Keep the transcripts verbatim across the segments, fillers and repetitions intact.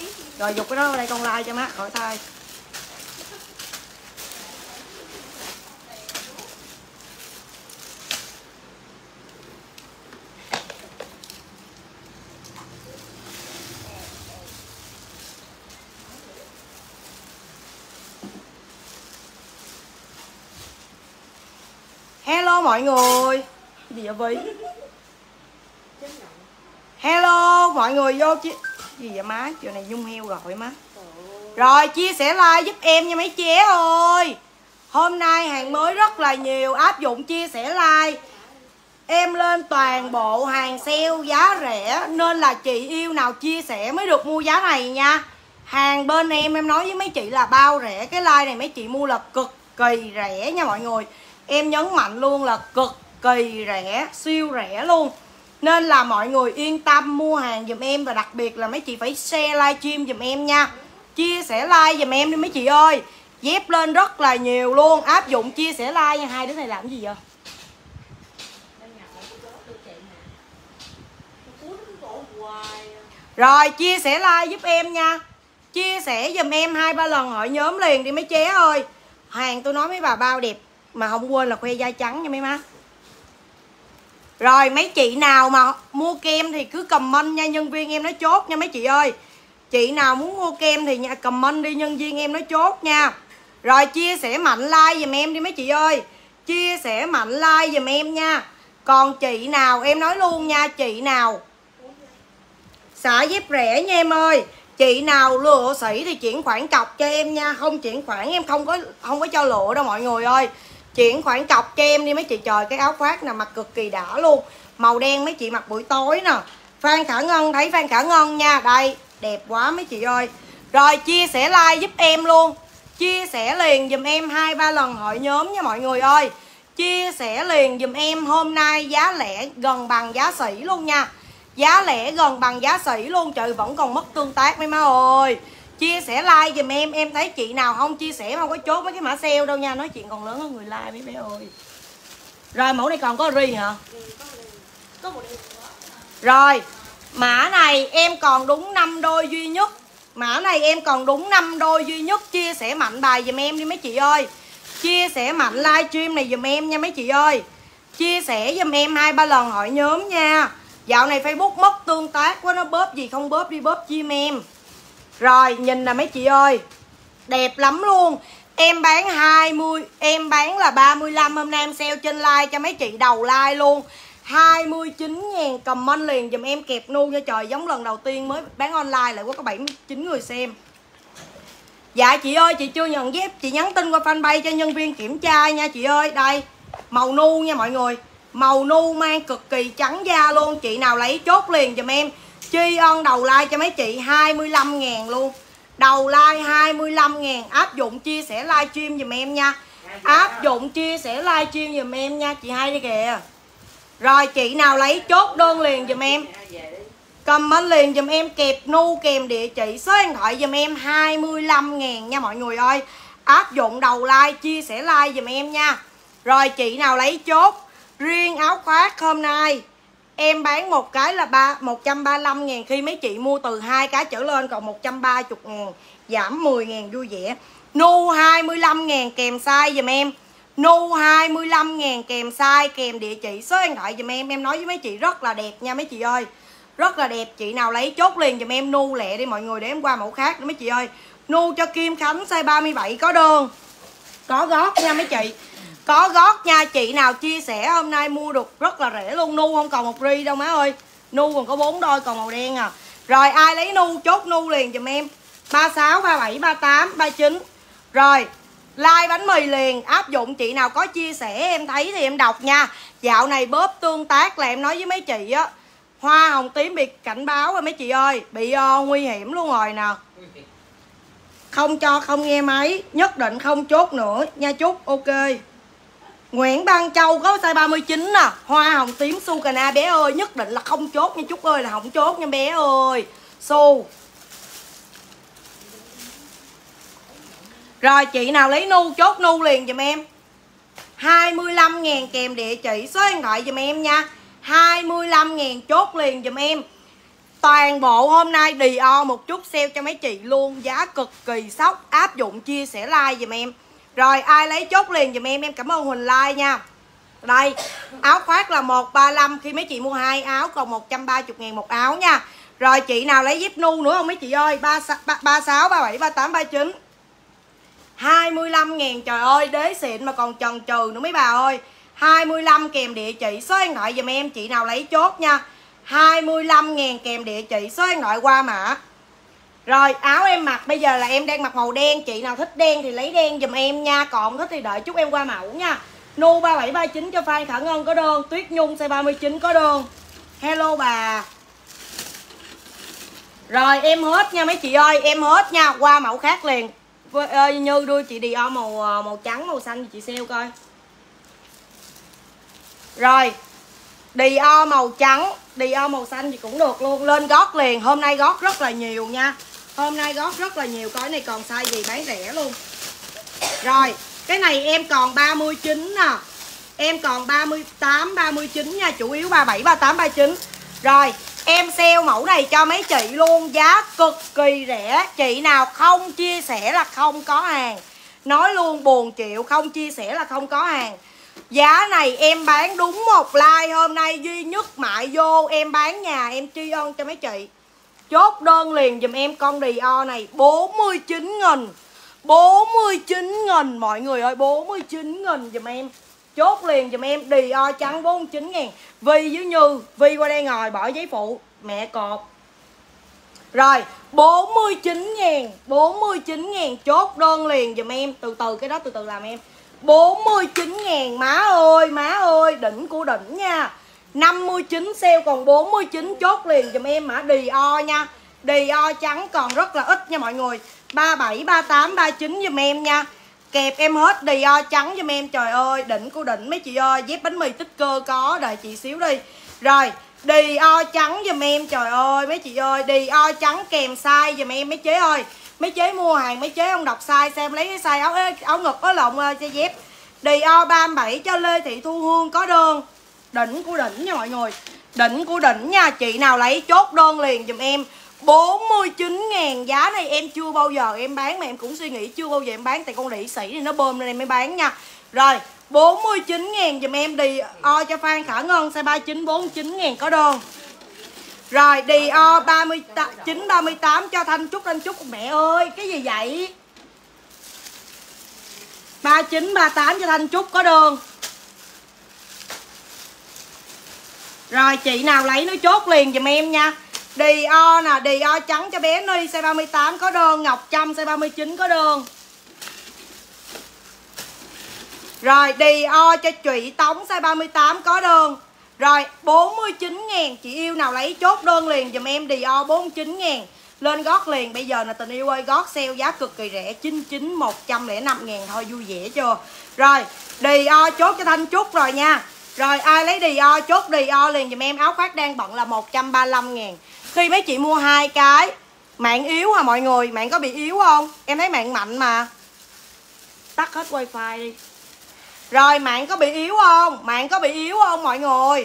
Rồi dục cái đó đây con like cho má khỏi thay. Hello mọi người. Gì vậy Vi? Hello mọi người vô chứ. Gì vậy má? Chiều này Nhung heo gọi má. Rồi chia sẻ like giúp em nha mấy ché ơi. Hôm nay hàng mới rất là nhiều, áp dụng chia sẻ like. Em lên toàn bộ hàng sale giá rẻ, nên là chị yêu nào chia sẻ mới được mua giá này nha. Hàng bên em em nói với mấy chị là bao rẻ. Cái like này mấy chị mua là cực kỳ rẻ nha mọi người. Em nhấn mạnh luôn là cực kỳ rẻ, siêu rẻ luôn. Nên là mọi người yên tâm mua hàng dùm em. Và đặc biệt là mấy chị phải share livestream dùm em nha. Chia sẻ like dùm em đi mấy chị ơi. Dép lên rất là nhiều luôn. Áp dụng chia sẻ like nha. Hai đứa này làm gì vậy? Rồi chia sẻ like giúp em nha. Chia sẻ dùm em hai ba lần hội nhóm liền đi mấy ché ơi. Hàng tôi nói mấy bà bao đẹp. Mà không quên là khoe da trắng nha mấy má. Rồi mấy chị nào mà mua kem thì cứ comment nha. Nhân viên em nó chốt nha mấy chị ơi. Chị nào muốn mua kem thì comment đi, nhân viên em nó chốt nha. Rồi chia sẻ mạnh like dùm em đi mấy chị ơi. Chia sẻ mạnh like dùm em nha. Còn chị nào em nói luôn nha. Chị nào xả dép rẻ nha em ơi. Chị nào lựa sỉ thì chuyển khoản cọc cho em nha. Không chuyển khoản em không có không có cho lựa đâu mọi người ơi. Chuyển khoản cọc cho em đi mấy chị. Trời cái áo khoác nào mặc cực kỳ đã luôn. Màu đen mấy chị mặc buổi tối nè. Phan Khả Ngân, thấy Phan Khả Ngân nha. Đây đẹp quá mấy chị ơi. Rồi chia sẻ like giúp em luôn. Chia sẻ liền dùm em hai ba lần hội nhóm nha mọi người ơi. Chia sẻ liền dùm em. Hôm nay giá lẻ gần bằng giá sỉ luôn nha. Giá lẻ gần bằng giá sỉ luôn. Trời vẫn còn mất tương tác mấy má ơi. Chia sẻ like dùm em. Em thấy chị nào không chia sẻ không có chốt mấy cái mã sale đâu nha. Nói chuyện còn lớn hơn người like mấy bé ơi. Rồi mẫu này còn có ri hả? Rồi mã này em còn đúng năm đôi duy nhất. Mã này em còn đúng năm đôi duy nhất. Chia sẻ mạnh bài dùm em đi mấy chị ơi. Chia sẻ mạnh livestream này dùm em nha mấy chị ơi. Chia sẻ dùm em hai ba lần hội nhóm nha. Dạo này Facebook mất tương tác quá. Nó bóp gì không bóp đi bóp chim em. Rồi nhìn nè mấy chị ơi. Đẹp lắm luôn. Em bán hai mươi. Em bán là ba mươi lăm. Hôm nay em sale trên like cho mấy chị đầu like luôn. Hai mươi chín ngàn comment liền dùm em kẹp nu cho trời. Giống lần đầu tiên mới bán online lại quá có bảy mươi chín người xem. Dạ chị ơi chị chưa nhận dép. Chị nhắn tin qua fanpage cho nhân viên kiểm tra nha chị ơi. Đây màu nu nha mọi người. Màu nu mang cực kỳ trắng da luôn. Chị nào lấy chốt liền dùm em. Tri ân đầu like cho mấy chị hai mươi lăm ngàn luôn. Đầu like hai mươi lăm ngàn. Áp dụng chia sẻ livestream dùm em nha. Áp dụng chia sẻ livestream dùm em nha. Chị hai đi kìa. Rồi chị nào lấy chốt đơn liền dùm em. Comment liền dùm em kẹp nu kèm địa chỉ số điện thoại dùm em hai mươi lăm ngàn nha mọi người ơi. Áp dụng đầu like chia sẻ like dùm em nha. Rồi chị nào lấy chốt. Riêng áo khoác hôm nay em bán một cái là một trăm ba mươi lăm ngàn. Khi mấy chị mua từ hai cái trở lên còn một trăm ba mươi ngàn. Giảm mười ngàn vui vẻ. Nu hai mươi lăm ngàn kèm size dùm em. Nu hai mươi lăm ngàn kèm size kèm địa chỉ số điện thoại dùm em. Em nói với mấy chị rất là đẹp nha mấy chị ơi. Rất là đẹp. Chị nào lấy chốt liền dùm em nu lẹ đi mọi người. Để em qua mẫu khác nữa mấy chị ơi. Nu cho Kim Khánh size ba mươi bảy có đơn. Có gót nha mấy chị. Có gót nha. Chị nào chia sẻ hôm nay mua được rất là rẻ luôn. Nu không còn một ri đâu má ơi. Nu còn có bốn đôi còn màu đen à. Rồi ai lấy nu chốt nu liền dùm em. Ba sáu, ba bảy, ba tám, ba chín. Rồi like bánh mì liền. Áp dụng chị nào có chia sẻ em thấy thì em đọc nha. Dạo này bóp tương tác là em nói với mấy chị á. Hoa hồng tím bị cảnh báo rồi mấy chị ơi. Bị uh, nguy hiểm luôn rồi nè. Không cho không nghe máy. Nhất định không chốt nữa nha Trúc. Ok. Nguyễn Băng Châu có size ba mươi chín nè. Hoa hồng tím su cana bé ơi. Nhất định là không chốt nha Trúc ơi. Là không chốt nha bé ơi. Su. Rồi chị nào lấy nu chốt nu liền dùm em. hai mươi lăm ngàn kèm địa chỉ số điện thoại dùm em nha. hai mươi lăm ngàn chốt liền dùm em. Toàn bộ hôm nay Dior một chút sale cho mấy chị luôn. Giá cực kỳ sốc. Áp dụng chia sẻ like giùm em. Rồi ai lấy chốt liền giùm em. Em cảm ơn Huỳnh like nha. Đây áo khoác là một ba lăm. Khi mấy chị mua hai áo còn một trăm ba mươi ngàn một áo nha. Rồi chị nào lấy dép nu nữa không mấy chị ơi? ba mươi sáu, ba mươi bảy, ba mươi tám, ba mươi chín, hai mươi lăm ngàn. Trời ơi đế xịn mà còn chần chừ nữa mấy bà ơi. Hai mươi lăm kèm địa chỉ số điện thoại giùm em. Chị nào lấy chốt nha. Hai mươi lăm ngàn kèm địa chỉ số điện thoại qua mã. Rồi áo em mặc bây giờ là em đang mặc màu đen. Chị nào thích đen thì lấy đen giùm em nha. Còn không thích thì đợi chút em qua mẫu nha. Nu ba mươi bảy, ba mươi chín cho Phan Khả Ngân có đơn. Tuyết Nhung size ba mươi chín có đơn. Hello bà. Rồi em hết nha mấy chị ơi. Em hết nha. Qua mẫu khác liền. Như đưa chị Dior màu màu trắng màu xanh chị sale coi. Rồi Dior màu trắng, Dior màu xanh thì cũng được luôn. Lên gót liền. Hôm nay gót rất là nhiều nha. Hôm nay gót rất là nhiều. Coi này còn size gì bán rẻ luôn. Rồi cái này em còn ba mươi chín nè. Em còn ba mươi tám, ba mươi chín nha. Chủ yếu ba mươi bảy, ba mươi tám, ba mươi chín. Rồi em sale mẫu này cho mấy chị luôn. Giá cực kỳ rẻ. Chị nào không chia sẻ là không có hàng. Nói luôn buồn chịu. Không chia sẻ là không có hàng. Giá này em bán đúng một like. Hôm nay duy nhất mại vô. Em bán nhà em tri ân cho mấy chị. Chốt đơn liền dùm em con Dior này. Bốn mươi chín nghìn. Bốn mươi chín nghìn mọi người ơi. Bốn mươi chín nghìn dùm em. Chốt liền dùm em. Dior trắng bốn mươi chín ngàn. Vi với Như. Vi qua đây ngồi bỏ giấy phụ. Mẹ cột. Rồi bốn mươi chín ngàn. Bốn mươi chín ngàn. Chốt đơn liền dùm em. Từ từ cái đó từ từ làm em. Bốn mươi chín ngàn. Má ơi má ơi. Đỉnh của đỉnh nha. Năm mươi chín sale còn bốn mươi chín. Chốt liền dùm em mã Dior nha. Dior trắng còn rất là ít nha mọi người. Ba mươi bảy, ba mươi tám, ba mươi chín dùm em nha. Kẹp em hết Dior trắng dùm em. Trời ơi đỉnh của đỉnh mấy chị ơi. Dép bánh mì tích cơ có. Đợi chị xíu đi. Rồi Dior trắng dùm em. Trời ơi mấy chị ơi. Dior trắng kèm size dùm em mấy chế ơi. Mấy chế mua hàng mấy chế không đọc size xem lấy cái size áo áo ngực áo lộn cho dép. Dior ba mươi bảy cho Lê Thị Thu Hương có đơn. Đỉnh của đỉnh nha mọi người. Đỉnh của đỉnh nha. Chị nào lấy chốt đơn liền dùm em. Bốn mươi chín ngàn. Giá này em chưa bao giờ em bán. Mà em cũng suy nghĩ chưa bao giờ em bán. Tại con đĩ sĩ thì nó bơm nên em mới bán nha. Rồi bốn mươi chín ngàn dùm em. Dior cho Phan Khả Ngân size ba mươi chín, bốn mươi chín ngàn có đơn. Rồi Dior ba mươi chín, ba mươi tám cho Thanh Trúc. Thanh Trúc mẹ ơi cái gì vậy. ba mươi chín, ba mươi tám cho Thanh Trúc có đơn. Rồi chị nào lấy nó chốt liền dùm em nha. Dior nè. Dior trắng cho bé Ni size ba mươi tám có đơn. Ngọc Trâm size ba mươi chín có đơn. Rồi Dior cho Trụy Tống size ba mươi tám có đơn. Rồi bốn mươi chín ngàn. Chị yêu nào lấy chốt đơn liền dùm em. Dior bốn mươi chín ngàn. Lên gót liền. Bây giờ là tình yêu ơi. Gót sale giá cực kỳ rẻ. chín mươi chín, một trăm lẻ năm ngàn thôi. Vui vẻ chưa. Rồi Dior chốt cho Thanh Trúc rồi nha. Rồi ai lấy Dior chốt Dior liền dùm em. Áo khoác đang bận là một trăm ba mươi lăm ngàn. Khi mấy chị mua hai cái. Mạng yếu hả mọi người. Mạng có bị yếu không. Em thấy mạng mạnh mà. Tắt hết wifi đi. Rồi mạng có bị yếu không. Mạng có bị yếu không mọi người.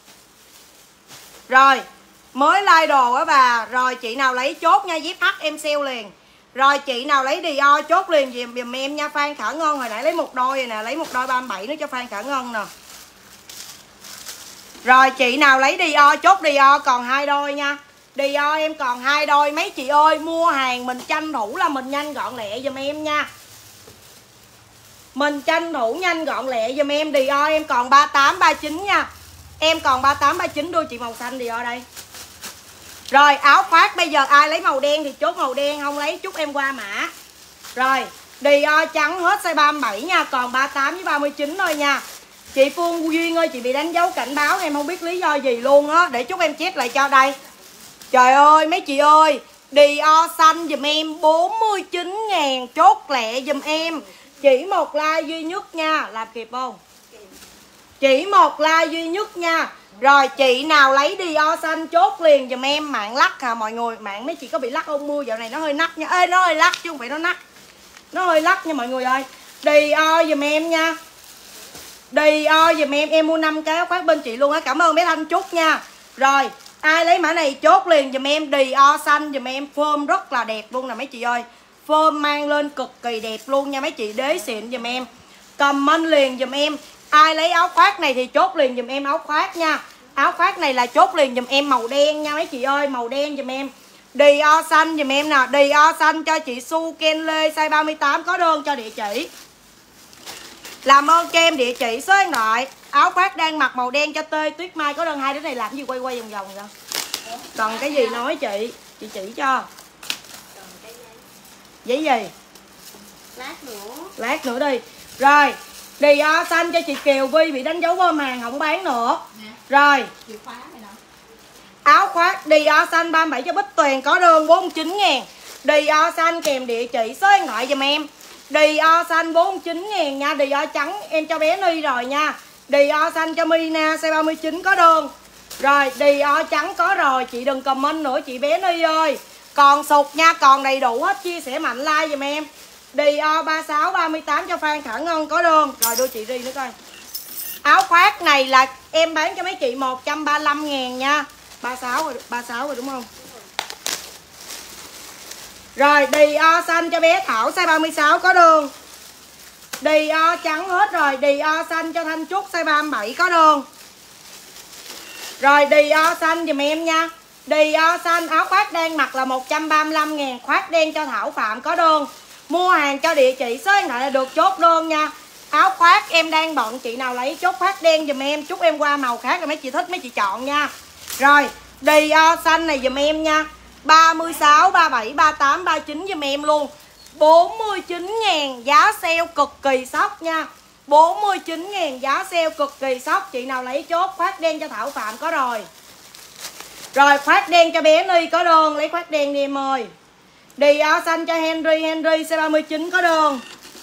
Rồi mới like đồ á bà. Rồi chị nào lấy chốt nha. Dép H em sale liền. Rồi chị nào lấy Dior chốt liền dùm, dùm em nha. Phan Khả Ngân hồi nãy lấy một đôi rồi nè. Lấy một đôi ba mươi bảy nữa cho Phan Khả Ngân nè. Rồi chị nào lấy Dior chốt Dior còn hai đôi nha. Dior em còn hai đôi. Mấy chị ơi mua hàng mình tranh thủ là mình nhanh gọn lẹ dùm em nha. Mình tranh thủ nhanh gọn lẹ dùm em. Dior em còn ba mươi tám, ba mươi chín nha. Em còn ba mươi tám, ba mươi chín. Đưa chị màu xanh Dior đây. Rồi áo khoác bây giờ ai lấy màu đen thì chốt màu đen. Không lấy chút em qua mã. Rồi Dior trắng hết size ba mươi bảy nha. Còn ba mươi tám với ba mươi chín thôi nha. Chị Phương Duyên ơi. Chị bị đánh dấu cảnh báo. Em không biết lý do gì luôn á. Để chút em chép lại cho đây. Trời ơi mấy chị ơi. Dior xanh dùm em bốn mươi chín ngàn. Chốt lẹ dùm em. Chỉ một like duy nhất nha. Làm kịp không. Chỉ một like duy nhất nha. Rồi chị nào lấy Dior xanh chốt liền dùm em. Mạng lắc hả mọi người. Mạng mấy chị có bị lắc không. Mưa dạo này nó hơi nắc nha. Ê nó hơi lắc chứ không phải nó nắc. Nó hơi lắc nha mọi người ơi. Dior dùm em nha. Dior dùm em. Em mua năm cái áo khoác bên chị luôn á. Cảm ơn bé Thanh Trúc nha. Rồi Ai lấy mã này chốt liền dùm em. Dior xanh dùm em, form rất là đẹp luôn nè mấy chị ơi. Form mang lên cực kỳ đẹp luôn nha mấy chị, đế xịn dùm em. Comment liền dùm em. Ai lấy áo khoác này thì chốt liền dùm em áo khoác nha. Áo khoác này là chốt liền dùm em màu đen nha mấy chị ơi, màu đen dùm em. Dior xanh dùm em nè, Dior xanh cho chị Su Ken Lê size ba mươi tám, có đơn cho địa chỉ. Làm ơn cho em địa chỉ số điện thoại. Áo khoác đang mặc màu đen cho Tê Tuyết Mai, có đơn. Hai đứa này làm gì quay quay vòng vòng vậy? Còn cái gì nói chị, chị chỉ cho. Giấy gì? Lát nữa. Lát nữa đi. Rồi, Dior xanh cho chị Kiều Vi bị đánh dấu bơm màng không bán nữa. Nè. Rồi. Chìa khóa này đâu? Áo khoác Dior xanh ba mươi bảy cho Bích Tuyền, có đơn bốn mươi chín ngàn. Dior xanh kèm địa chỉ số điện thoại giùm em. Dior xanh bốn mươi chín ngàn nha. Dior trắng em cho bé Ni rồi nha. Dior xanh cho Mina size ba mươi chín, có đơn. Rồi Dior trắng có rồi, chị đừng comment nữa chị bé Ni ơi. Còn sụt nha, còn đầy đủ hết, chia sẻ mạnh like giùm em. Dior ba mươi sáu ba mươi tám cho Phan Khả Ngân, có đơn. Rồi đưa chị Ri nữa coi. Áo khoác này là em bán cho mấy chị một trăm ba mươi lăm ngàn nha. ba mươi sáu rồi, ba mươi sáu rồi đúng không? Rồi Dior xanh cho bé Thảo size ba mươi sáu, có đơn. Dior trắng hết rồi. Dior xanh cho Thanh Trúc size ba mươi bảy, có đơn. Rồi Dior xanh dùm em nha. Dior xanh áo khoác đang mặc là một trăm ba mươi lăm ngàn. Khoác đen cho Thảo Phạm, có đơn. Mua hàng cho địa chỉ số điện thoại là được chốt đơn nha. Áo khoác em đang bận, chị nào lấy chốt khoác đen dùm em. Chúc em qua màu khác rồi mấy chị thích mấy chị chọn nha. Rồi Dior xanh này dùm em nha. ba mươi sáu, ba mươi bảy, ba mươi tám, ba mươi chín dùm em luôn. bốn mươi chín ngàn, giá sale cực kỳ sốc nha. bốn mươi chín ngàn, giá sale cực kỳ sốc. Chị nào lấy chốt khoác đen cho Thảo Phạm, có rồi. Rồi khoác đen cho bé Ni, có đơn. Lấy khoác đen đi em ơi. Dior xanh cho Henry, Henry size ba mươi chín, có đơn.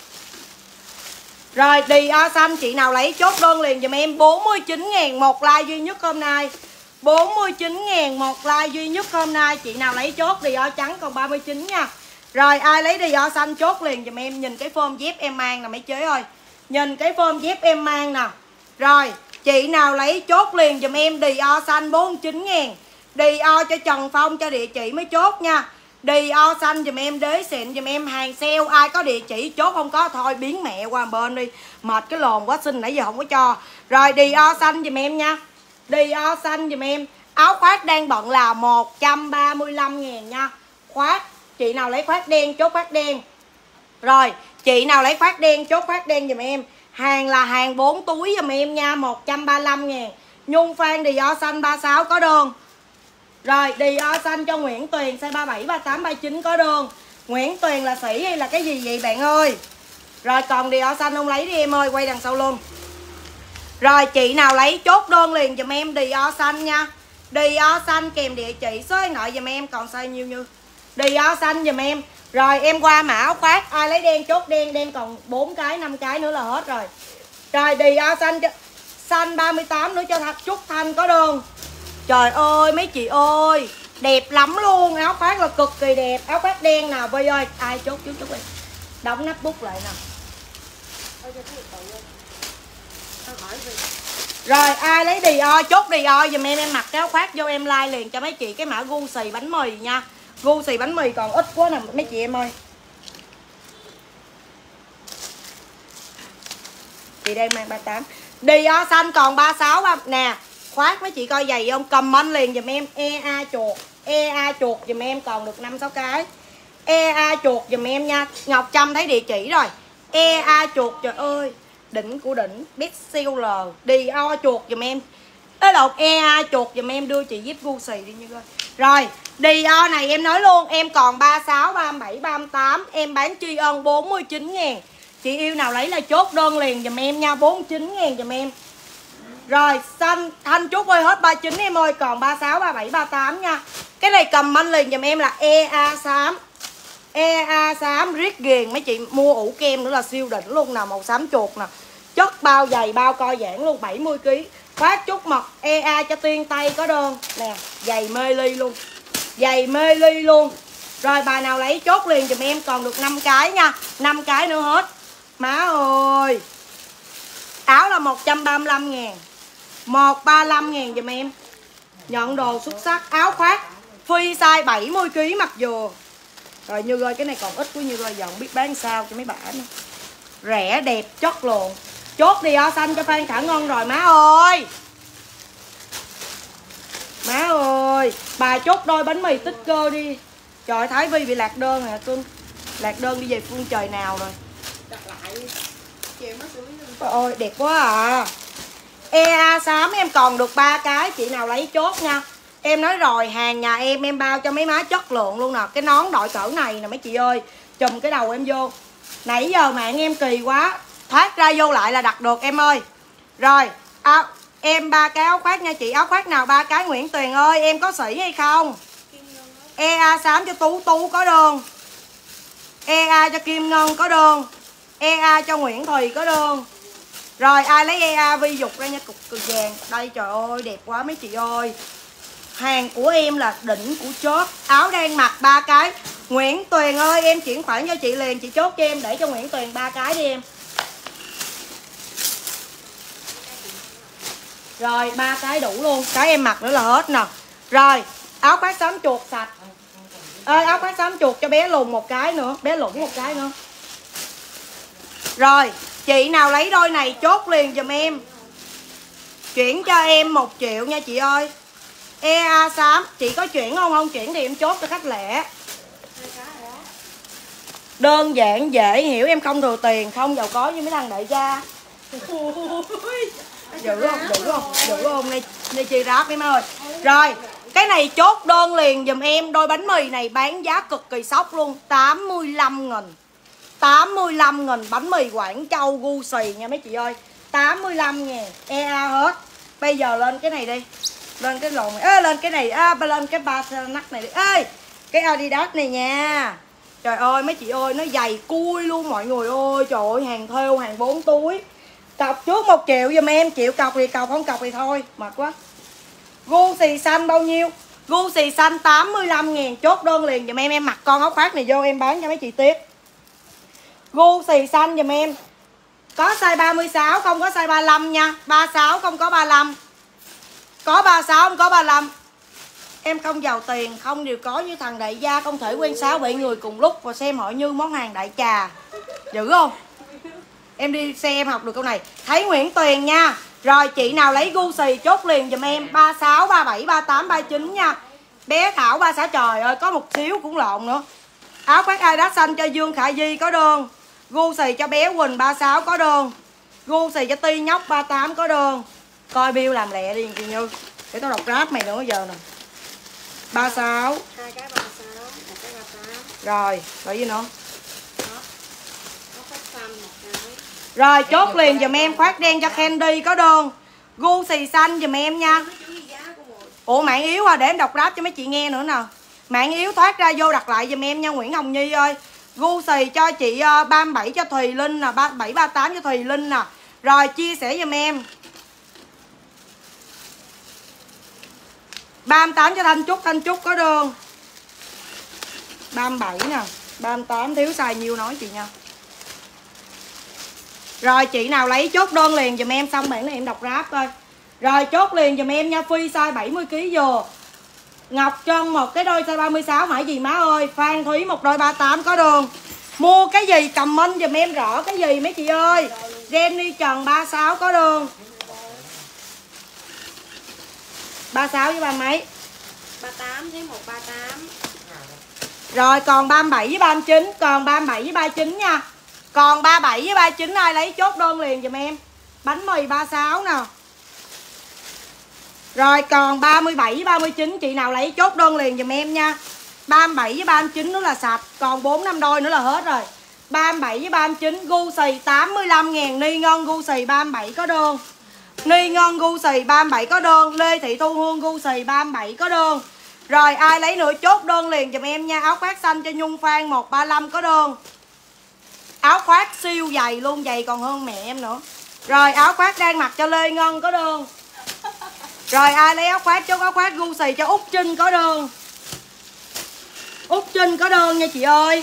Rồi Dior xanh chị nào lấy chốt đơn liền dùm em. Bốn mươi chín ngàn một like duy nhất hôm nay. Bốn mươi chín ngàn một like duy nhất hôm nay. Chị nào lấy chốt Dior trắng còn ba mươi chín nha. Rồi ai lấy Dior xanh chốt liền dùm em. Nhìn cái form dép em mang nè mấy chế ơi. Nhìn cái form dép em mang nè. Rồi chị nào lấy chốt liền dùm em. Dior xanh bốn mươi chín ngàn. Dior cho Trần Phong cho địa chỉ mới chốt nha. Dior xanh dùm em, đế xịn dùm em. Hàng sale ai có địa chỉ chốt, không có thôi biến mẹ qua bên đi. Mệt cái lồn quá, xin nãy giờ không có cho. Rồi Dior xanh dùm em nha. Dior xanh dùm em. Áo khoác đang bận là một trăm ba mươi lăm ngàn nha. Khoác, chị nào lấy khoác đen chốt khoác đen. Rồi chị nào lấy khoác đen chốt khoác đen dùm em. Hàng là hàng bốn túi dùm em nha. Một trăm ba mươi lăm ngàn. Nhung Phan Dior xanh ba mươi sáu, có đơn. Rồi Dior xanh cho Nguyễn Tuyền size ba mươi bảy, ba mươi tám, ba mươi chín, có đơn. Nguyễn Tuyền là sĩ hay là cái gì vậy bạn ơi? Rồi còn Dior xanh không lấy đi em ơi, quay đằng sau luôn. Rồi chị nào lấy chốt đơn liền dùm em. Dior xanh nha. Dior xanh kèm địa chỉ số điện thoại dùm em. Còn size nhiêu như Dior xanh dùm em. Rồi em qua mã áo khoác. Ai lấy đen chốt đen. Đen còn bốn cái, năm cái nữa là hết rồi. Rồi Dior xanh cho xanh ba mươi tám nữa cho Trúc Thanh, có đơn. Trời ơi mấy chị ơi, đẹp lắm luôn. Áo khoác là cực kỳ đẹp. Áo khoác đen nào Vi ơi. Ai chốt trước chút đi. Đóng nắp bút lại nè. Rồi ai lấy Dior chốt Dior dùm em. Em mặc cái áo khoác vô em like liền cho mấy chị cái mã gu xì bánh mì nha. Gu xì bánh mì còn ít quá nè mấy chị em ơi. Chị đang mang ba mươi tám. Dior xanh còn ba mươi sáu nè. Khoác mấy chị coi giày không? Comment liền dùm em. E A chuột. E A chuột dùm em còn được năm sáu cái. E A chuột dùm em nha. Ngọc Trâm thấy địa chỉ rồi. E A chuột, trời ơi, đỉnh của đỉnh, best seller. Dior chuột dùm em. Cái lột E A chuột dùm em, đưa chị giúp gu xì đi như coi. Rồi Dior này em nói luôn, em còn ba mươi sáu, ba mươi bảy, ba mươi tám. Em bán tri ân bốn mươi chín ngàn. Chị yêu nào lấy là chốt đơn liền dùm em nha. Bốn mươi chín ngàn dùm em. Rồi xanh Thanh Trúc ơi, hết ba mươi chín em ơi. Còn ba mươi sáu, ba mươi bảy, ba mươi tám nha. Cái này comment liền dùm em là E A xám. E A xám riết ghiền. Mấy chị mua ủ kem nữa là siêu đỉnh luôn nè. Màu xám chuột nè. Chất bao dày bao co giãn luôn, bảy mươi ki lô gam. Phát chút mật E A cho Tiên Tây, có đơn. Nè giày mê ly luôn. Giày mê ly luôn. Rồi bài nào lấy chốt liền dùm em. Còn được năm cái nha. năm cái nữa hết. Má ơi. Áo là một trăm ba mươi lăm ngàn. một trăm ba mươi lăm ngàn dùm em. Nhận đồ xuất sắc. Áo khoác Phi size bảy mươi ki lô gam mặc vừa. Rồi Như ơi, cái này còn ít của Như ơi, giờ không biết bán sao cho mấy bạn nữa. Rẻ đẹp chất lượng. Chốt đi o xanh cho Phan Khả Ngân rồi má ơi. Má ơi, bà chốt đôi bánh mì tích cơ đi. Trời ơi, Thái Vi bị lạc đơn hả cưng? Lạc đơn đi về phương trời nào rồi? Đặt lại chiều nó xử lý. Trời ơi, đẹp quá à. e a xám em còn được ba cái, chị nào lấy chốt nha. Em nói rồi, hàng nhà em em bao cho mấy má chất lượng luôn nè. Cái nón đội cỡ này nè mấy chị ơi, chùm cái đầu em vô. Nãy giờ mạng em kỳ quá, thoát ra vô lại là đặt được em ơi. Rồi, áo, em ba cái áo khoác nha chị. Áo khoác nào ba cái Nguyễn Tuyền ơi, em có sỉ hay không? e a xám cho Tú Tú có đơn, e a cho Kim Ngân có đơn, e a cho Nguyễn Thùy có đơn. Rồi ai lấy e a Vi Dục ra nha, cục cực vàng. Đây trời ơi, đẹp quá mấy chị ơi. Hàng của em là đỉnh của chốt. Áo đang mặc ba cái Nguyễn Tuyền ơi, em chuyển khoản cho chị liền. Chị chốt cho em để cho Nguyễn Tuyền ba cái đi em. Rồi ba cái đủ luôn. Cái em mặc nữa là hết nè. Rồi áo khoác xám chuột sạch. Ê, áo khoác xám chuột cho bé lùn một cái nữa, bé lủng một cái nữa. Rồi chị nào lấy đôi này chốt liền giùm em. Chuyển cho em một triệu nha chị ơi. e a xám chị có chuyển không? Không chuyển thì em chốt cho khách lẻ. Đơn giản dễ hiểu, em không thừa tiền, không giàu có như mấy thằng đại gia. Dữ không? Dữ không? Dữ không? Này, này chị ráp em ơi. Rồi cái này chốt đơn liền giùm em. Đôi bánh mì này bán giá cực kỳ sốc luôn, tám mươi lăm nghìn. tám mươi lăm nghìn bánh mì Quảng Châu Gucci nha mấy chị ơi. tám mươi lăm ngàn e a hết. Bây giờ lên cái này đi. Lên cái lồn này. Ê, lên cái này. À, lên cái ba nắc này đi. Ê, cái Adidas này nha. Trời ơi mấy chị ơi, nó dày cui luôn mọi người ơi. Trời ơi, hàng thêu, hàng bốn túi. Cọc trước một triệu giùm em. Chịu cọc thì cọc, không cọc thì thôi. Mệt quá. Gucci xanh bao nhiêu? Gucci xanh tám mươi lăm ngàn. Chốt đơn liền giùm em. Em mặc con áo khoác này vô em bán cho mấy chị tiếp. Gucci xanh giùm em. Có size ba mươi sáu, không có size ba mươi lăm nha. ba mươi sáu không có ba mươi lăm. Có ba mươi sáu không có ba mươi lăm. Em không giàu tiền, không đều có như thằng đại gia, không thể quen sáu bảy người cùng lúc và xem họ như món hàng đại trà. Dữ không? Em đi xe em học được câu này. Thấy Nguyễn Tuyền nha. Rồi chị nào lấy Gucci chốt liền giùm em. ba mươi sáu, ba mươi bảy, ba mươi tám, ba mươi chín nha. Bé Thảo ba mươi sáu, trời ơi có một xíu cũng lộn nữa. Áo khoác Adidas xanh cho Dương Khả Di có đơn. Gucci cho bé Quỳnh ba mươi sáu có đơn. Gucci cho Ti Nhóc ba mươi tám có đơn. Coi bill làm lẹ đi chị Như. Để tao đọc ráp mày nữa giờ nè. ba mươi sáu. Hai cái ba mươi sáu, một cái ba mươi tám. Rồi, rồi gì nữa? Có khoác xanh một cái. Rồi chốt liền giùm em khoác đen cho Candy có đơn. Gucci xanh giùm em nha. Ủa mạng yếu à, để em đọc ráp cho mấy chị nghe nữa nè. Mạng yếu thoát ra vô đặt lại giùm em nha Nguyễn Hồng Nhi ơi. Gucci cho chị uh, ba mươi bảy cho Thùy Linh nè, ba mươi bảy ba mươi tám cho Thùy Linh nè. Rồi chia sẻ giùm em. ba mươi tám cho Thanh Trúc, Thanh Trúc có đơn. ba mươi bảy nè, ba mươi tám thiếu xài nhiêu nói chị nha. Rồi chị nào lấy chốt đơn liền giùm em, xong bản này em đọc ráp coi. Rồi chốt liền giùm em nha, Phi size bảy mươi ki lô gam vừa. Ngọc Trân một cái đôi size ba mươi sáu mãi gì má ơi. Phan Thúy một đôi ba mươi tám có đơn. Mua cái gì comment giùm em rõ cái gì mấy chị ơi. Jenny Trần ba mươi sáu có đơn. ba mươi sáu với ba mấy? ba mươi tám với một ba mươi tám. Rồi còn ba mươi bảy với ba mươi chín, còn ba mươi bảy với ba mươi chín nha. Còn ba mươi bảy với ba mươi chín ai lấy chốt đơn liền giùm em. Bánh mì ba mươi sáu nè. Rồi còn ba mươi bảy với ba mươi chín chị nào lấy chốt đơn liền giùm em nha. ba mươi bảy với ba mươi chín nữa là sạch, còn bốn năm đôi nữa là hết rồi. ba mươi bảy với ba mươi chín Gucci tám mươi lăm ngàn, Ni Ngân Gucci ba mươi bảy có đơn. Ni Ngân Gucci ba mươi bảy có đơn, Lê Thị Thu Hương Gucci ba mươi bảy có đơn. Rồi ai lấy nữa chốt đơn liền giùm em nha. Áo khoác xanh cho Nhung Phan một ba mươi lăm có đơn. Áo khoác siêu dày luôn, dày còn hơn mẹ em nữa. Rồi áo khoác đang mặc cho Lê Ngân có đơn. Rồi ai lấy áo khoác chốt áo khoác Gucci cho Út Trinh có đơn. Út Trinh có đơn nha chị ơi.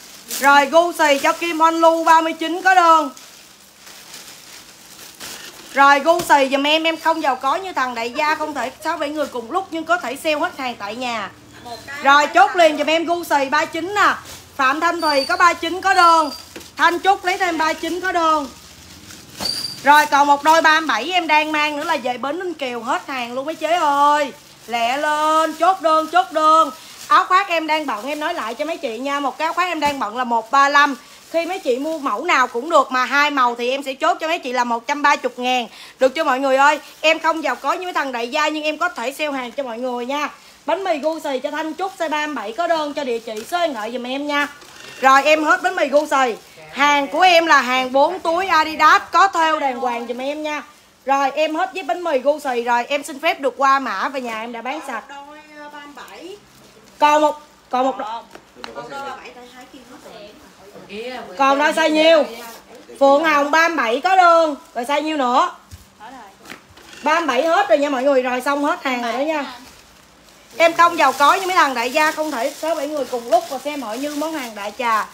Rồi Gucci cho Kim On Lu ba mươi chín có đơn. Rồi gu xì giùm em, em không giàu có như thằng đại gia, không thể sáu bảy người cùng lúc nhưng có thể sale hết hàng tại nhà. Rồi chốt liền giùm em gu xì ba mươi chín nè. Phạm Thanh Thùy có ba mươi chín có đơn. Thanh Trúc lấy thêm ba mươi chín có đơn. Rồi còn một đôi ba mươi bảy em đang mang nữa là về Bến Ninh Kiều hết hàng luôn mấy chế ơi. Lẹ lên, chốt đơn, chốt đơn. Áo khoác em đang bận, em nói lại cho mấy chị nha. Một cái áo khoác em đang bận là một trăm ba mươi lăm. Khi mấy chị mua mẫu nào cũng được mà hai màu thì em sẽ chốt cho mấy chị là một trăm ba mươi ngàn. Được cho mọi người ơi. Em không giàu có như mấy thằng đại gia nhưng em có thể sale hàng cho mọi người nha. Bánh mì gu xì cho Thanh Trúc size ba mươi bảy có đơn cho địa chỉ số điện thoại giùm em nha. Rồi em hết bánh mì gu xì. Hàng của em là hàng bốn túi Adidas có thêu đàng hoàng giùm em nha. Rồi em hết với bánh mì gu xì rồi, em xin phép được qua mã về nhà em đã bán sạch. Đôi ba mươi bảy. Còn một còn một Còn đôi ba mươi bảy tại hai kia hết rồi. Còn đôi size nhiêu? Phượng Hồng ba mươi bảy có đơn. Rồi size nhiêu nữa? ba mươi bảy hết rồi nha mọi người, rồi xong hết hàng rồi đó nha. Em không giàu có như mấy thằng đại gia, không thể sáu bảy người cùng lúc và xem họ như món hàng đại trà.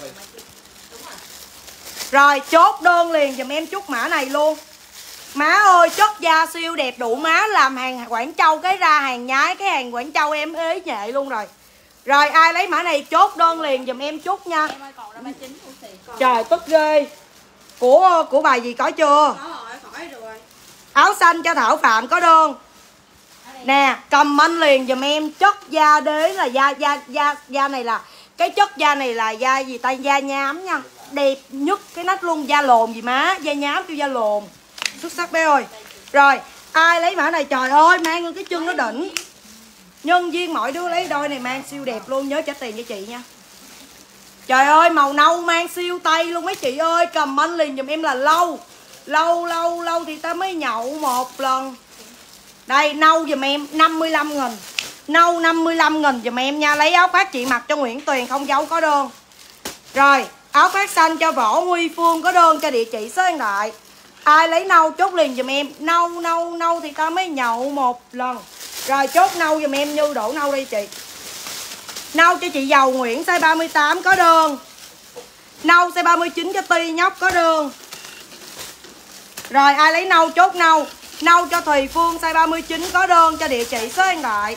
Rồi chốt đơn liền giùm em chút mã này luôn. Má ơi chất da siêu đẹp đủ má, làm hàng Quảng Châu cái ra hàng nhái, cái hàng Quảng Châu em ế nhệ luôn rồi. Rồi ai lấy mã này chốt đơn liền giùm em chút nha. Trời tức ghê. Của của bài gì có chưa? Áo xanh cho Thảo Phạm có đơn. Nè, comment liền giùm em chất da đế là da da da da này là cái chất da này là da gì ta, da nhám nha. Đẹp nhất cái nách luôn, da lồn gì má, da nhám kêu da lồn. Xuất sắc bé ơi. Rồi, ai lấy mã này trời ơi, mang luôn cái chân nó đỉnh. Nhân viên mọi đứa lấy đôi này mang siêu đẹp luôn, nhớ trả tiền cho chị nha. Trời ơi, màu nâu mang siêu tay luôn mấy chị ơi, comment liền giùm em là lâu. Lâu lâu lâu thì ta mới nhậu một lần. Đây nâu giùm em năm mươi lăm nghìn. Nâu năm mươi lăm nghìn giùm em nha. Lấy áo khoác chị mặc cho Nguyễn Tuyền không dấu có đơn. Rồi áo khoác xanh cho Võ Huy Phương có đơn cho địa chỉ số điện thoại. Ai lấy nâu chốt liền giùm em. Nâu nâu nâu thì ta mới nhậu một lần. Rồi chốt nâu giùm em, Như đổ nâu đi chị. Nâu cho chị Dầu Nguyễn size ba mươi tám có đơn. Nâu size ba mươi chín cho Ti Nhóc có đơn. Rồi ai lấy nâu chốt nâu. Nâu cho Thùy Phương size ba mươi chín có đơn cho địa chỉ số điện thoại.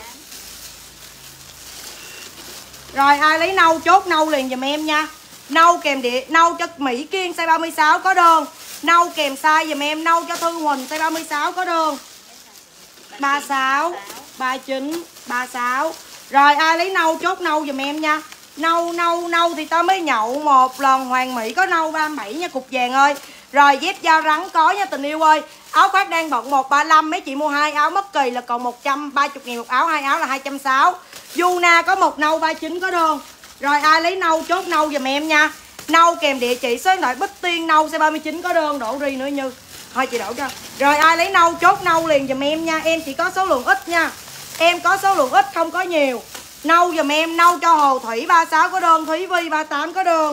Rồi ai lấy nâu chốt nâu liền giùm em nha. Nâu kèm địa nâu cho Mỹ Kiên size ba mươi sáu có đơn. Nâu kèm size giùm em. Nâu cho Thư Huỳnh size ba mươi sáu có đơn. ba mươi sáu, ba mươi chín, ba mươi sáu. Rồi ai lấy nâu chốt nâu giùm em nha. Nâu nâu nâu thì tao mới nhậu một lần. Hoàng Mỹ có nâu ba mươi bảy nha cục vàng ơi. Rồi dép da rắn có nha tình yêu ơi. Áo khoác đang bận một trăm ba mươi lăm. Mấy chị mua hai áo mất kỳ là còn một trăm ba mươi ngàn một áo. Hai áo là hai trăm sáu mươi. Yuna có một nâu ba mươi chín có đơn. Rồi ai lấy nâu chốt nâu giùm em nha. Nâu kèm địa chỉ số điện thoại. Bích Tiên nâu size ba mươi chín có đơn. Đổ ri nữa Như. Thôi chị đổ cho. Rồi ai lấy nâu chốt nâu liền giùm em nha. Em chỉ có số lượng ít nha. Em có số lượng ít không có nhiều. Nâu giùm em. Nâu cho Hồ Thủy ba mươi sáu có đơn. Thúy Vi ba mươi tám có đơn.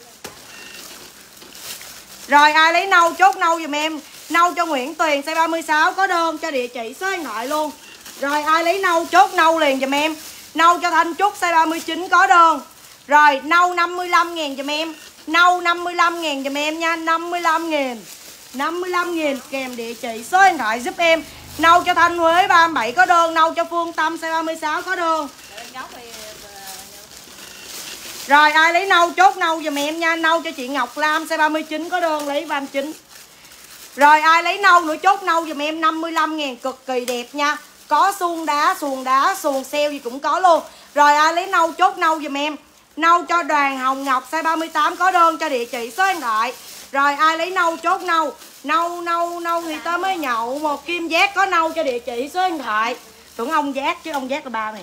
Rồi ai lấy nâu chốt nâu giùm em. Nâu cho Nguyễn Tuyền size ba mươi sáu có đơn cho địa chỉ số điện thoại luôn. Rồi ai lấy nâu chốt nâu liền giùm em. Nâu cho Thanh Trúc size ba mươi chín có đơn. Rồi nâu năm mươi lăm ngàn giùm em. Nâu năm mươi lăm ngàn giùm em nha. năm mươi lăm ngàn. năm mươi lăm ngàn kèm địa chỉ số điện thoại giúp em. Nâu cho Thanh Huế ba mươi bảy có đơn. Nâu cho Phương Tâm size ba mươi sáu có đơn. Rồi ai lấy nâu chốt nâu giùm em nha. Nâu cho chị Ngọc Lam size ba mươi chín có đơn. Lấy ba mươi chín. Rồi ai lấy nâu nữa chốt nâu giùm em năm mươi lăm ngàn cực kỳ đẹp nha. Có xuồng đá, xuồng đá, xuồng xeo gì cũng có luôn. Rồi ai lấy nâu chốt nâu giùm em. Nâu cho Đoàn Hồng Ngọc size ba mươi tám có đơn cho địa chỉ số điện thoại. Rồi ai lấy nâu chốt nâu. Nâu nâu nâu thì tao mới nhậu một Kim Giác có nâu cho địa chỉ số điện thoại. Tưởng ông Giác chứ ông Giác là ba mẹ.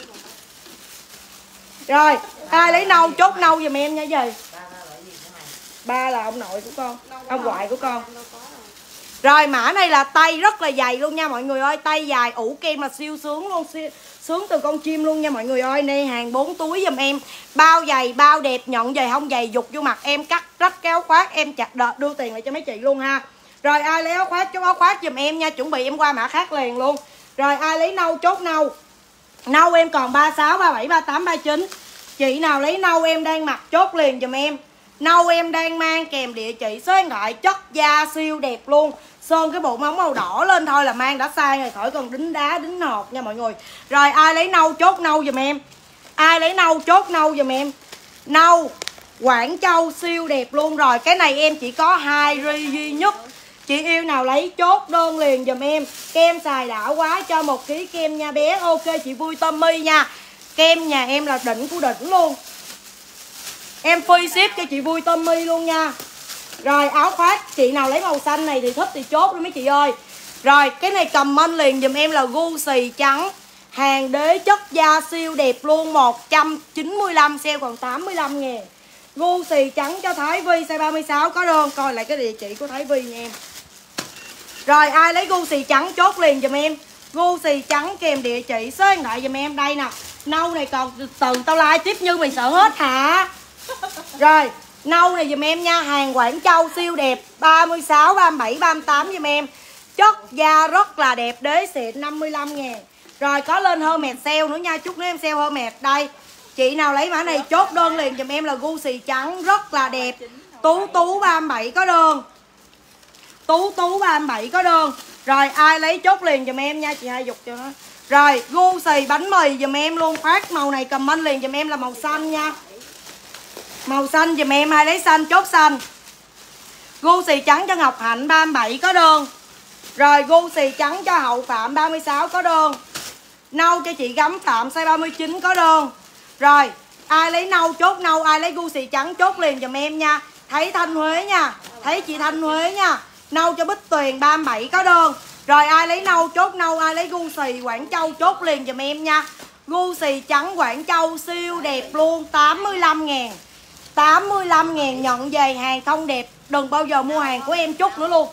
Rồi ai lấy nâu chốt nâu giùm em nha gì. Ba là ông nội của con, ông ngoại của con. Rồi mã này là tay rất là dày luôn nha mọi người ơi. Tay dài ủ kem là siêu sướng luôn, siêu, sướng từ con chim luôn nha mọi người ơi. Đây hàng bốn túi giùm em. Bao dày, bao đẹp, nhận về không dày dục vô mặt em cắt rách cái áo khoác. Em chặt đợt đưa tiền lại cho mấy chị luôn ha. Rồi ai lấy áo khoác chốt áo khoác giùm em nha. Chuẩn bị em qua mã khác liền luôn. Rồi ai lấy nâu chốt nâu. Nâu em còn ba mươi sáu, ba mươi bảy, ba mươi tám, ba mươi chín. Chị nào lấy nâu em đang mặc chốt liền giùm em. Nâu em đang mang kèm địa chỉ số điện thoại, chất da siêu đẹp luôn. Sơn cái bộ móng màu đỏ lên thôi là mang đã sai rồi, khỏi còn đính đá đính hột nha mọi người. Rồi ai lấy nâu chốt nâu giùm em. Ai lấy nâu chốt nâu giùm em. Nâu Quảng Châu siêu đẹp luôn. Rồi cái này em chỉ có hai ri duy nhất. Chị yêu nào lấy chốt đơn liền giùm em. Kem xài đã quá, cho một ký kem nha bé. Ok chị Vui Tommy nha. Kem nhà em là đỉnh của đỉnh luôn. Em free ship cho chị Vui Tommy luôn nha. Rồi áo khoác chị nào lấy màu xanh này thì thích thì chốt đi mấy chị ơi. Rồi cái này comment liền giùm em là Gucci trắng. Hàng đế chất da siêu đẹp luôn. Một trăm chín mươi lăm, sale còn tám mươi lăm ngàn. Gucci trắng cho Thái Vi size ba mươi sáu có đơn. Coi lại cái địa chỉ của Thái Vi nha em. Rồi ai lấy Gucci trắng chốt liền giùm em. Gucci trắng kèm địa chỉ số điện thoại giùm em. Đây nè. Nâu này còn từ tao like tiếp như mày sợ hết hả. Rồi nâu này giùm em nha. Hàng Quảng Châu siêu đẹp. Ba mươi sáu, ba mươi bảy, ba mươi tám giùm em. Chất da rất là đẹp. Đế xịn năm mươi lăm ngàn. Rồi có lên Hermes sale nữa nha. Chút nữa em sale Hermes. Đây chị nào lấy mã này chốt đơn liền giùm em là Gucci trắng rất là đẹp. Tú Tú ba mươi bảy có đơn. Tú Tú ba mươi bảy có đơn. Rồi ai lấy chốt liền giùm em nha. Chị hai dục cho nó. Rồi Gucci bánh mì giùm em luôn. Khoác màu này comment liền giùm em là màu xanh nha. Màu xanh giùm em. Ai lấy xanh chốt xanh. Gucci trắng cho Ngọc Hạnh ba mươi bảy có đơn. Rồi Gucci trắng cho Hậu Phạm ba mươi sáu có đơn. Nâu cho chị Gấm Phạm size ba mươi chín có đơn. Rồi ai lấy nâu chốt nâu. Ai lấy Gucci trắng chốt liền giùm em nha. Thấy Thanh Huế nha. Thấy chị Thanh Huế nha. Nâu cho Bích Tuyền ba mươi bảy có đơn. Rồi ai lấy nâu chốt nâu. Ai lấy Gucci Quảng Châu chốt liền giùm em nha. Gucci trắng Quảng Châu siêu đẹp luôn. Tám mươi lăm ngàn. Tám mươi lăm ngàn nhận về hàng không đẹp. Đừng bao giờ mua hàng của em chút nữa luôn.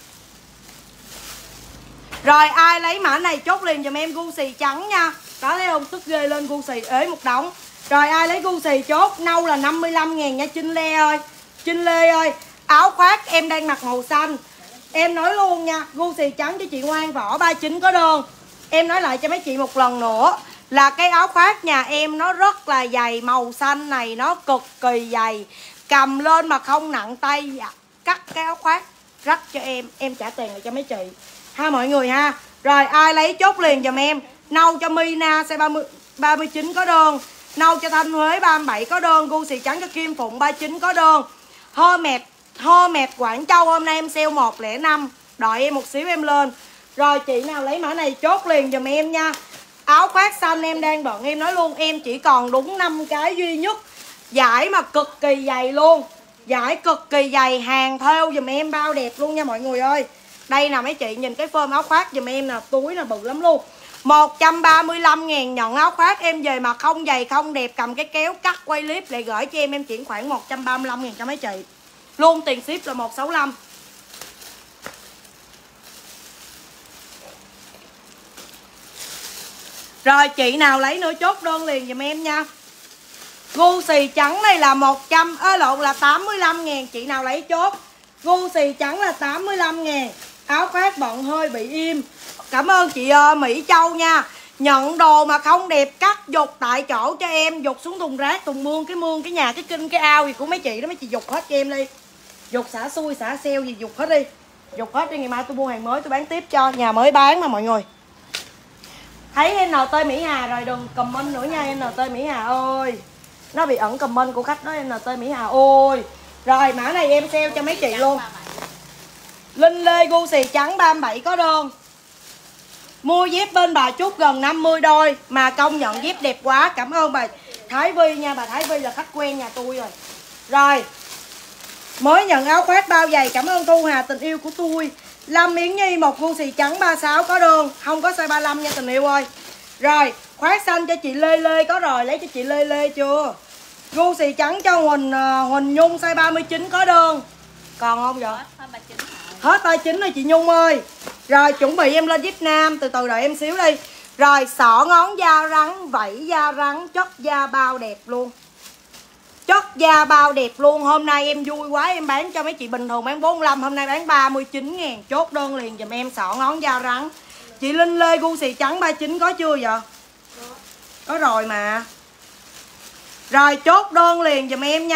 Rồi ai lấy mã này chốt liền giùm em Gucci trắng nha. Có thấy không, tức ghê lên Gucci ế một đống. Rồi ai lấy Gucci chốt nâu là năm mươi lăm ngàn nha Trinh Lê ơi. Trinh Lê ơi, áo khoác em đang mặc màu xanh. Em nói luôn nha, Gucci trắng cho chị Ngoan Võ ba mươi chín có đơn. Em nói lại cho mấy chị một lần nữa là cái áo khoác nhà em nó rất là dày. Màu xanh này nó cực kỳ dày. Cầm lên mà không nặng tay. Cắt cái áo khoác rách cho em. Em trả tiền lại cho mấy chị ha mọi người ha. Rồi ai lấy chốt liền giùm em. Nâu cho Mina size ba mươi chín có đơn. Nâu cho Thanh Huế ba mươi bảy có đơn. Gucci trắng cho Kim Phụng ba mươi chín có đơn. Hermes Hermes Quảng Châu hôm nay em sale một không năm. Đợi em một xíu em lên. Rồi chị nào lấy mã này chốt liền giùm em nha. Áo khoác xanh em đang bận. Em nói luôn em chỉ còn đúng năm cái duy nhất. Vải mà cực kỳ dày luôn. Vải cực kỳ dày. Hàng thêu giùm em bao đẹp luôn nha mọi người ơi. Đây nè mấy chị nhìn cái phơm áo khoác giùm em nè. Túi là bự lắm luôn. Một trăm ba mươi lăm ngàn nhận áo khoác em về mà không dày không đẹp. Cầm cái kéo cắt quay clip lại gửi cho em. Em chuyển khoảng một trăm ba mươi lăm ngàn cho mấy chị. Luôn tiền ship là một trăm sáu mươi lăm. Rồi chị nào lấy nữa chốt đơn liền giùm em nha. Gucci trắng này là một trăm ơ lộn là tám mươi lăm ngàn. Chị nào lấy chốt. Gucci trắng là tám mươi lăm ngàn. Áo khoác bận hơi bị im. Cảm ơn chị uh, Mỹ Châu nha. Nhận đồ mà không đẹp cắt dục tại chỗ cho em. Dục xuống thùng rác, thùng mương, cái mương, cái nhà, cái kinh, cái ao gì của mấy chị đó. Mấy chị dục hết cho em đi. Dục xả xui, xả sale gì dục hết đi. Dục hết đi, ngày mai tôi mua hàng mới tôi bán tiếp cho. Nhà mới bán mà mọi người. Thấy en tê Mỹ Hà rồi đừng comment nữa nha en tê Mỹ Hà ơi. Nó bị ẩn comment của khách đó en tê Mỹ Hà ơi. Rồi mã này em sale cho mấy chị luôn. Linh Lê Gucci trắng ba mươi bảy có đơn. Mua dép bên bà Trúc gần năm mươi đôi. Mà công nhận dép đẹp quá. Cảm ơn bà Thái Vi nha. Bà Thái Vi là khách quen nhà tôi rồi. Rồi mới nhận áo khoác bao giày. Cảm ơn Thu Hà tình yêu của tôi. Lâm Yến Nhi một Gucci trắng ba mươi sáu có đơn. Không có size ba mươi lăm nha tình yêu ơi. Rồi khoác xanh cho chị Lê Lê có rồi. Lấy cho chị Lê Lê chưa. Gucci trắng cho Huỳnh uh, Huỳnh Nhung size ba mươi chín có đơn. Còn không vậy? Hết ba mươi chín rồi chị Nhung ơi. Rồi chuẩn bị em lên Việt Nam. Từ từ đợi em xíu đi. Rồi xỏ ngón da rắn. Vảy da rắn. Chất da bao đẹp luôn. Chất da bao đẹp luôn. Hôm nay em vui quá. Em bán cho mấy chị bình thường bán bốn mươi lăm. Hôm nay bán ba mươi chín ngàn. Chốt đơn liền dùm em xỏ ngón da rắn. Chị Linh Lê Gucci trắng ba mươi chín có chưa vậy? Có rồi mà. Rồi chốt đơn liền dùm em nha.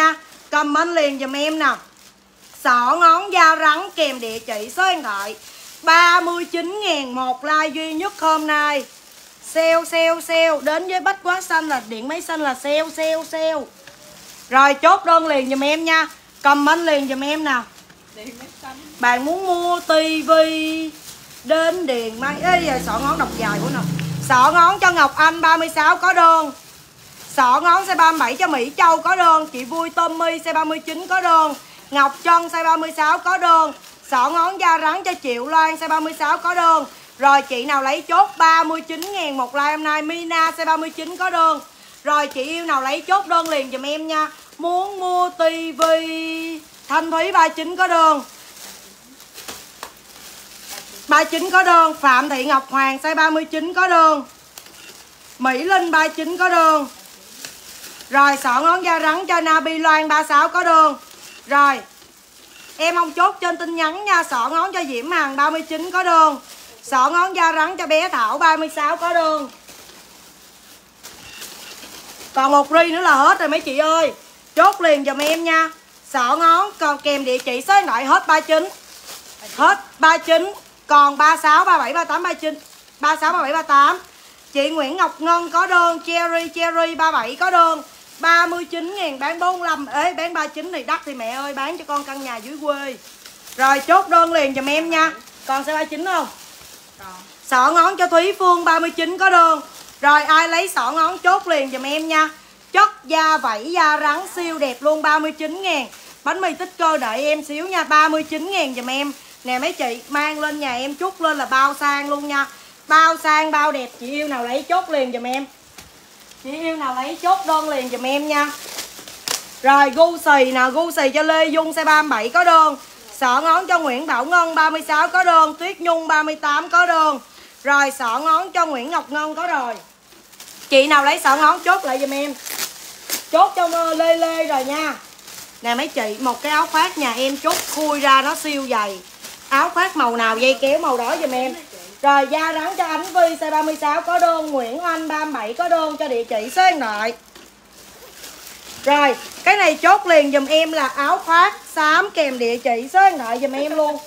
comment liền giùm em nè. Xỏ ngón da rắn kèm địa chỉ số điện thoại. Ba mươi chín ngàn một like duy nhất hôm nay. Sale sale sale. Đến với Bách Hóa Xanh là điện máy xanh là sale sale sale. Rồi chốt đơn liền giùm em nha. Comment liền giùm em nào. Bạn muốn mua tivi đến điện máy. Ê giờ xỏ ngón đọc dài của nó. Xỏ ngón cho Ngọc Anh ba mươi sáu có đơn. Xỏ ngón size ba mươi bảy cho Mỹ Châu có đơn. Chị Vui Tommy size ba mươi chín có đơn. Ngọc Trân size ba mươi sáu có đơn. Xỏ ngón da rắn cho Triệu Loan size ba mươi sáu có đơn. Rồi chị nào lấy chốt ba mươi chín ngàn một like hôm nay. Mina size ba mươi chín có đơn. Rồi chị yêu nào lấy chốt đơn liền giùm em nha. Muốn mua tivi Thanh Thúy ba mươi chín có đơn. ba mươi chín có đơn. Phạm Thị Ngọc Hoàng size ba mươi chín có đơn. Mỹ Linh ba mươi chín có đơn. Rồi xỏ ngón da rắn cho Nabi Loan ba mươi sáu có đơn. Rồi em không chốt trên tin nhắn nha. Xỏ ngón cho Diễm Hằng ba mươi chín có đơn. Xỏ ngón da rắn cho bé Thảo ba mươi sáu có đơn. Còn một ri nữa là hết rồi mấy chị ơi. Chốt liền giùm em nha. Xỏ ngón còn kèm địa chỉ số điện thoại hết ba mươi chín. Hết ba mươi chín. Còn ba mươi sáu, ba mươi bảy, ba mươi tám, ba mươi chín. ba mươi sáu, ba mươi bảy, ba mươi tám. Chị Nguyễn Ngọc Ngân có đơn. Cherry Cherry ba mươi bảy có đơn. ba mươi chín ngàn bán bốn mươi lăm. Ê bán ba mươi chín thì đắt thì mẹ ơi. Bán cho con căn nhà dưới quê. Rồi chốt đơn liền giùm em nha. Còn size ba mươi chín không? Còn. Xỏ ngón cho Thúy Phương ba mươi chín có đơn. Rồi ai lấy xỏ ngón chốt liền giùm em nha. Chất da vảy da rắn siêu đẹp luôn ba mươi chín ngàn. Bánh mì tích cơ đợi em xíu nha. ba mươi chín ngàn giùm em. Nè mấy chị mang lên nhà em chút lên là bao sang luôn nha. Bao sang bao đẹp. Chị yêu nào lấy chốt liền giùm em. Chị yêu nào lấy chốt đơn liền giùm em nha. Rồi gu xì nè. Gu xì cho Lê Dung size ba mươi bảy có đơn. Xỏ ngón cho Nguyễn Bảo Ngân ba mươi sáu có đơn. Tuyết Nhung ba mươi tám có đơn. Rồi xỏ ngón cho Nguyễn Ngọc Ngân có rồi. Chị nào lấy xỏ ngón chốt lại giùm em. Chốt cho Lê Lê rồi nha. Nè mấy chị, một cái áo khoác nhà em chốt khui ra nó siêu dày. Áo khoác màu nào dây kéo màu đó giùm em. Rồi da rắn cho Ánh Vi size ba mươi sáu có đơn. Nguyễn Anh ba mươi bảy có đơn cho địa chỉ số điện thoại. Rồi cái này chốt liền giùm em là áo khoác xám kèm địa chỉ số điện thoại giùm em luôn.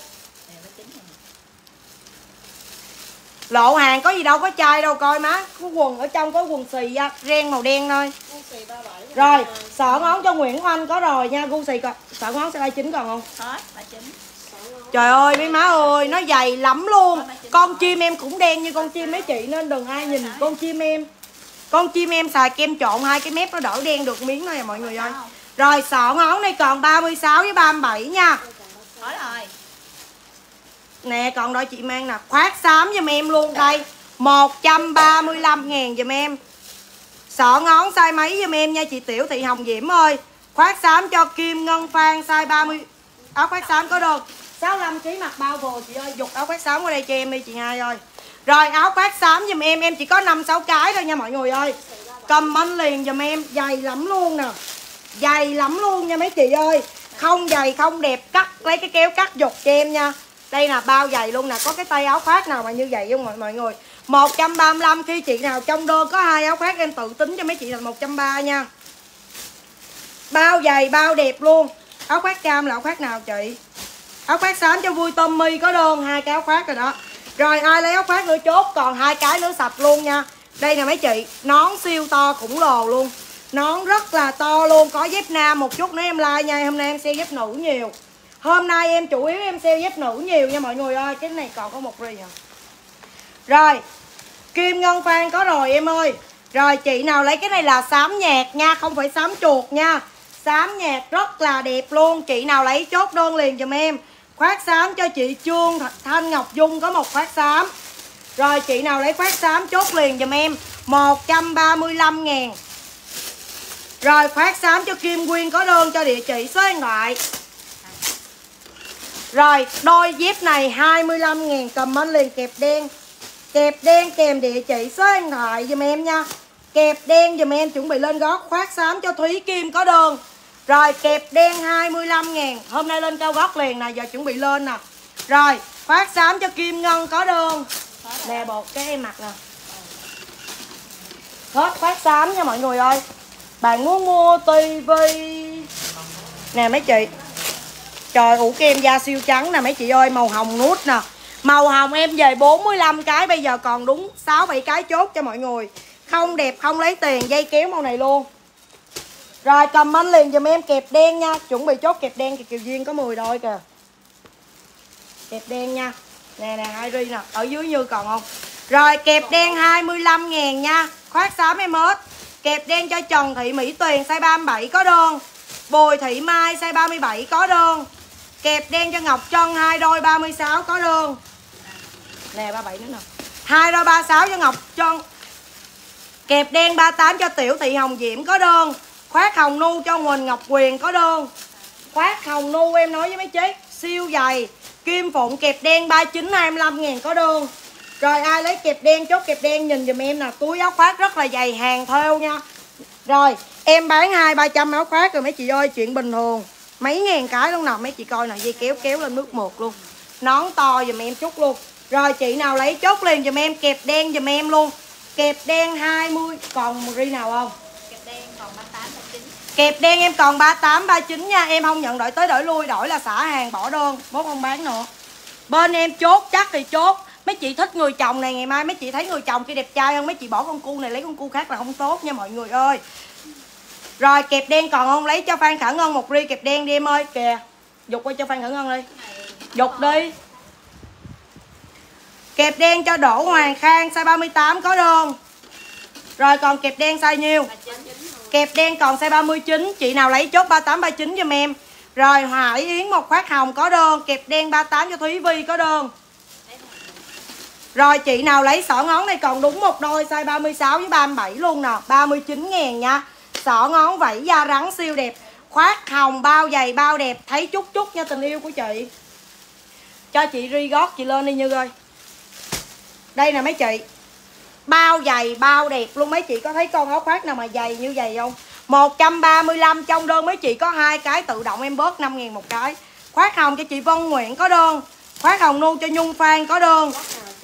Lộ hàng có gì đâu có chai đâu coi má. Có quần ở trong có quần xì ren màu đen thôi. Rồi xỏ ngón cho Nguyễn Oanh có rồi nha. Gu xì còn xỏ ngón size ba mươi chín còn không? Hết ba mươi chín. Trời ơi mấy má ơi nó dày lắm luôn. Con chim em cũng đen như con chim mấy chị. Nên đừng ai nhìn con chim em. Con chim em xài kem trộn hai cái mép nó đỡ đen được miếng thôi à mọi người ơi. Rồi xỏ ngón này còn ba mươi sáu với ba mươi bảy nha. Hết rồi. Nè còn đôi chị mang nè. Khoác xám giùm em luôn đây. một trăm ba mươi lăm ngàn giùm em. Xỏ ngón size mấy giùm em nha chị Tiểu Thị Hồng Diễm ơi. Khoác xám cho Kim Ngân Phan size ba mươi. Áo khoác xám có được sáu mươi lăm ki lô gam mặc bao vồ chị ơi. Dục áo khoác xám qua đây cho em đi chị Hai ơi. Rồi áo khoác xám giùm em. Em chỉ có năm sáu cái thôi nha mọi người ơi. Comment liền giùm em. Dày lắm luôn nè. Dày lắm luôn nha mấy chị ơi. Không dày không đẹp. Cắt lấy cái kéo cắt dục cho em nha. Đây là bao dày luôn nè. Có cái tay áo khoác nào mà như vậy không mọi, mọi người. Một trăm ba mươi lăm. Khi chị nào trong đơn có hai áo khoác em tự tính cho mấy chị là một trăm ba mươi nha. Bao dày bao đẹp luôn. Áo khoác cam là áo khoác nào chị? Áo khoác xám cho Vui Tommy có đơn. Hai cái áo khoác rồi đó. Rồi ai lấy áo khoác nữa chốt. Còn hai cái nữa sạch luôn nha. Đây nè mấy chị. Nón siêu to khủng lồ luôn. Nón rất là to luôn. Có dép nam một chút nữa em like nha. Hôm nay em sale dép nữ nhiều. Hôm nay em chủ yếu em sale dép nữ nhiều nha mọi người ơi. Cái này còn có một ri à. Rồi Kim Ngân Phan có rồi em ơi. Rồi chị nào lấy cái này là xám nhạt nha. Không phải xám chuột nha. Xám nhạt rất là đẹp luôn. Chị nào lấy chốt đơn liền giùm em. Khoác xám cho chị Trương Thanh Ngọc Dung có một khoác xám. Rồi chị nào lấy khoác xám chốt liền giùm em một trăm ba mươi lăm ngàn. Rồi khoác xám cho Kim Quyên có đơn cho địa chỉ số điện thoại. Rồi đôi dép này hai mươi lăm ngàn. Comment liền kẹp đen. Kẹp đen kèm địa chỉ số điện thoại giùm em nha. Kẹp đen giùm em chuẩn bị lên gót. Khoác xám cho Thúy Kim có đơn. Rồi kẹp đen hai mươi lăm ngàn. Hôm nay lên cao gót liền nè. Giờ chuẩn bị lên nè. Rồi khoác xám cho Kim Ngân có đơn. Nè bột cái em mặc nè. Hết khoác xám nha mọi người ơi. Bạn muốn mua tivi Nè mấy chị. Trời, ủ kem da siêu trắng nè mấy chị ơi, màu hồng nút nè. Màu hồng em về bốn mươi lăm cái, bây giờ còn đúng sáu bảy cái chốt cho mọi người. Không đẹp không lấy tiền, dây kéo màu này luôn. Rồi comment liền giùm em kẹp đen nha, chuẩn bị chốt kẹp đen kìa, Kiều Duyên có mười đôi kìa. Kẹp đen nha. Nè nè hai ri nè, ở dưới Như còn không? Rồi kẹp đen hai mươi lăm ngàn nha, khoác xám em hết. Kẹp đen cho Trần Thị Mỹ Tuyền size ba mươi bảy có đơn. Bùi Thị Mai size ba mươi bảy có đơn. Kẹp đen cho Ngọc Trân hai đôi ba mươi sáu có đơn. Nè ba mươi bảy nữa nè. Hai đôi ba mươi sáu cho Ngọc Trân. Kẹp đen ba mươi tám cho Tiểu Thị Hồng Diễm có đơn. Khoác hồng nu cho Huỳnh Ngọc Quyền có đơn. Khoác hồng nu em nói với mấy chế siêu dày. Kim Phụng kẹp đen ba mươi chín hai mươi lăm ngàn có đơn. Rồi ai lấy kẹp đen chốt kẹp đen nhìn dùm em nè, túi áo khoác rất là dày, hàng thêu nha. Rồi em bán hai ba trăm áo khoác rồi mấy chị ơi, chuyện bình thường. Mấy ngàn cái luôn nè, mấy chị coi nè, dây kéo kéo lên nước mượt luôn. Nón to dùm em chút luôn. Rồi chị nào lấy chốt liền dùm em kẹp đen dùm em luôn. Kẹp đen hai mươi, còn một ri nào không? Kẹp đen còn ba mươi tám, ba mươi chín. Kẹp đen em còn ba mươi tám, ba mươi chín nha. Em không nhận đổi tới đổi lui, đổi là xả hàng bỏ đơn, bố không bán nữa. Bên em chốt chắc thì chốt. Mấy chị thích người chồng này, ngày mai mấy chị thấy người chồng kia đẹp trai hơn, mấy chị bỏ con cu này lấy con cu khác là không tốt nha mọi người ơi. Rồi kẹp đen còn không, lấy cho Phan Khả Ngân một ri kẹp đen đi em ơi. Kìa, dục qua cho Phan Khả Ngân đi. Dục đi. Kẹp đen cho Đỗ Hoàng Khang size ba mươi tám có đơn. Rồi còn kẹp đen size nhiêu? Kẹp đen còn size ba mươi chín. Chị nào lấy chốt ba mươi tám, ba mươi chín giùm em. Rồi Hải Yến một khoác hồng có đơn. Kẹp đen ba mươi tám cho Thúy Vi có đơn. Rồi chị nào lấy xỏ ngón này còn đúng một đôi size ba mươi sáu với ba mươi bảy luôn nè, ba mươi chín ngàn nha. Xỏ ngón vảy da rắn siêu đẹp. Khoác hồng bao dày bao đẹp. Thấy chút chút nha tình yêu của chị. Cho chị ri gót chị lên đi Như ơi. Đây nè mấy chị. Bao dày bao đẹp luôn. Mấy chị có thấy con áo khoác nào mà dày như vậy không? Một trăm ba mươi lăm trong đơn mấy chị có hai cái tự động em bớt năm ngàn một cái. Khoác hồng cho chị Vân Nguyễn có đơn. Khoác hồng luôn cho Nhung Phan có đơn.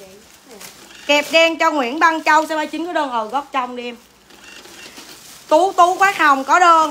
Kẹp đen cho Nguyễn Băng Châu size ba mươi chín có đơn. Ờ gót trong đi em. Tú Tú khoác hồng có đơn.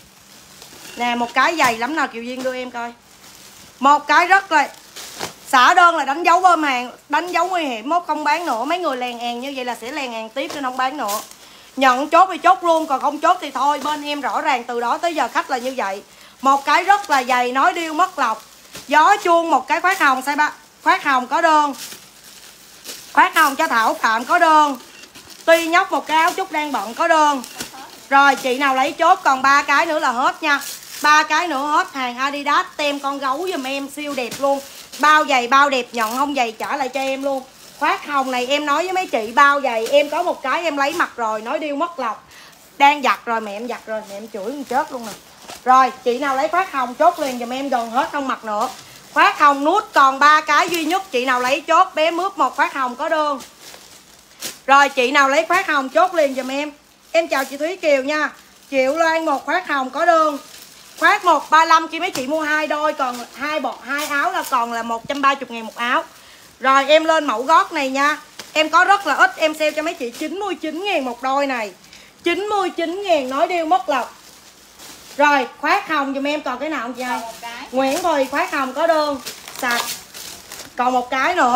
Nè một cái dày lắm nào Kiều Duyên đưa em coi. Một cái rất là xả đơn là đánh dấu bơm hàng, đánh dấu nguy hiểm, mốt không bán nữa. Mấy người lèn hàng như vậy là sẽ lèn hàng tiếp nên không bán nữa. Nhận chốt thì chốt luôn, còn không chốt thì thôi. Bên em rõ ràng từ đó tới giờ khách là như vậy. Một cái rất là dày, nói điêu mất lọc. Gió chuông một cái khoác hồng size ba, khoác hồng có đơn. Khoác hồng cho Thảo Phạm có đơn. Tuy nhóc một cái áo Trúc đang bận có đơn. Rồi chị nào lấy chốt còn ba cái nữa là hết nha. Ba cái nữa hết. Hàng Adidas tem con gấu giùm em siêu đẹp luôn. Bao giày bao đẹp, nhận không giày trả lại cho em luôn. Khoác hồng này em nói với mấy chị bao giày. Em có một cái em lấy mặt rồi, nói điêu mất lọc. Đang giặt rồi, mẹ em giặt rồi, mẹ em chửi em chết luôn nè. Rồi chị nào lấy khoác hồng chốt liền giùm em, gần hết không mặc nữa. Khoác hồng nút còn ba cái duy nhất. Chị nào lấy chốt bé mướp một khoác hồng có đơn. Rồi chị nào lấy khoác hồng chốt liền giùm em. Em chào chị Thúy Kiều nha. Triệu Loan một khoác hồng có đơn. Khoác một ba mươi lăm khi mấy chị mua hai đôi, còn hai bọt hai áo là còn là một trăm ba mươi ngàn một áo. Rồi em lên mẫu gót này nha. Em có rất là ít, em sale cho mấy chị chín mươi chín ngàn một đôi này. chín mươi chín ngàn nói điêu mất lọc. Rồi khoác hồng giùm em còn cái nào không chị ơi? Nguyễn Thùy khoác hồng có đơn. Sạch. Còn một cái nữa.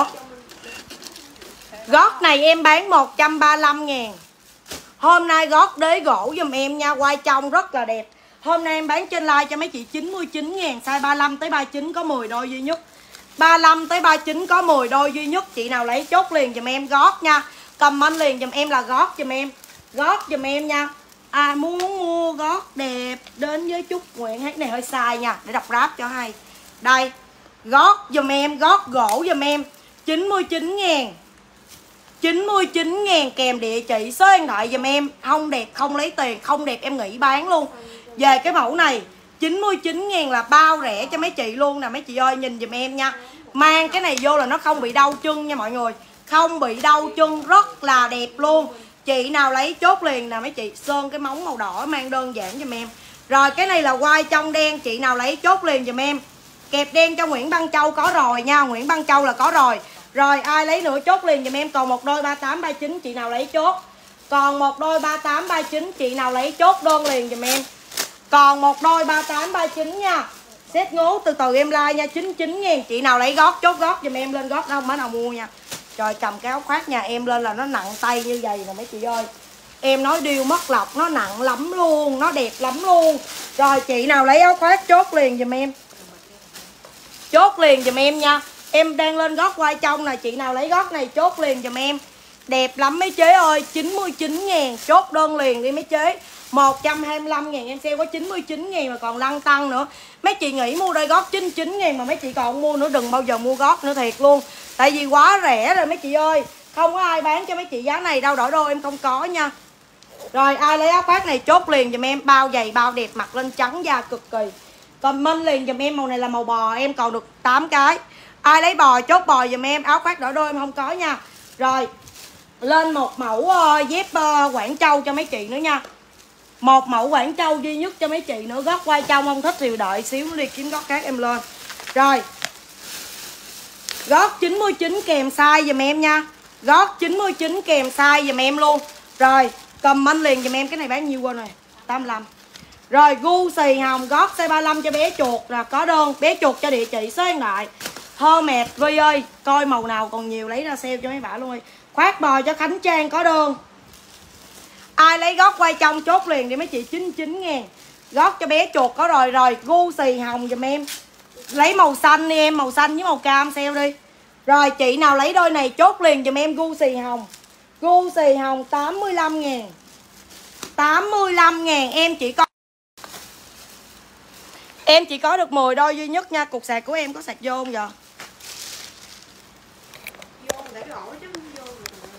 Gót này em bán một trăm ba mươi lăm ngàn. Hôm nay gót đế gỗ giùm em nha, quay trong rất là đẹp. Hôm nay em bán trên live cho mấy chị chín mươi chín ngàn, size ba mươi lăm tới ba mươi chín có mười đôi duy nhất. ba mươi lăm tới ba mươi chín có mười đôi duy nhất. Chị nào lấy chốt liền giùm em gót nha. Comment liền giùm em là gót giùm em. Gót giùm em nha. À muốn mua gót đẹp đến với Trúc Nguyễn. Hát này hơi sai nha, để đọc rap cho hay. Đây, gót giùm em, gót gỗ giùm em chín mươi chín ngàn. chín mươi chín ngàn kèm địa chỉ, số điện thoại giùm em. Không đẹp không lấy tiền, không đẹp em nghỉ bán luôn. Về cái mẫu này chín mươi chín ngàn là bao rẻ cho mấy chị luôn nè. Mấy chị ơi nhìn giùm em nha. Mang cái này vô là nó không bị đau chân nha mọi người. Không bị đau chân, rất là đẹp luôn. Chị nào lấy chốt liền nè mấy chị. Sơn cái móng màu đỏ mang đơn giản giùm em. Rồi cái này là quai trong đen. Chị nào lấy chốt liền giùm em. Kẹp đen cho Nguyễn Băng Châu có rồi nha. Nguyễn Băng Châu là có rồi. Rồi ai lấy nữa chốt liền giùm em. Còn một đôi ba mươi tám, ba mươi chín chị nào lấy chốt. Còn một đôi ba mươi tám, ba mươi chín chị nào lấy chốt đơn liền giùm em. Còn một đôi ba tám ba chín nha. Set ngố từ từ em like nha, chín mươi chín ngàn. Chị nào lấy gót chốt gót giùm em lên gót đâu mới nào mua nha. Trời, cầm cái áo khoác nhà em lên là nó nặng tay như vậy nè mấy chị ơi. Em nói điêu mất lọc, nó nặng lắm luôn, nó đẹp lắm luôn. Rồi chị nào lấy áo khoác chốt liền giùm em. Chốt liền giùm em nha. Em đang lên gót quay trong nè, chị nào lấy gót này chốt liền giùm em. Đẹp lắm mấy chế ơi, chín mươi chín ngàn. Chốt đơn liền đi mấy chế. Một trăm hai mươi lăm ngàn em sale có chín mươi chín ngàn mà còn lăn tăng nữa. Mấy chị nghĩ mua đôi gót chín mươi chín ngàn mà mấy chị còn không mua nữa, đừng bao giờ mua gót nữa thiệt luôn. Tại vì quá rẻ rồi mấy chị ơi. Không có ai bán cho mấy chị giá này đâu, đổi đô em không có nha. Rồi ai lấy áo khoác này chốt liền giùm em. Bao dày bao đẹp, mặc lên trắng da cực kỳ. Comment liền giùm em, màu này là màu bò, em còn được tám cái. Ai lấy bò chốt bò giùm em. Áo khoác đổi đôi em không có nha. Rồi lên một mẫu uh, dép uh, Quảng Châu cho mấy chị nữa nha. Một mẫu Quảng Châu duy nhất cho mấy chị nữa. Gót quay trong không thích thì đợi xíu nữa đi kiếm gót khác em lên. Rồi gót chín mươi chín kèm size giùm em nha. Gót chín mươi chín kèm size giùm em luôn. Rồi comment liền giùm em. Cái này bán nhiêu quên rồi, tám mươi lăm. Rồi gu xì hồng gót size ba mươi lăm cho bé chuột là có đơn. Bé chuột cho địa chỉ số điện thoại. Thơ mệt Vi ơi, coi màu nào còn nhiều lấy ra sale cho mấy bả luôn. Khoác bò cho Khánh Trang có đơn. Ai lấy gót quay trong chốt liền đi mấy chị, chín mươi chín ngàn. Gót cho bé chuột có rồi. Rồi gu xì hồng giùm em. Lấy màu xanh đi em, màu xanh với màu cam sale đi. Rồi chị nào lấy đôi này chốt liền giùm em gu xì hồng. Gu xì hồng tám mươi lăm ngàn. tám mươi lăm ngàn em chỉ có Em chỉ có được mười đôi duy nhất nha. Cục sạc của em có sạc vô không giờ? Vô để lỗ chứ không vô.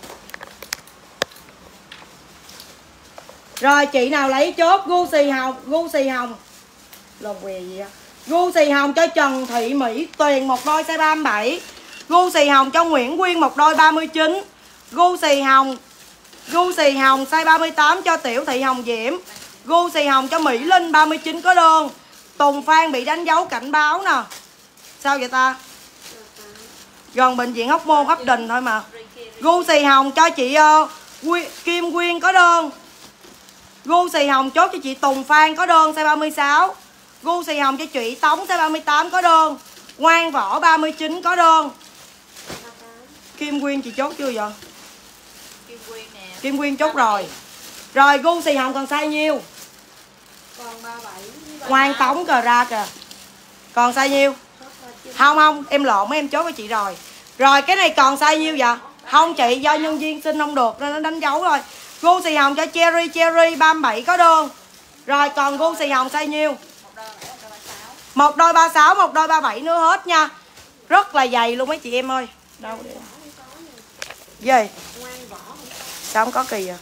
Rồi chị nào lấy chốt gu xì hồng. Gu xì hồng lồng què gì á. Gu xì hồng cho Trần Thị Mỹ Tuyền một đôi size ba mươi bảy. Gu xì hồng cho Nguyễn Quyên một đôi ba mươi chín. Gu xì hồng Gu xì hồng size ba mươi tám cho Tiểu Thị Hồng Diễm. Gu xì hồng cho Mỹ Linh ba mươi chín có đơn. Tùng Phan bị đánh dấu cảnh báo nè. Sao vậy ta? Gần bệnh viện Hóc Môn Hóc Đình thôi mà. Gu xì hồng cho chị uh, Quy, Kim Quyên có đơn. Gu xì hồng chốt cho chị Tùng Phan có đơn size ba mươi sáu. Gu xì hồng cho chị Tống size ba mươi tám có đơn. Ngoan Võ ba mươi chín có đơn. Kim Quyên chị chốt chưa vậy? Kim Quyên nè. Kim Quyên chốt rồi. Rồi gu xì hồng còn size nhiêu? Còn ba mươi bảy. Ngoan Tống cờ ra kìa. Còn size nhiêu? Không không, em lộn em chốt với chị rồi. Rồi cái này còn size nhiêu vậy? Không chị, do nhân viên xin không được nên nó đánh dấu rồi. Gu xì hồng cho Cherry Cherry ba mươi bảy có đơn. Rồi còn gu xì hồng size nhiêu? Một đôi ba mươi sáu, một đôi ba mươi bảy nữa hết nha. Rất là dày luôn mấy chị em ơi. Đâu để gì? Sao không có kỳ à?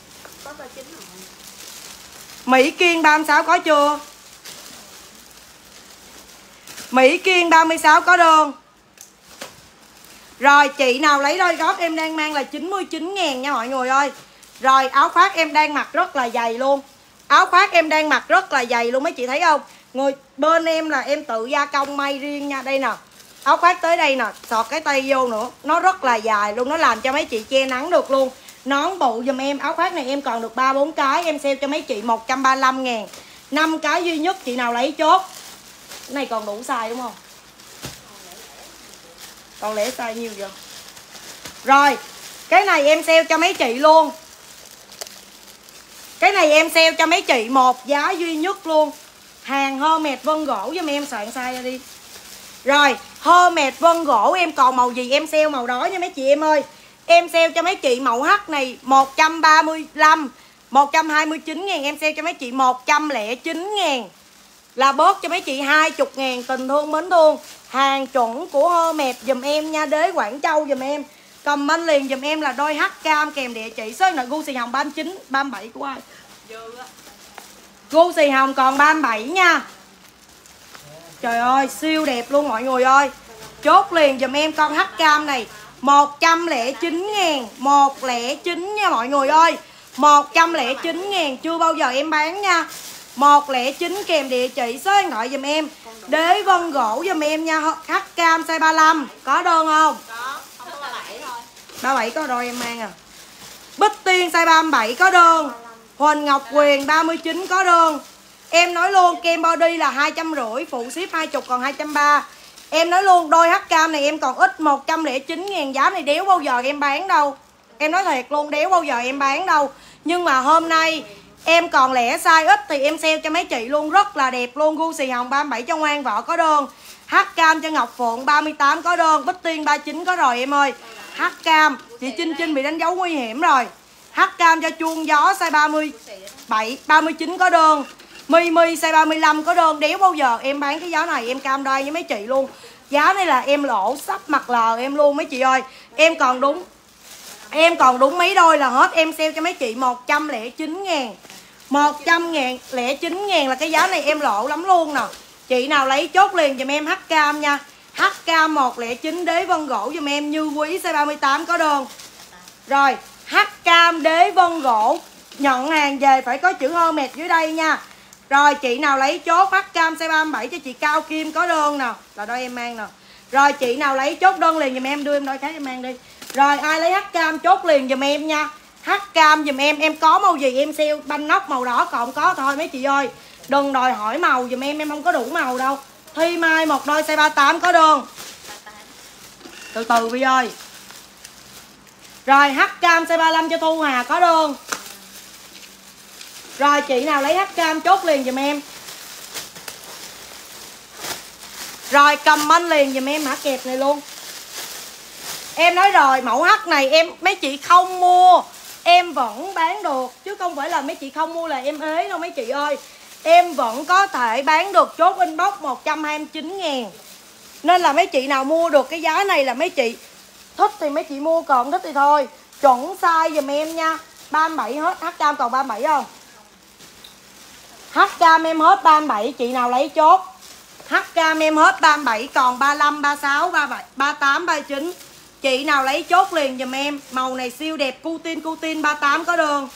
Mỹ Kiên ba mươi sáu có chưa? Mỹ Kiên ba mươi sáu có đơn. Rồi chị nào lấy đôi gót em đang mang là chín mươi chín ngàn nha mọi người ơi. Rồi áo khoác em đang mặc rất là dày luôn. Áo khoác em đang mặc rất là dày luôn mấy chị thấy không? Người bên em là em tự gia công may riêng nha. Đây nè. Áo khoác tới đây nè, sọt cái tay vô nữa. Nó rất là dài luôn, nó làm cho mấy chị che nắng được luôn. Nón bụ giùm em, áo khoác này em còn được ba bốn cái. Em sale cho mấy chị một trăm ba mươi lăm ngàn. năm cái duy nhất, chị nào lấy chốt. Cái này còn đủ size đúng không? Còn lẻ size nhiêu vậy? Rồi, cái này em sale cho mấy chị luôn. Cái này em sale cho mấy chị một giá duy nhất luôn. Hàng Hermes Vân Gỗ giùm em, soạn size ra đi. Rồi, Hermes Vân Gỗ em còn màu gì em sale màu đó nha mấy chị em ơi. Em sale cho mấy chị màu H này một trăm ba mươi lăm, một trăm hai mươi chín ngàn. Em sale cho mấy chị một trăm lẻ chín ngàn. Là bớt cho mấy chị hai mươi ngàn tình thương mến thương. Hàng chuẩn của Hermes dùm em nha. Đế Quảng Châu dùm em. Comment liền dùm em là đôi H cam kèm địa chỉ số là gu xì hồng ba mươi chín, ba mươi bảy của ai? Gu xì hồng còn ba mươi bảy nha. Trời ơi siêu đẹp luôn mọi người ơi. Chốt liền dùm em con H cam này một trăm lẻ chín ngàn. một trăm lẻ chín nha mọi người ơi. một trăm lẻ chín ngàn. Chưa bao giờ em bán nha. một trăm lẻ chín kèm địa chỉ số điện thoại dùm em. Đế Vân Gỗ dùm em nha. H cam size ba mươi lăm. Có đơn không? Có. Không có ba mươi bảy thôi. ba mươi bảy có đôi em mang à. Bích Tiên size ba mươi bảy có đơn. Huỳnh Ngọc Quyền ba mươi chín có đơn. Em nói luôn kem body là hai trăm rưỡi, phụ ship hai mươi còn hai trăm ba mươi. Em nói luôn đôi hắc cam này em còn ít một trăm lẻ chín ngàn, giá này đéo bao giờ em bán đâu. Em nói thiệt luôn, đéo bao giờ em bán đâu. Nhưng mà hôm nay em còn lẻ size ít thì em sale cho mấy chị luôn, rất là đẹp luôn. Gu xì hồng ba mươi bảy cho Ngoan Vợ có đơn. Hắc cam cho Ngọc Phượng ba mươi tám có đơn. Bích Tiên ba mươi chín có rồi em ơi. Hắc cam chị Trinh Trinh bị đánh dấu nguy hiểm rồi. Hắc cam cho Chuông Gió size ba mươi bảy, ba mươi chín có đơn. Mi Mi size ba mươi lăm có đơn. Đéo bao giờ em bán cái giá này, em cam đoan với mấy chị luôn. Giá này là em lỗ sắp mặt lờ em luôn mấy chị ơi. Em còn đúng Em còn đúng mấy đôi là hết. Em sale cho mấy chị một trăm lẻ chín ngàn. một trăm lẻ chín ngàn là cái giá này em lộ lắm luôn nè. Chị nào lấy chốt liền giùm em hắc cam nha. Hắc cam một không chín đế vân gỗ giùm em. Như Quý size ba mươi tám có đơn. Rồi hắc cam đế vân gỗ nhận hàng về phải có chữ Hermes dưới đây nha. Rồi chị nào lấy chốt hắc cam size ba mươi bảy cho chị Cao Kim có đơn nè. Là đôi em mang nè. Rồi chị nào lấy chốt đơn liền giùm em. Đưa em đôi khác em mang đi. Rồi ai lấy hắc cam chốt liền giùm em nha. Hắc cam giùm em. Em có màu gì em sale banh nóc màu đỏ còn có thôi mấy chị ơi. Đừng đòi hỏi màu giùm em. Em không có đủ màu đâu. Thi Mai một đôi size ba mươi tám có đơn. Từ từ Vi ơi. Rồi hắc cam size ba mươi lăm cho Thu Hà có đơn. Rồi chị nào lấy hắc cam chốt liền giùm em. Rồi comment liền giùm em mã kẹp này luôn. Em nói rồi mẫu hắc này em mấy chị không mua em vẫn bán được. Chứ không phải là mấy chị không mua là em ế đâu mấy chị ơi. Em vẫn có thể bán được chốt inbox một trăm hai mươi chín ngàn. Nên là mấy chị nào mua được cái giá này là mấy chị thích thì mấy chị mua, còn thích thì thôi. Chuẩn size giùm em nha. ba mươi bảy hết. Hắc cam còn ba mươi bảy không? Hắc cam em hết ba mươi bảy. Chị nào lấy chốt. Hắc cam em hết ba mươi bảy. Còn ba mươi lăm, ba mươi sáu, ba mươi bảy, ba mươi tám, ba mươi chín. Chị nào lấy chốt liền giùm em. Màu này siêu đẹp. Cutin Cutin ba mươi tám có đơn.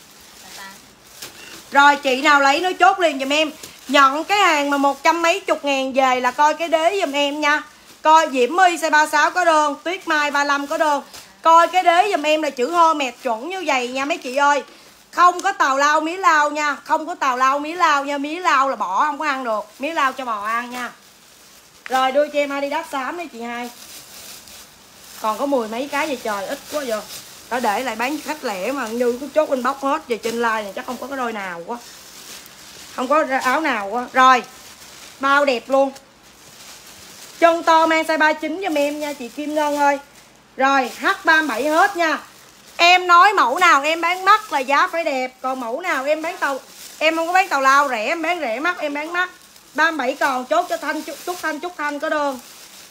Rồi chị nào lấy nó chốt liền giùm em. Nhận cái hàng mà một trăm mấy chục ngàn về là coi cái đế giùm em nha. Coi Diễm My size ba mươi sáu có đơn. Tuyết Mai ba mươi lăm có đơn. Coi cái đế giùm em là chữ Hermes chuẩn như vậy nha mấy chị ơi. Không có tào lao mía lao nha. Không có tào lao mía lao nha. Mía lao là bỏ không có ăn được. Mía lao cho bò ăn nha. Rồi đưa cho em Adidas xám đi chị hai. Còn có mười mấy cái vậy trời, ít quá giờ. Đã để lại bán khách lẻ mà như cái chốt inbox hết. Giờ trên live này chắc không có cái đôi nào quá. Không có áo nào quá. Rồi bao đẹp luôn. Chân to mang size ba mươi chín giùm em nha chị Kim Ngân ơi. Rồi H ba mươi bảy hết nha. Em nói mẫu nào em bán mắc là giá phải đẹp. Còn mẫu nào em bán tàu, em không có bán tàu lao rẻ, em bán rẻ mắc em bán mắc. Ba mươi bảy còn chốt cho Thanh Trúc Thanh Trúc Thanh có đơn.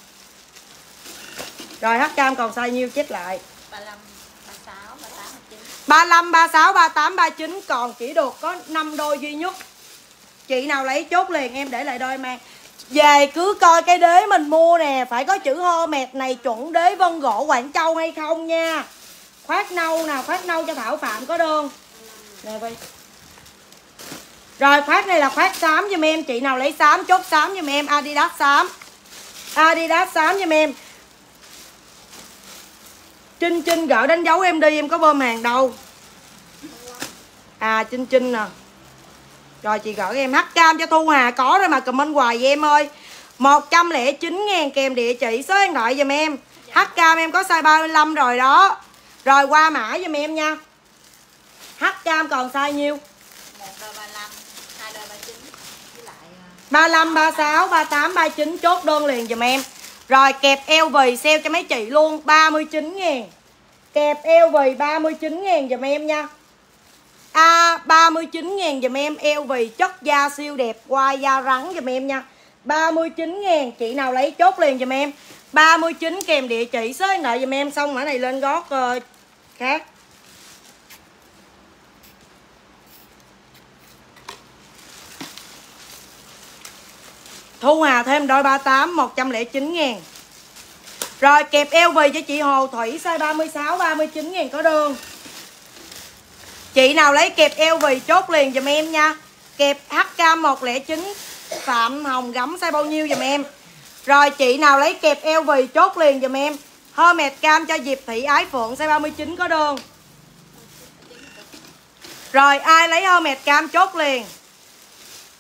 Rồi H cam còn size nhiêu chết lại. ba mươi lăm, ba mươi sáu, ba mươi tám, ba mươi chín. ba mươi lăm, ba mươi sáu, ba mươi tám, ba mươi chín còn chỉ được có năm đôi duy nhất. Chị nào lấy chốt liền em để lại đôi mang. Về cứ coi cái đế mình mua nè, phải có chữ Hermes này chuẩn đế vân gỗ Quảng Châu hay không nha. Khoác nâu nào, khoác nâu cho Thảo Phạm có đơn. Nè Vi. Rồi khoác này là khoác xám giùm em, chị nào lấy xám chốt xám giùm em, Adidas xám. Adidas xám giùm em. Trinh Trinh gỡ đánh dấu em đi, em có bơm hàng đâu. À Trinh Trinh nè. Rồi chị gửi em hắc cam cho Thu Hà có rồi mà comment hoài vậy em ơi. một trăm lẻ chín ngàn kèm địa chỉ số điện thoại giùm em. Hắc cam em có size ba mươi lăm rồi đó. Rồi qua mã giùm em nha. Hắc cam còn size nhiêu? Một đôi ba mươi lăm, hai đôi ba mươi chín với lại ba mươi lăm, ba mươi sáu, ba mươi tám, ba mươi chín chốt đơn liền giùm em. Rồi kẹp eo vì sale cho mấy chị luôn ba mươi chín ngàn. Kẹp eo vì ba mươi chín ngàn giùm em nha. À, ba mươi chín ngàn giùm em. Eo vì chất da siêu đẹp qua da rắn giùm em nha. Ba mươi chín ngàn. Chị nào lấy chốt liền giùm em. Ba mươi chín kèm địa chỉ số điện thoại giùm em. Xong mã này lên gót uh, khác. Thu Hà thêm đôi ba mươi tám, một trăm lẻ chín ngàn. Rồi kẹp eo vì cho chị Hồ Thủy size ba mươi sáu, ba mươi chín ngàn có đơn. Chị nào lấy kẹp eo vì chốt liền giùm em nha. Kẹp hát cam một không chín Phạm Hồng gấm size bao nhiêu giùm em. Rồi chị nào lấy kẹp eo vì chốt liền giùm em. Hermes cam cho Diệp Thị Ái Phượng size ba mươi chín có đơn. Rồi ai lấy Hermes cam chốt liền.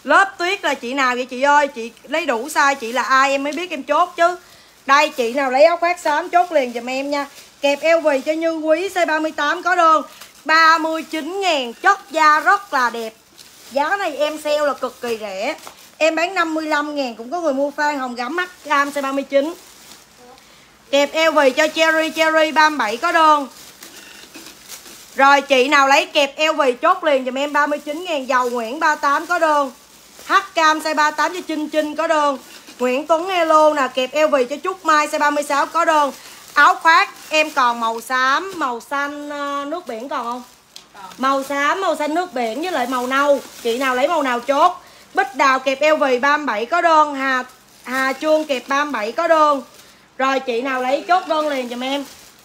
Lớp tuyết là chị nào vậy chị ơi? Chị lấy đủ size chị là ai em mới biết em chốt chứ. Đây chị nào lấy áo khoác xám chốt liền giùm em nha. Kẹp eo vì cho Như Quý size ba mươi tám có đơn. ba mươi chín ngàn, chất da rất là đẹp. Giá này em sale là cực kỳ rẻ. Em bán năm mươi lăm ngàn cũng có người mua. Phan hồng gấm mắt cam size ba mươi chín. Kẹp eo vì cho Cherry Cherry ba mươi bảy có đơn. Rồi chị nào lấy kẹp eo vì chốt liền giùm em ba mươi chín ngàn. Dầu Nguyễn ba mươi tám có đơn. Hắc cam size ba mươi tám cho Trinh Trinh có đơn. Nguyễn Tuấn Hello nè, kẹp eo vì cho Trúc Mai size ba mươi sáu có đơn. Áo khoác em còn màu xám, màu xanh nước biển còn không? Còn. Màu xám, màu xanh nước biển với lại màu nâu. Chị nào lấy màu nào chốt. Bích Đào kẹp eo vì ba mươi bảy có đơn. Hà Hà Chuông kẹp ba mươi bảy có đơn. Rồi chị nào lấy chốt đơn liền giùm em.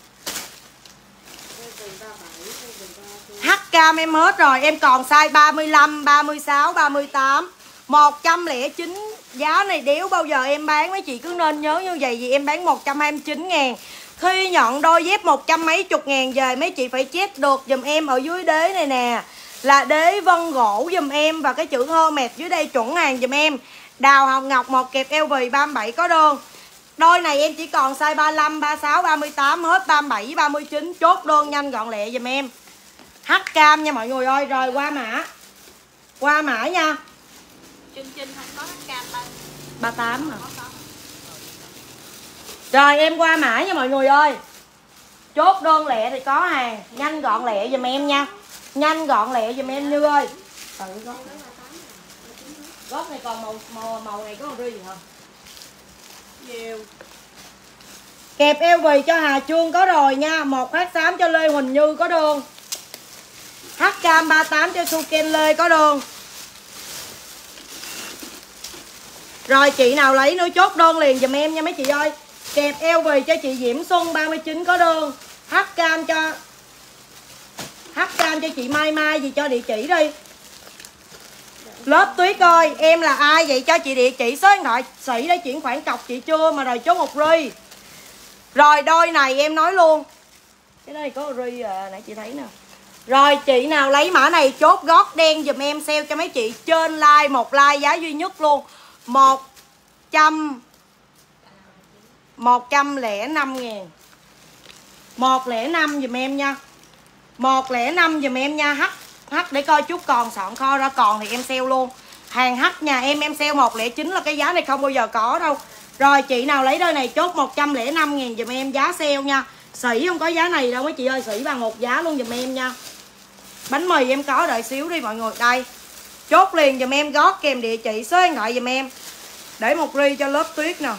Hắc cam em hết rồi, em còn size ba mươi lăm, ba mươi sáu, ba mươi tám. một trăm lẻ chín. Giá này đéo bao giờ em bán, mấy chị cứ nên nhớ như vậy. Vì em bán một trăm hai mươi chín ngàn. Khi nhận đôi dép một trăm mấy chục ngàn về, mấy chị phải chép được dùm em ở dưới đế này nè, là đế vân gỗ dùm em. Và cái chữ Hermes dưới đây chuẩn hàng dùm em. Đào Hồng Ngọc một kẹp eo vì ba mươi bảy có đơn. Đôi này em chỉ còn size ba mươi lăm, ba mươi sáu, ba mươi tám. Hết ba mươi bảy, ba mươi chín. Chốt đơn nhanh gọn lẹ dùm em. Hắc cam nha mọi người ơi. Rồi qua mã. Qua mã nha. Trinh Trinh không có hắc cam ba ba mươi tám hả? Rồi em qua mã nha mọi người ơi. Chốt đơn lẹ thì có hàng. Nhanh gọn lẹ dùm em nha. Nhanh gọn lẹ dùm em Như ơi. Ừ, gót. Gót này còn màu màu màu này có màu ri gì không? nhiều. Kẹp eo vì cho Hà Chuông có rồi nha. Một hát xám cho Lê Huỳnh Như có đơn. Hắc cam ba mươi tám cho Su Ken Lê có đơn. Rồi chị nào lấy nữa chốt đơn liền giùm em nha mấy chị ơi. Kẹp eo vì cho chị Diễm Xuân ba mươi chín có đơn. Hắc cam cho Hắc cam cho chị Mai Mai gì cho địa chỉ đi. Lớp tuyết ơi, em là ai vậy cho chị địa chỉ số điện thoại sĩ để chuyển khoản cọc chị chưa mà rồi chốt một ri. Rồi đôi này em nói luôn. Cái này có ri à, nãy chị thấy nè. Rồi chị nào lấy mã này chốt gót đen dùm em sale cho mấy chị trên like một like giá duy nhất luôn. một trăm một trăm lẻ năm ngàn. một trăm lẻ năm dùm em nha. một trăm lẻ năm dùm em nha. H H để coi chút còn soạn kho ra còn thì em sale luôn. Hàng H nhà em em sale một trăm lẻ chín là cái giá này không bao giờ có đâu. Rồi chị nào lấy đôi này chốt một trăm lẻ năm ngàn dùm em giá sale nha. Sỉ không có giá này đâu mấy chị ơi, sỉ bằng một giá luôn dùm em nha. Bánh mì em có đợi xíu đi mọi người. Đây. Chốt liền dùm em gót kèm địa chỉ số điện thoại dùm em. Để một ri cho lớp tuyết nè.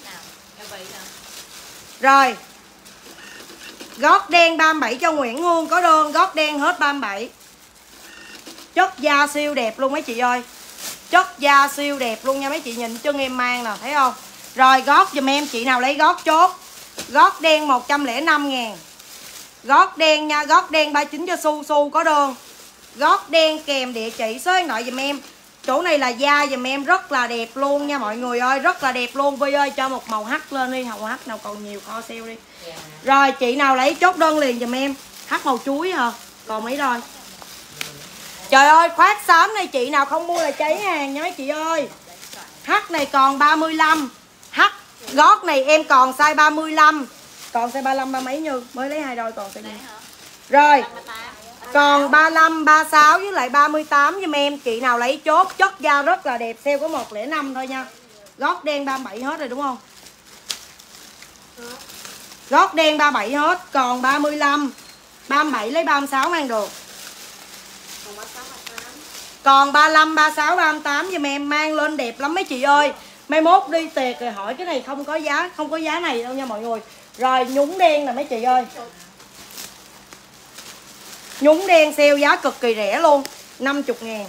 Rồi. Gót đen ba mươi bảy cho Nguyễn Hương có đơn. Gót đen hết ba mươi bảy. Chất da siêu đẹp luôn mấy chị ơi. Chất da siêu đẹp luôn nha mấy chị. Nhìn chân em mang nè, thấy không? Rồi gót dùm em, chị nào lấy gót chốt. Gót đen một trăm lẻ năm ngàn. Gót đen nha, gót đen ba mươi chín cho Su Su có đơn. Gót đen kèm địa chỉ số điện thoại dùm em. Chỗ này là da dùm em rất là đẹp luôn nha mọi người ơi, rất là đẹp luôn. Vi ơi cho một màu hắc lên đi, màu hắc nào còn nhiều kho sale đi. Yeah. Rồi chị nào lấy chốt đơn liền dùm em. Hắc màu chuối hả? Còn mấy rồi. Trời ơi khoác xám này chị nào không mua là cháy hàng nha mấy chị ơi. Hắc này còn ba mươi lăm. Hắc gót này em còn size ba mươi lăm. Còn size ba mươi lăm ba mấy Như mới lấy hai đôi còn size gì. Rồi. Còn ba mươi lăm, ba mươi sáu với lại ba mươi tám giùm em. Chị nào lấy chốt, chất da rất là đẹp. Sale có một trăm lẻ năm thôi nha. Gót đen ba mươi bảy hết rồi đúng không? Gót đen ba mươi bảy hết. Còn ba mươi lăm, ba mươi bảy lấy ba mươi sáu mang được. Còn ba mươi lăm, ba mươi sáu, ba mươi tám giùm em. Mang lên đẹp lắm mấy chị ơi. Mai mốt đi tiệc rồi hỏi cái này không có giá. Không có giá này đâu nha mọi người. Rồi nhúng đen nè mấy chị ơi. Nhúng đen sale giá cực kỳ rẻ luôn. năm mươi ngàn.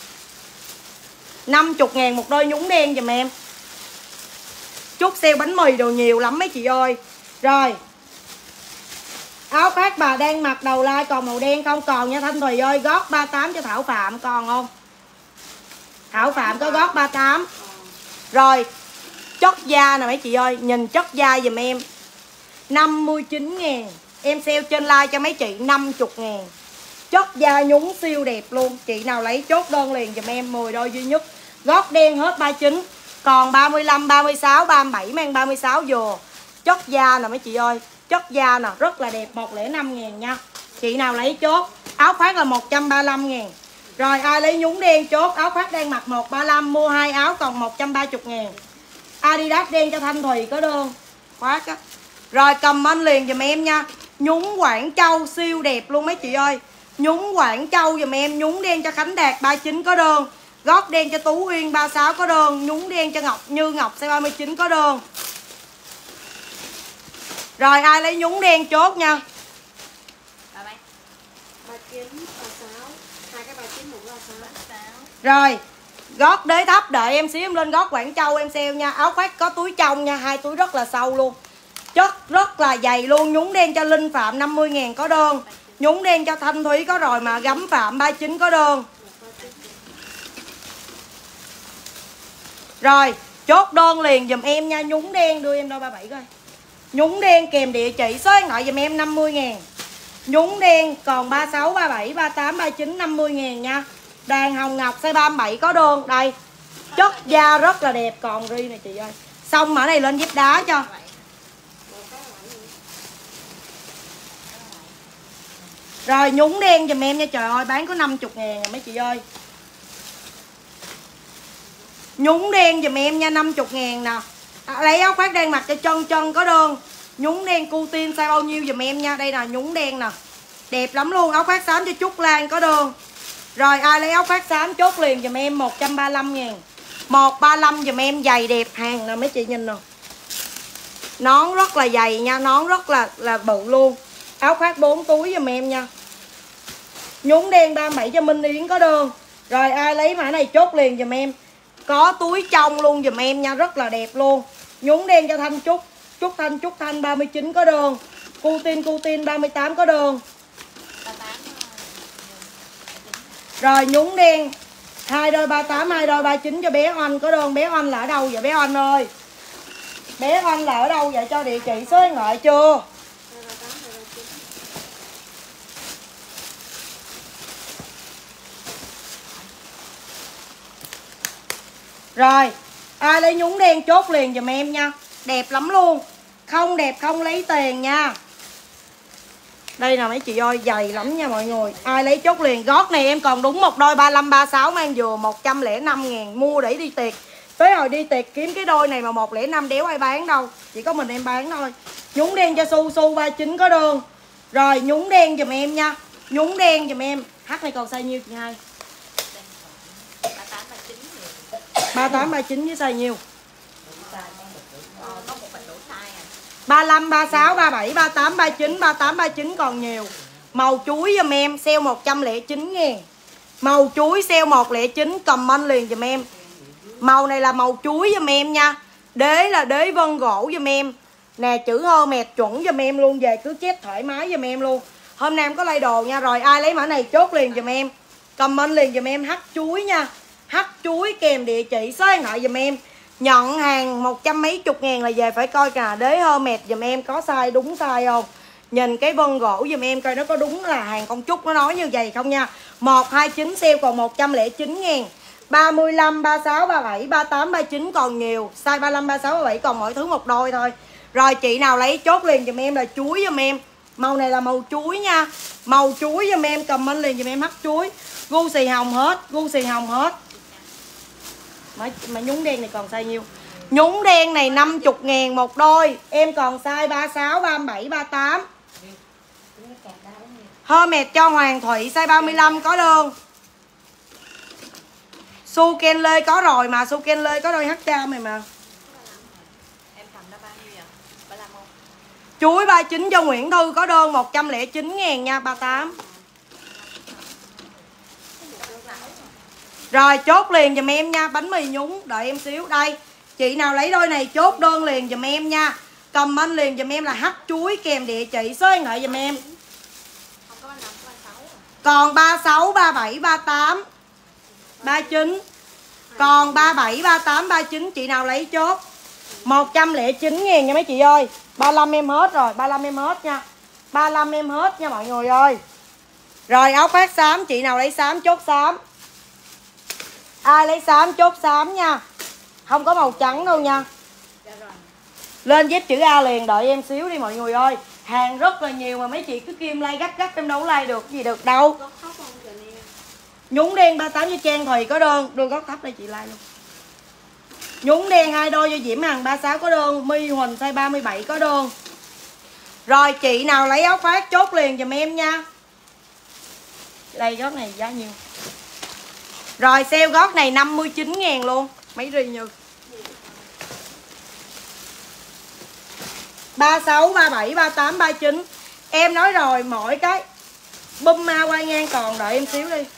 năm mươi ngàn một đôi nhúng đen giùm em. Chút sale bánh mì đồ nhiều lắm mấy chị ơi. Rồi. Áo khoác bà đang mặc đầu lai còn màu đen không? Còn nha Thanh Thùy ơi. Gót ba mươi tám cho Thảo Phạm còn không? Thảo Phạm có gót ba mươi tám. Rồi. Chất da nè mấy chị ơi. Nhìn chất da giùm em. năm mươi chín ngàn. Em sale trên like cho mấy chị năm mươi ngàn. Chất da nhúng siêu đẹp luôn. Chị nào lấy chốt đơn liền dùm em mười đôi duy nhất. Gót đen hết ba mươi chín. Còn ba mươi lăm, ba mươi sáu, ba mươi bảy mang ba mươi sáu vừa. Chất da nè mấy chị ơi. Chất da nè rất là đẹp. một không năm ngàn nha. Chị nào lấy chốt. Áo khoác là một trăm ba mươi lăm ngàn. Rồi ai lấy nhúng đen chốt. Áo khoác đang mặc một trăm ba mươi lăm. Mua hai áo còn một trăm ba mươi ngàn. Adidas đen cho Thanh Thùy có đơn. Khoác á. Rồi comment liền dùm em nha. Nhúng Quảng Châu siêu đẹp luôn mấy chị ơi. Nhúng Quảng Châu dùm em. Nhúng đen cho Khánh Đạt ba mươi chín có đơn. Gót đen cho Tú Uyên ba mươi sáu có đơn. Nhúng đen cho Ngọc Như Ngọc size ba mươi chín có đơn. Rồi ai lấy nhúng đen chốt nha. ba mươi chín, ba mươi sáu. Hai cái ba mươi chín, một ba mươi sáu. Rồi gót đế thấp đợi em xíu em lên gót Quảng Châu em sale nha. Áo khoác có túi trong nha. Hai túi rất là sâu luôn. Chất rất là dày luôn. Nhúng đen cho Linh Phạm năm mươi ngàn có đơn. Nhúng đen cho Thanh Thúy có rồi mà. Gấm Phạm ba mươi chín có đơn. Rồi chốt đơn liền dùm em nha. Nhúng đen đưa em đôi ba mươi bảy coi. Nhúng đen kèm địa chỉ số điện thoại dùm em năm mươi ngàn. Nhúng đen còn ba mươi sáu, ba mươi bảy, ba mươi tám, ba mươi chín năm mươi ngàn nha. Đàn Hồng Ngọc size ba mươi bảy có đơn. Đây chất da rất là đẹp. Còn ri này chị ơi. Xong mã này lên dép đá cho. Rồi nhúng đen dùm em nha. Trời ơi bán có năm mươi ngàn à mấy chị ơi. Nhúng đen dùm em nha. năm mươi ngàn nè. À, lấy áo khoác đang mặc cho chân chân có đơn. Nhúng đen Cutin size bao nhiêu dùm em nha. Đây là nhúng đen nè. Đẹp lắm luôn. Áo khoác xám cho Trúc Lan có đơn. Rồi ai lấy áo khoác xám chốt liền dùm em một trăm ba mươi lăm ngàn. một trăm ba mươi lăm dùm em. Giày đẹp hàng nè mấy chị nhìn nè. Nón rất là dày nha. Nón rất là là bự luôn. Áo khoác bốn túi dùm em nha. Nhúng đen ba mươi bảy cho Minh Yến có đơn. Rồi ai lấy mã này chốt liền dùm em. Có túi trong luôn dùm em nha. Rất là đẹp luôn. Nhúng đen cho Thanh Trúc. Trúc Thanh Trúc Thanh ba mươi chín có đơn. Cutin Cutin ba mươi tám có đơn. Rồi nhúng đen hai đôi ba mươi tám, hai đôi ba mươi chín cho bé Oanh có đơn. Bé Oanh là ở đâu vậy bé Oanh ơi? Bé Oanh là ở đâu vậy? Cho địa chỉ số điện thoại chưa? Rồi ai lấy nhúng đen chốt liền dùm em nha. Đẹp lắm luôn. Không đẹp không lấy tiền nha. Đây nè mấy chị ơi. Dày lắm nha mọi người. Ai lấy chốt liền. Gót này em còn đúng một đôi ba mươi lăm, ba mươi sáu mang vừa một trăm lẻ năm ngàn. Mua để đi tiệc. Tới hồi đi tiệc kiếm cái đôi này mà một không năm đéo ai bán đâu. Chỉ có mình em bán thôi. Nhúng đen cho Su Su ba mươi chín có đơn. Rồi nhúng đen dùm em nha. Nhúng đen dùm em. H này còn size nhiêu chị hai? ba mươi tám, ba mươi chín với size nhiêu? ba mươi lăm, ba mươi sáu, ba mươi bảy, ba mươi tám, ba mươi chín, ba mươi tám, ba mươi chín còn nhiều. Màu chuối dùm em. Sale một trăm lẻ chín ngàn. Màu chuối sale một trăm lẻ chín. Comment liền dùm em. Màu này là màu chuối dùm em nha. Đế là đế vân gỗ dùm em. Nè chữ Hermes chuẩn dùm em luôn. Về cứ chép thoải mái dùm em luôn. Hôm nay em có lay đồ nha. Rồi ai lấy mã này chốt liền dùm em. Comment liền dùm em H chuối nha. H chuối kèm địa chỉ số điện thoại dùm em. Nhận hàng một trăm mấy chục ngàn là về phải coi cả đế Hermes dùm em có size đúng size không. Nhìn cái vân gỗ dùm em coi nó có đúng là hàng con Trúc nó nói như vậy không nha. Một hai chín sale còn một trăm lẻ chín ngàn. ba mươi lăm, ba mươi sáu, ba mươi bảy, ba mươi tám, ba mươi chín còn nhiều. Size ba mươi lăm, ba mươi sáu, ba mươi bảy còn mỗi thứ một đôi thôi. Rồi chị nào lấy chốt liền dùm em là chuối dùm em. Màu này là màu chuối nha. Màu chuối dùm em. Comment liền dùm em H chuối. Gu xì hồng hết. Gu xì hồng hết. Mà, mà nhúng đen này còn size nhiêu? Nhúng đen này năm mươi ngàn một đôi. Em còn size ba mươi sáu, ba mươi bảy, ba mươi tám. Hermes cho Hoàng Thụy size ba mươi lăm có đơn. Su Ken Lê có rồi mà. Su Ken Lê có đôi hát trăm này mà. Em cầm nó bao nhiêu vậy? ba mươi lăm không? Chuối ba mươi chín cho Nguyễn Thư có đơn một trăm lẻ chín ngàn nha. ba mươi tám. Rồi chốt liền dùm em nha. Bánh mì nhúng đợi em xíu. Đây chị nào lấy đôi này chốt đơn liền dùm em nha. Comment liền dùm em là H chuối kèm địa chỉ số điện thoại dùm em. Còn ba mươi sáu, ba mươi bảy, ba mươi tám, ba mươi chín. Còn ba mươi bảy, ba mươi tám, ba mươi chín. Chị nào lấy chốt một trăm lẻ chín ngàn nha mấy chị ơi. ba mươi lăm em hết rồi. ba mươi lăm em hết nha. ba mươi lăm em hết nha mọi người ơi. Rồi áo khoác xám, chị nào lấy xám chốt xám. Ai lấy xám chốt xám nha. Không có màu trắng đâu nha. Lên dép chữ A liền, đợi em xíu đi mọi người ơi. Hàng rất là nhiều mà mấy chị cứ kim like gắt gắt em đâu có like được gì được đâu. Nhúng đen ba mươi tám cho Trang Thùy có đơn, đưa góc thấp đây chị like luôn. Nhúng đen hai đôi cho Diễm Hằng ba mươi sáu có đơn, My Huỳnh size ba mươi bảy có đơn. Rồi chị nào lấy áo khoác chốt liền giùm em nha. Đây gót này giá nhiêu? Rồi sale gót này năm mươi chín ngàn luôn. Mấy ri như ba mươi sáu, ba mươi bảy, ba mươi tám, ba mươi chín. Em nói rồi mỗi cái bum ma quay ngang còn, đợi em xíu đi.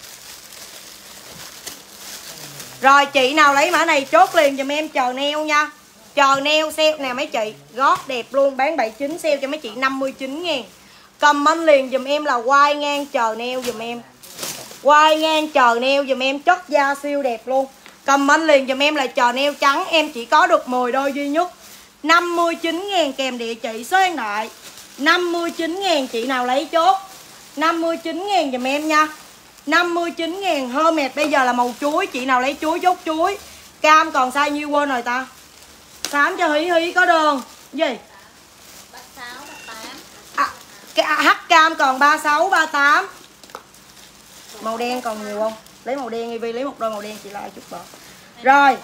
Rồi chị nào lấy mã này chốt liền giùm em, chờ neo nha. Chờ neo sale nè mấy chị. Gót đẹp luôn, bán bảy mươi chín sale cho mấy chị năm mươi chín ngàn. Comment liền giùm em là quay ngang chờ neo giùm em. Quay ngang chờ neo giùm em, chất da siêu đẹp luôn. Comment liền giùm em là chờ neo trắng, em chỉ có được mười đôi duy nhất. năm mươi chín ngàn kèm địa chỉ số điện thoại. năm mươi chín ngàn chị nào lấy chốt. năm mươi chín ngàn giùm em nha. năm mươi chín ngàn Hermes bây giờ là màu chuối, chị nào lấy chuối chốt chuối. Cam còn size nhiêu quên rồi ta. Xám cho Hí Hí có đơn. Gì? ba mươi sáu, ba mươi tám. À, H cam còn ba mươi sáu, ba mươi tám. Màu đen còn nhiều không? Lấy màu đen Vi lấy một đôi màu đen chị lại chút bỏ. Rồi.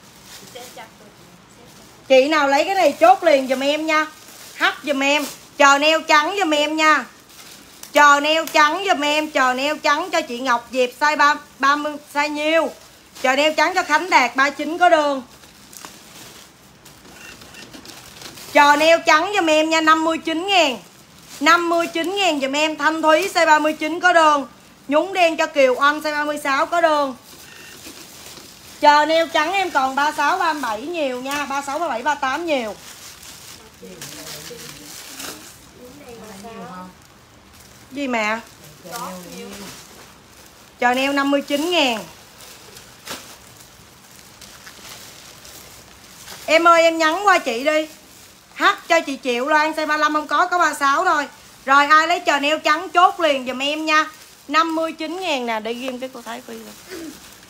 Chị nào lấy cái này chốt liền giùm em nha. H giùm em, chờ neo trắng giùm em nha. Chờ neo trắng giùm em, chờ neo trắng cho chị Ngọc Diệp size ba mươi size nhiêu. Chờ neo trắng cho Khánh Đạt ba mươi chín có đơn. Chờ neo trắng giùm em nha, năm mươi chín ngàn. năm mươi chín ngàn giùm em, Thanh Thúy size ba mươi chín có đơn. Nhúng đen cho Kiều Anh size ba mươi sáu có đơn. Chờ neo trắng em còn ba mươi sáu, ba mươi bảy nhiều nha, ba mươi sáu, ba mươi bảy, ba mươi tám nhiều. Gì mà? Chờ neo năm mươi chín ngàn. Em ơi em nhắn qua chị đi. H cho chị Triệu Loan size ba mươi lăm không có, có ba mươi sáu thôi. Rồi ai lấy chờ neo trắng chốt liền giùm em nha. năm mươi chín ngàn nè, để ghim cái cô Thái Phi rồi.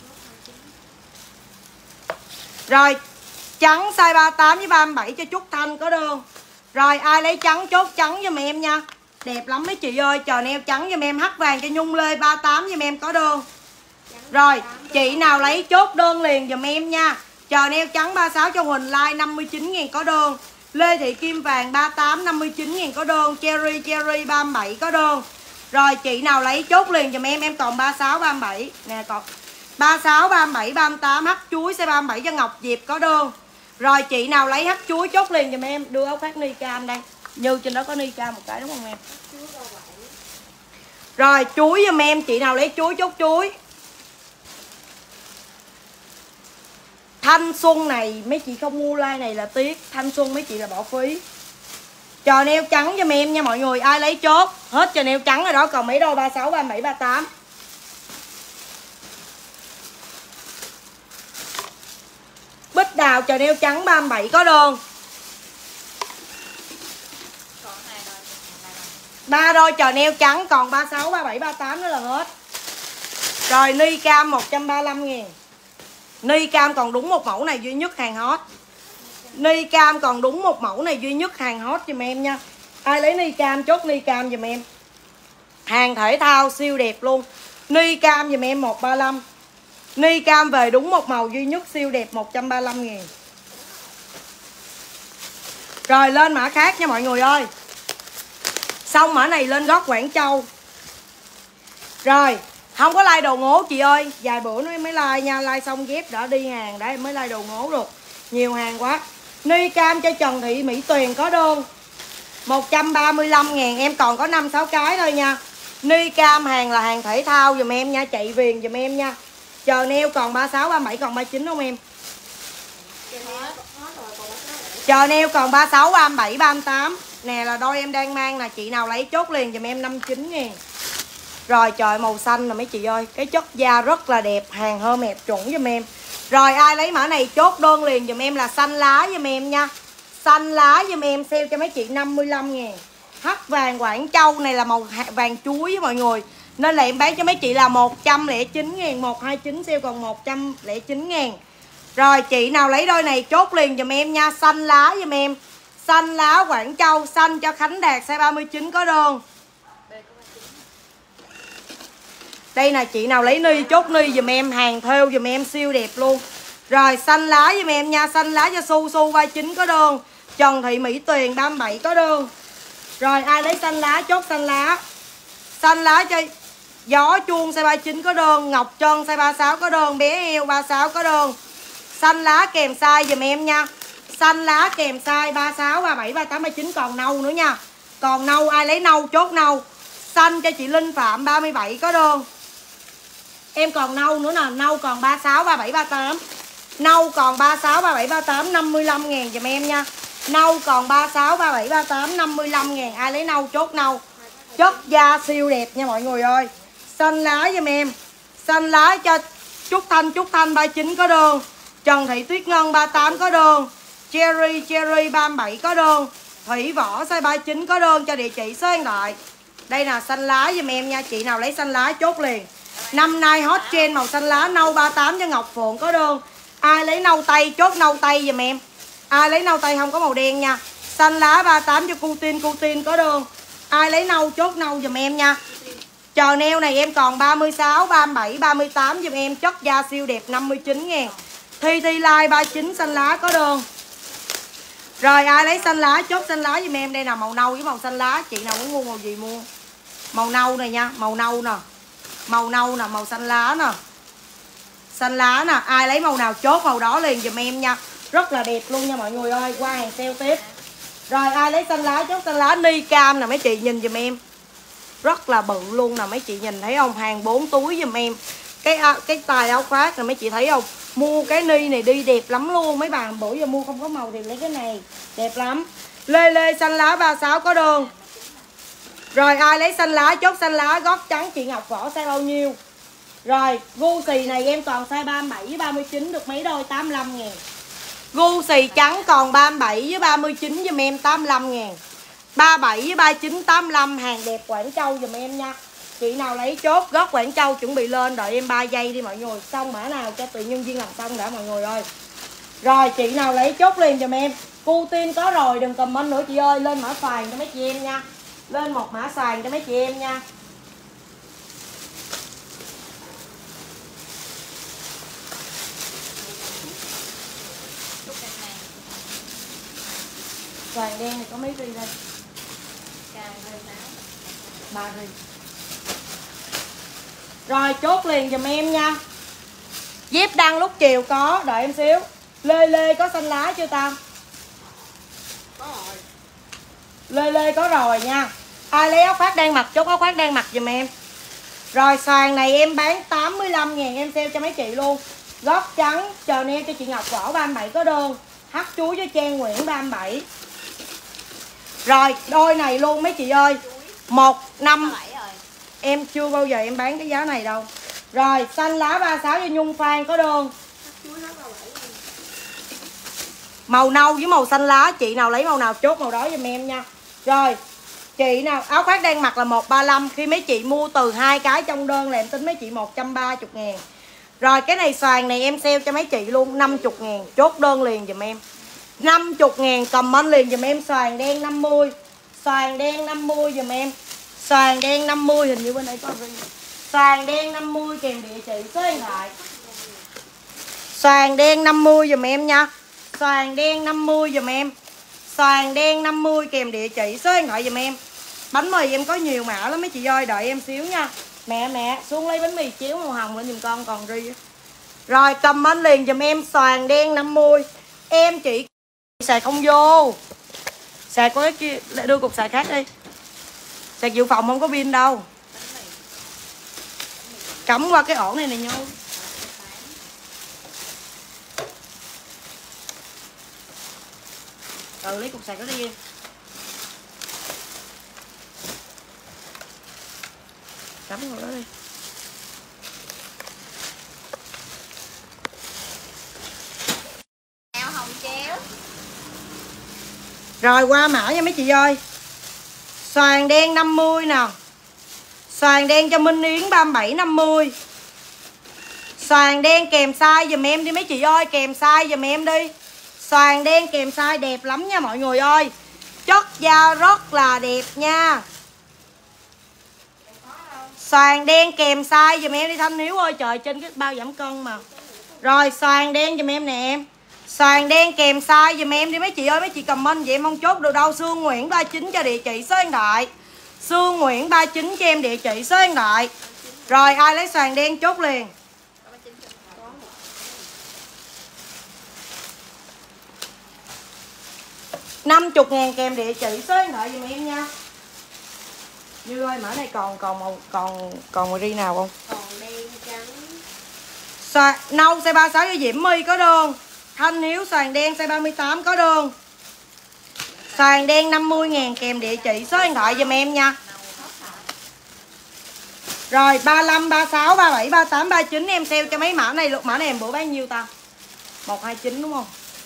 Rồi trắng size ba mươi tám với ba mươi bảy cho Trúc Thanh có đơn. Rồi ai lấy trắng chốt trắng giùm em nha. Đẹp lắm mấy chị ơi, chờ neo trắng giùm em, hắc vàng cho Nhung Lê ba mươi tám giùm em có đơn. Rồi chị nào lấy chốt đơn liền giùm em nha. Chờ neo trắng ba mươi sáu cho Huỳnh Lai năm mươi chín ngàn có đơn. Lê Thị Kim Vàng ba mươi tám, năm mươi chín ngàn có đơn. Cherry Cherry ba mươi bảy có đơn. Rồi chị nào lấy chốt liền giùm em, em còn ba mươi sáu, ba mươi bảy. Nè còn ba mươi sáu, ba mươi bảy, ba mươi tám, hắc chuối size ba mươi bảy cho Ngọc Diệp có đơn. Rồi chị nào lấy hắc chuối chốt liền giùm em, đưa áo khoác ni cam đây. Như trên đó có ni cam một cái đúng không em? Rồi chuối giùm em, chị nào lấy chuối chốt chuối. Thanh xuân này mấy chị không mua like này là tiếc, thanh xuân mấy chị là bỏ phí. Chờ neo trắng giùm em nha mọi người, ai lấy chốt. Hết chờ neo trắng rồi đó, còn mấy đôi ba mươi sáu, ba mươi bảy, ba mươi tám. Bích Đào chờ neo trắng ba mươi bảy có đơn. Ba đôi chờ neo trắng còn ba mươi sáu, ba mươi bảy, ba mươi tám nữa là hết. Rồi ni cam một trăm ba mươi lăm ngàn. Ni cam còn đúng một mẫu này duy nhất hàng hot. Ni cam còn đúng một mẫu này duy nhất hàng hot giùm em nha. Ai lấy ni cam chốt ni cam giùm em. Hàng thể thao siêu đẹp luôn. Ni cam giùm em một trăm ba mươi lăm. Ni cam về đúng một màu duy nhất siêu đẹp một trăm ba mươi lăm ngàn. Rồi lên mã khác nha mọi người ơi. Xong mã này lên gót Quảng Châu. Rồi không có like đồ ngố chị ơi. Vài bữa nữa em mới like nha. Like xong ghép đã đi hàng đã em mới like đồ ngố được. Nhiều hàng quá. Ni cam cho Trần Thị Mỹ Tuyền có đơn một trăm ba mươi lăm ngàn. Em còn có năm sáu cái thôi nha. Ni cam hàng là hàng thể thao dùm em nha. Chạy viền dùm em nha. Chờ neo còn ba mươi sáu, ba mươi bảy còn ba mươi chín không em? Chờ neo còn ba mươi sáu, ba mươi bảy, ba mươi tám. Nè là đôi em đang mang nè. Chị nào lấy chốt liền dùm em năm mươi chín ngàn. Rồi trời màu xanh nè mấy chị ơi. Cái chất da rất là đẹp. Hàng Hermes chuẩn dùm em. Rồi ai lấy mã này chốt đơn liền dùm em là xanh lá dùm em nha. Xanh lá dùm em sale cho mấy chị năm mươi lăm ngàn. Hắc vàng Quảng Châu này là màu vàng chuối với mọi người. Nên là em bán cho mấy chị là một trăm lẻ chín ngàn, một hai chín sale còn một trăm lẻ chín ngàn. Rồi chị nào lấy đôi này chốt liền dùm em nha. Xanh lá dùm em. Xanh lá Quảng Châu, xanh cho Khánh Đạt size ba mươi chín có đơn. Đây là chị nào lấy ni chốt ni dùm em, hàng thêu dùm em siêu đẹp luôn. Rồi xanh lá dùm em nha, xanh lá cho Su Su ba mươi chín có đơn. Trần Thị Mỹ Tuyền ba mươi bảy có đơn. Rồi ai lấy xanh lá chốt xanh lá. Xanh lá cho Gió Chuông size ba mươi chín có đơn, Ngọc Trân size ba mươi sáu có đơn, bé eo ba mươi sáu có đơn. Xanh lá kèm size dùm em nha. Xanh lá kèm size ba mươi sáu, ba mươi bảy, ba mươi tám, ba mươi chín còn nâu nữa nha. Còn nâu ai lấy nâu chốt nâu. Xanh cho chị Linh Phạm ba mươi bảy có đơn. Em còn nâu nữa nè, nâu còn ba mươi sáu, ba mươi bảy, ba mươi tám. Nâu còn ba mươi sáu, ba mươi bảy, ba mươi tám, năm mươi lăm ngàn dùm em nha. Nâu còn ba mươi sáu, ba mươi bảy, ba mươi tám, năm mươi lăm ngàn. Ai lấy nâu chốt nâu. Chất da siêu đẹp nha mọi người ơi. Xanh lá giùm em. Xanh lá cho Trúc Thanh, Trúc Thanh ba mươi chín có đơn. Trần Thị Tuyết Ngân ba mươi tám có đơn. Cherry, Cherry ba mươi bảy có đơn. Thủy Võ size ba mươi chín có đơn cho địa chỉ số điện thoại. Đây là xanh lá giùm em nha. Chị nào lấy xanh lá chốt liền. Năm nay hot trend màu xanh lá nâu ba mươi tám cho Ngọc Phượng có đơn. Ai lấy nâu tây chốt nâu tây giùm em. Ai lấy nâu tây không có màu đen nha. Xanh lá ba mươi tám cho Cutin, Cutin có đơn. Ai lấy nâu chốt nâu giùm em nha. Chờ neo này em còn ba mươi sáu, ba mươi bảy, ba mươi tám giùm em. Chất da siêu đẹp năm mươi chín ngàn. Thi Thi Lai ba mươi chín xanh lá có đơn. Rồi ai lấy xanh lá chốt xanh lá giùm em. Đây là màu nâu với màu xanh lá. Chị nào muốn mua màu gì mua. Màu nâu này nha. Màu nâu nè. Màu nâu nè, màu xanh lá nè. Xanh lá nè. Ai lấy màu nào chốt màu đó liền giùm em nha. Rất là đẹp luôn nha mọi người ơi. Qua hàng sale tiếp. Rồi ai lấy xanh lá chốt xanh lá ni cam nè mấy chị nhìn giùm em. Rất là bự luôn nè mấy chị nhìn thấy không. Hàng bốn túi giùm em. Cái cái tài áo khoác nè mấy chị thấy không. Mua cái ni này đi đẹp lắm luôn. Mấy bạn bữa giờ mua không có màu thì lấy cái này. Đẹp lắm. Lê Lê xanh lá ba mươi sáu có đơn. Rồi ai lấy xanh lá chốt xanh lá gót trắng chị Ngọc Võ size bao nhiêu. Rồi gu xì này em còn size ba mươi bảy với ba mươi chín được mấy đôi tám mươi lăm ngàn. Gu xì trắng còn ba mươi bảy với ba mươi chín giùm em tám mươi lăm ngàn. ba mươi bảy với ba mươi chín tám mươi lăm. Hàng đẹp Quảng Châu giùm em nha. Chị nào lấy chốt gót Quảng Châu chuẩn bị lên. Đợi em ba giây đi mọi người. Xong mã nào cho tự nhân viên làm xong đã mọi người ơi. Rồi chị nào lấy chốt liền giùm em. Cutin có rồi đừng comment nữa chị ơi. Lên mã xoàn cho mấy chị em nha. Lên một mã xoàn cho mấy chị em nha. Xoàn đen này có mấy ri đây? ba ri. Rồi chốt liền giùm em nha. Dép đăng lúc chiều có. Đợi em xíu. Lê Lê có xanh lá chưa ta? Có rồi. Lê Lê có rồi nha. Ai lấy áo khoác đang mặc chốt áo khoác đang mặc giùm em. Rồi xoàn này em bán tám mươi lăm ngàn em sale cho mấy chị luôn. Gót trắng chờ neo cho chị Ngọc Võ ba mươi bảy có đơn. Hắt chuối cho Trang Nguyễn ba mươi bảy. Rồi đôi này luôn mấy chị ơi. Một năm em chưa bao giờ em bán cái giá này đâu. Rồi xanh lá ba mươi sáu cho Nhung Phan có đơn. Màu nâu với màu xanh lá. Chị nào lấy màu nào chốt màu đó giùm em nha. Rồi chị nào áo khoác đang mặc là một trăm ba mươi lăm. Khi mấy chị mua từ hai cái trong đơn là em tính mấy chị một trăm ba mươi ngàn. Rồi cái này xoàn này em sale cho mấy chị luôn năm mươi ngàn. Chốt đơn liền giùm em năm mươi ngàn. Comment liền giùm em. Xoàn đen năm mươi. Xoàn đen năm mươi giùm em. Xoàn đen năm mươi. Hình như bên đây có ring. Xoàn đen năm mươi kèm địa chỉ số điện thoại. Xoàn đen năm mươi giùm em nha. Xoàn đen năm mươi giùm em. Xoàn đen năm mươi kèm địa chỉ số điện thoại giùm em. Bánh mì em có nhiều mã lắm mấy chị ơi. Đợi em xíu nha. Mẹ mẹ xuống lấy bánh mì chéo màu hồng lên giùm con còn ri. Rồi comment liền giùm em. Xoàn đen năm mươi. Em chỉ xài không vô. Xài có cái kia. Đưa cục xài khác đi. Xài dự phòng không có pin đâu. Cắm qua cái ổ này này nhau. Ừ lấy cục sạc đó đi em. Cắm vào đó đi. Áo hồng chéo. Rồi qua mã nha mấy chị ơi. Xoàn đen năm mươi nè. Xoàn đen cho Minh Yến ba mươi bảy năm mươi. Xoàn đen kèm size dùm em đi mấy chị ơi, kèm size dùm em đi. Xoàn đen kèm size đẹp lắm nha mọi người ơi. Chất da rất là đẹp nha. Xoàn đen kèm size dùm em đi Thanh Hiếu ơi. Trời, trên cái bao giảm cân mà. Rồi xoàn đen dùm em nè em. Xoàn đen kèm size dùm em đi mấy chị ơi. Mấy chị comment vậy em không chốt được đâu. Sương Nguyễn ba mươi chín cho địa chỉ số điện thoại. Sương Nguyễn ba mươi chín cho em địa chỉ số điện thoại. Rồi ai lấy xoàn đen chốt liền. năm mươi ngàn kèm địa chỉ số điện thoại dùm em nha. Như ơi, mã này còn còn màu còn còn màu ri nào không? Còn đen trắng. Xoàn nâu size ba mươi sáu cho Diễm My có đơn. Thanh Hiếu xoàn đen size ba mươi tám có đơn. Xoàn đen năm mươi ngàn kèm địa chỉ số điện thoại dùm em nha. Rồi ba mươi lăm, ba mươi sáu, ba mươi bảy, ba mươi tám, ba mươi chín em sale cho mấy mã này. Mã này em bữa bán nhiêu ta? một hai chín đúng không?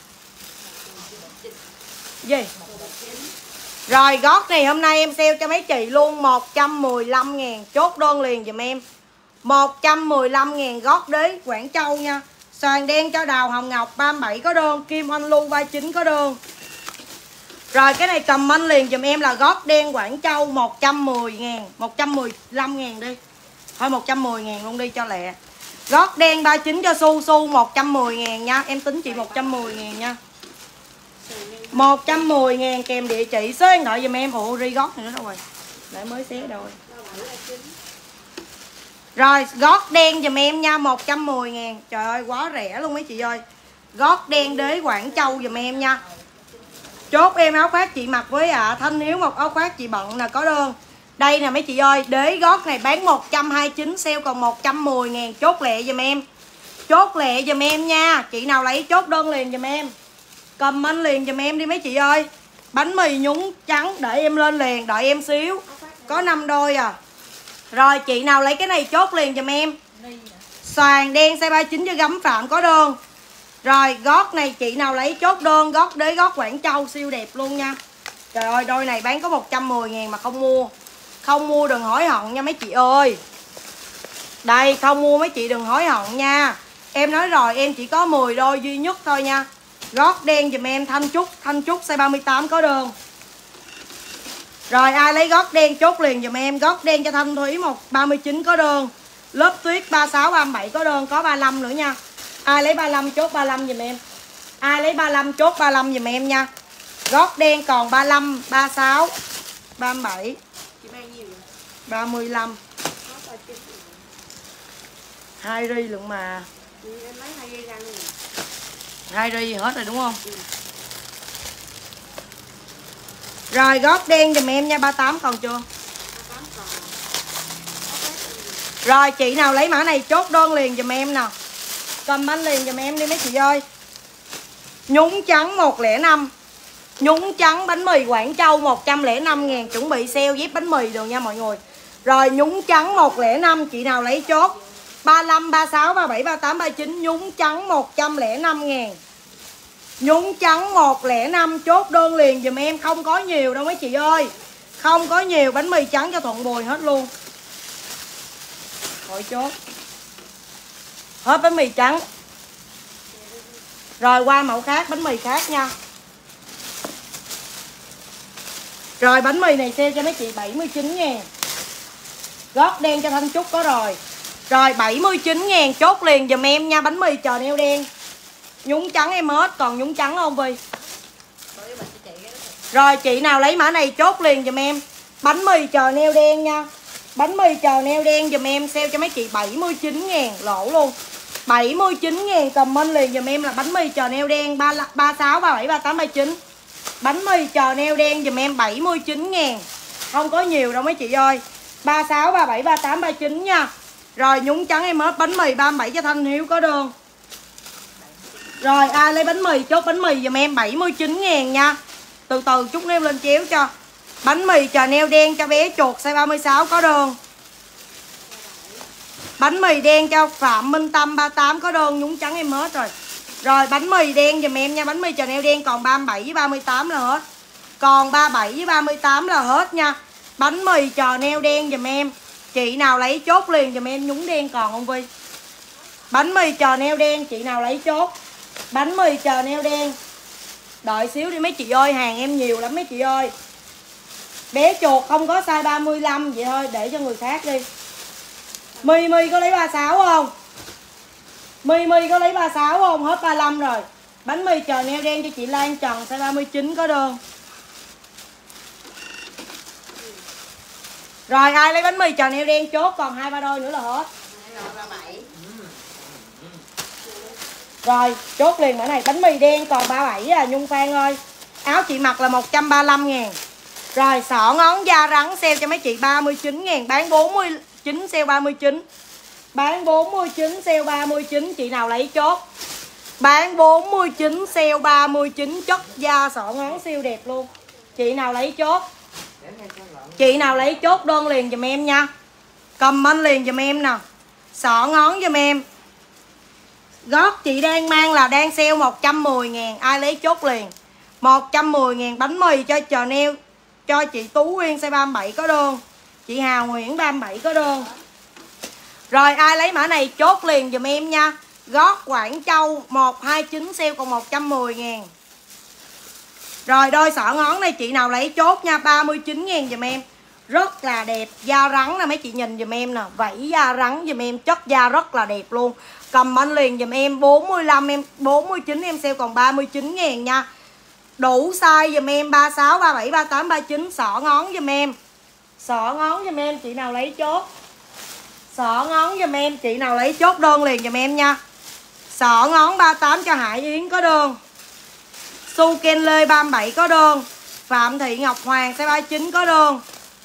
Gì? Rồi gót này hôm nay em sale cho mấy chị luôn một trăm mười lăm ngàn. Chốt đơn liền dùm em. một trăm mười lăm ngàn gót đế Quảng Châu nha. Xoàn đen cho Đào Hồng Ngọc ba mươi bảy có đơn. Kim Anh Lu ba mươi chín có đơn. Rồi cái này comment liền dùm em là gót đen Quảng Châu một trăm mười ngàn. một trăm mười lăm ngàn đi. Thôi một trăm mười ngàn luôn đi cho lẹ. Gót đen ba mươi chín cho Su Su một trăm mười ngàn nha. Em tính chị một trăm mười ngàn nha. một trăm mười ngàn kèm địa chỉ số điện thoại dùm em. Ủa ri gót này nó đâu rồi? Để mới xé đâu rồi. Rồi gót đen dùm em nha, một trăm mười ngàn. Trời ơi quá rẻ luôn mấy chị ơi. Gót đen đế Quảng Châu dùm em nha. Chốt em áo khoác chị mặc với ạ à. Thanh Hiếu một áo khoác chị bận là có đơn. Đây nè mấy chị ơi, đế gót này bán một trăm hai mươi chín, sale còn một trăm mười ngàn. Chốt lẹ dùm em. Chốt lẹ dùm em nha. Chị nào lấy chốt đơn liền dùm em. Comment liền dùm em đi mấy chị ơi. Bánh mì nhúng trắng để em lên liền, đợi em xíu. Có năm đôi à. Rồi chị nào lấy cái này chốt liền dùm em. Xoàn đen size ba mươi chín cho Gấm Phạm có đơn. Rồi gót này chị nào lấy chốt đơn. Gót đế gót Quảng Châu siêu đẹp luôn nha. Trời ơi đôi này bán có một trăm mười ngàn mà không mua. Không mua đừng hối hận nha mấy chị ơi. Đây không mua mấy chị đừng hối hận nha. Em nói rồi em chỉ có mười đôi duy nhất thôi nha. Gót đen dùm em Thanh Trúc. Thanh Trúc size ba mươi tám có đơn. Rồi ai lấy gót đen chốt liền dùm em. Gót đen cho Thanh Thúy một ba mươi chín có đơn. Lớp tuyết ba mươi sáu, ba mươi bảy có đơn. Có ba mươi lăm nữa nha. Ai lấy ba mươi lăm chốt ba mươi lăm dùm em. Ai lấy ba mươi lăm chốt ba mươi lăm dùm em nha. Gót đen còn ba mươi lăm, ba mươi sáu, ba mươi bảy, ba mươi lăm. Hai ri lượng mà. Hai ri hết rồi đúng không? Ừ. Rồi gót đen dùm em nha, ba mươi tám còn chưa? Rồi chị nào lấy mã này chốt đơn liền dùm em nào. Comment liền dùm em đi mấy chị ơi. Nhúng trắng một không năm. Nhúng trắng bánh mì Quảng Châu một trăm lẻ năm ngàn. Chuẩn bị sale dép bánh mì được nha mọi người. Rồi nhúng trắng một không năm. Chị nào lấy chốt ba mươi lăm, ba mươi sáu, ba mươi bảy, ba mươi tám, ba mươi chín. Nhúng trắng một trăm lẻ năm ngàn. Nhúng trắng một không năm. Chốt đơn liền dùm em. Không có nhiều đâu mấy chị ơi. Không có nhiều. Bánh mì trắng cho Thuận Bùi hết luôn. Hỏi chốt. Hết bánh mì trắng. Rồi qua mẫu khác, bánh mì khác nha. Rồi bánh mì này sale cho mấy chị bảy mươi chín ngàn. Gót đen cho Thanh Trúc có rồi. Rồi bảy mươi chín ngàn chốt liền dùm em nha. Bánh mì chờ neo đen. Nhúng trắng em hết. Còn nhúng trắng không Vi? Rồi chị nào lấy mã này chốt liền dùm em. Bánh mì chờ neo đen nha. Bánh mì chờ neo đen dùm em. Sale cho mấy chị bảy mươi chín ngàn. Lỗ luôn. bảy mươi chín ngàn comment liền dùm em là bánh mì chờ neo đen ba mươi sáu, ba mươi bảy, ba mươi tám, ba mươi chín. Bánh mì chờ neo đen dùm em bảy mươi chín ngàn. Không có nhiều đâu mấy chị ơi. ba mươi sáu, ba mươi bảy, ba mươi tám, ba mươi chín nha. Rồi nhúng trắng em hết. Bánh mì ba mươi bảy cho Thanh Hiếu có đơn. Rồi ai lấy bánh mì chốt bánh mì dùm em bảy mươi chín ngàn nha. Từ từ chút nêu lên chéo cho. Bánh mì chờ neo đen cho bé chuột size ba mươi sáu có đơn. Bánh mì đen cho Phạm Minh Tâm ba mươi tám có đơn. Nhúng trắng em hết rồi. Rồi bánh mì đen dùm em nha. Bánh mì chờ neo đen còn ba mươi bảy với ba mươi tám là hết. Còn ba mươi bảy với ba mươi tám là hết nha. Bánh mì chờ neo đen dùm em. Chị nào lấy chốt liền giùm em nhúng đen còn không Vi? Bánh mì chờ neo đen, chị nào lấy chốt. Bánh mì chờ neo đen. Đợi xíu đi mấy chị ơi, hàng em nhiều lắm mấy chị ơi. Bé chuột không có size ba mươi lăm vậy thôi, để cho người khác đi. My My có lấy ba mươi sáu không? My My có lấy ba mươi sáu không? Hết ba mươi lăm rồi. Bánh mì chờ neo đen cho chị Lan Trần size ba mươi chín có đơn. Rồi ai lấy bánh mì chờ neo đen chốt, còn hai ba đôi nữa là hết. Rồi chốt liền mã này. Bánh mì đen còn ba mươi bảy à Nhung Phan ơi. Áo chị mặc là một trăm ba mươi lăm ngàn. Rồi xỏ ngón da rắn sale cho mấy chị ba mươi chín ngàn. Bán bốn mươi chín sale ba mươi chín. Bán bốn mươi chín sale ba mươi chín. Chị nào lấy chốt. Bán bốn mươi chín sale ba mươi chín. Chất da xỏ ngón siêu đẹp luôn. Chị nào lấy chốt. Chị nào lấy chốt đơn liền giùm em nha. Comment liền giùm em nè. Xỏ ngón giùm em. Gót chị đang mang là đang sale một trăm mười ngàn. Ai lấy chốt liền. một trăm mười ngàn bánh mì cho Chanel. Cho chị Tú Nguyên size ba mươi bảy có đơn. Chị Hào Nguyễn ba mươi bảy có đơn. Rồi ai lấy mã này chốt liền giùm em nha. Gót Quảng Châu một hai chín sale còn một trăm mười ngàn. Rồi đôi xỏ ngón này chị nào lấy chốt nha, ba mươi chín ngàn giùm em. Rất là đẹp, da rắn nè mấy chị nhìn giùm em nè, vảy da rắn giùm em, chất da rất là đẹp luôn. Comment liền giùm em bốn mươi lăm em, bốn mươi chín em sale còn ba mươi chín ngàn nha. Đủ size giùm em ba mươi sáu, ba mươi bảy, ba mươi tám, ba mươi chín, xỏ ngón giùm em. Xỏ ngón giùm em, chị nào lấy chốt. Xỏ ngón giùm em, chị nào lấy chốt đơn liền giùm em nha. Xỏ ngón ba mươi tám cho Hải Yến có đơn. Su Ken Lê ba mươi bảy có đơn. Phạm Thị Ngọc Hoàng size ba mươi chín có đơn.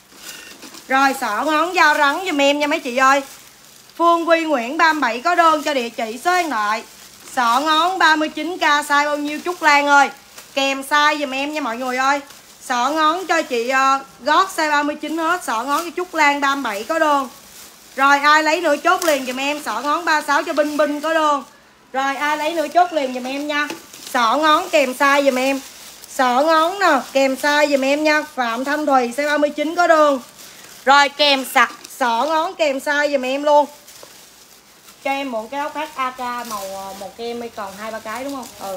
Rồi xỏ ngón da rắn giùm em nha mấy chị ơi. Phương Vi Nguyễn ba mươi bảy có đơn cho địa chỉ số điện thoại. Xỏ ngón ba mươi chín k size bao nhiêu Trúc Lan ơi. Kèm size giùm em nha mọi người ơi. Xỏ ngón cho chị uh, gót size ba mươi chín hết. Xỏ ngón cho Trúc Lan ba mươi bảy có đơn. Rồi ai lấy nữa chốt liền giùm em. Xỏ ngón ba mươi sáu cho Binh Binh có đơn. Rồi ai lấy nữa chốt liền giùm em nha. Xỏ ngón kèm size giùm em. Xỏ ngón nè kèm size giùm em nha. Phạm Thanh Thùy size ba mươi chín có đơn. Rồi kèm sặc xỏ ngón kèm size giùm em luôn. Cho em một cái áo khoác a ca màu màu kem hay còn hai ba cái đúng không? Ừ.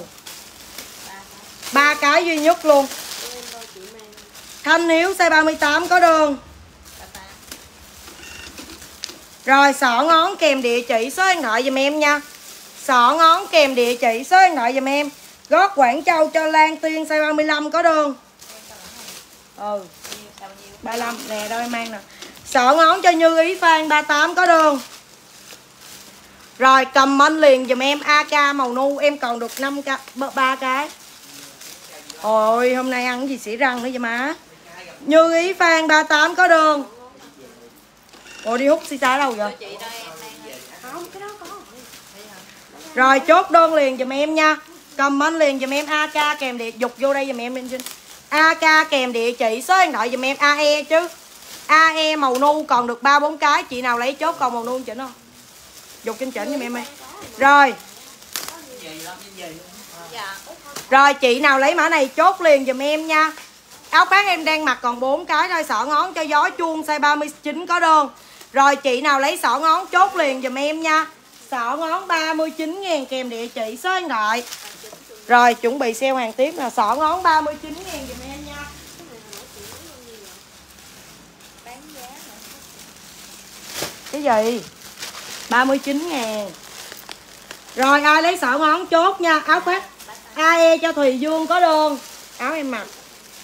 Ba cái duy nhất luôn. Thanh Hiếu size ba mươi tám có đơn. Rồi xỏ ngón kèm địa chỉ số điện thoại giùm em nha. Xỏ ngón kèm địa chỉ số điện thoại giùm em. Gót Quảng Châu cho Lan Tuyên size ba mươi lăm có đơn. Ừ. ba mươi lăm nè đâu em mang nè. Xỏ ngón cho Như Ý Phan ba mươi tám có đơn. Rồi comment liền giùm em a ca màu nu em còn được năm cái ba cái. Ôi hôm nay ăn cái gì xỉ răng nữa vậy má. Như Ý Phan ba mươi tám có đơn. Ồ đi hút xì xa đâu vậy? Rồi chốt đơn liền giùm em nha. Comment liền giùm em a ca kèm địa dục vô đây giùm em bên trên. a ca kèm địa chỉ số điện thoại giùm em a e chứ. a e màu nu còn được ba bốn cái, chị nào lấy chốt còn màu nu chỉnh không? Dục trên chỉnh giùm em ơi. Rồi. Rồi chị nào lấy mã này chốt liền giùm em nha. Áo khoác em đang mặc còn bốn cái thôi, xỏ ngón cho Gió Chuông size ba mươi chín có đơn. Rồi chị nào lấy xỏ ngón chốt liền giùm em nha. Xỏ ngón ba mươi chín ngàn kèm địa chỉ số điện thoại. Rồi chuẩn bị sale hàng tiếp nè, xỏ ngón ba mươi chín ngàn giùm em nha. Cái gì? ba mươi chín ngàn. Rồi ai lấy xỏ ngón chốt nha. Áo khoác a e cho Thùy Dương có đơn. Áo em mặc.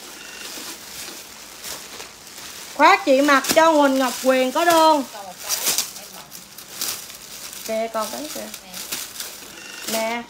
Khoác chị mặc cho Huỳnh Ngọc Quyền có đơn. Kìa còn cái kìa. Nè.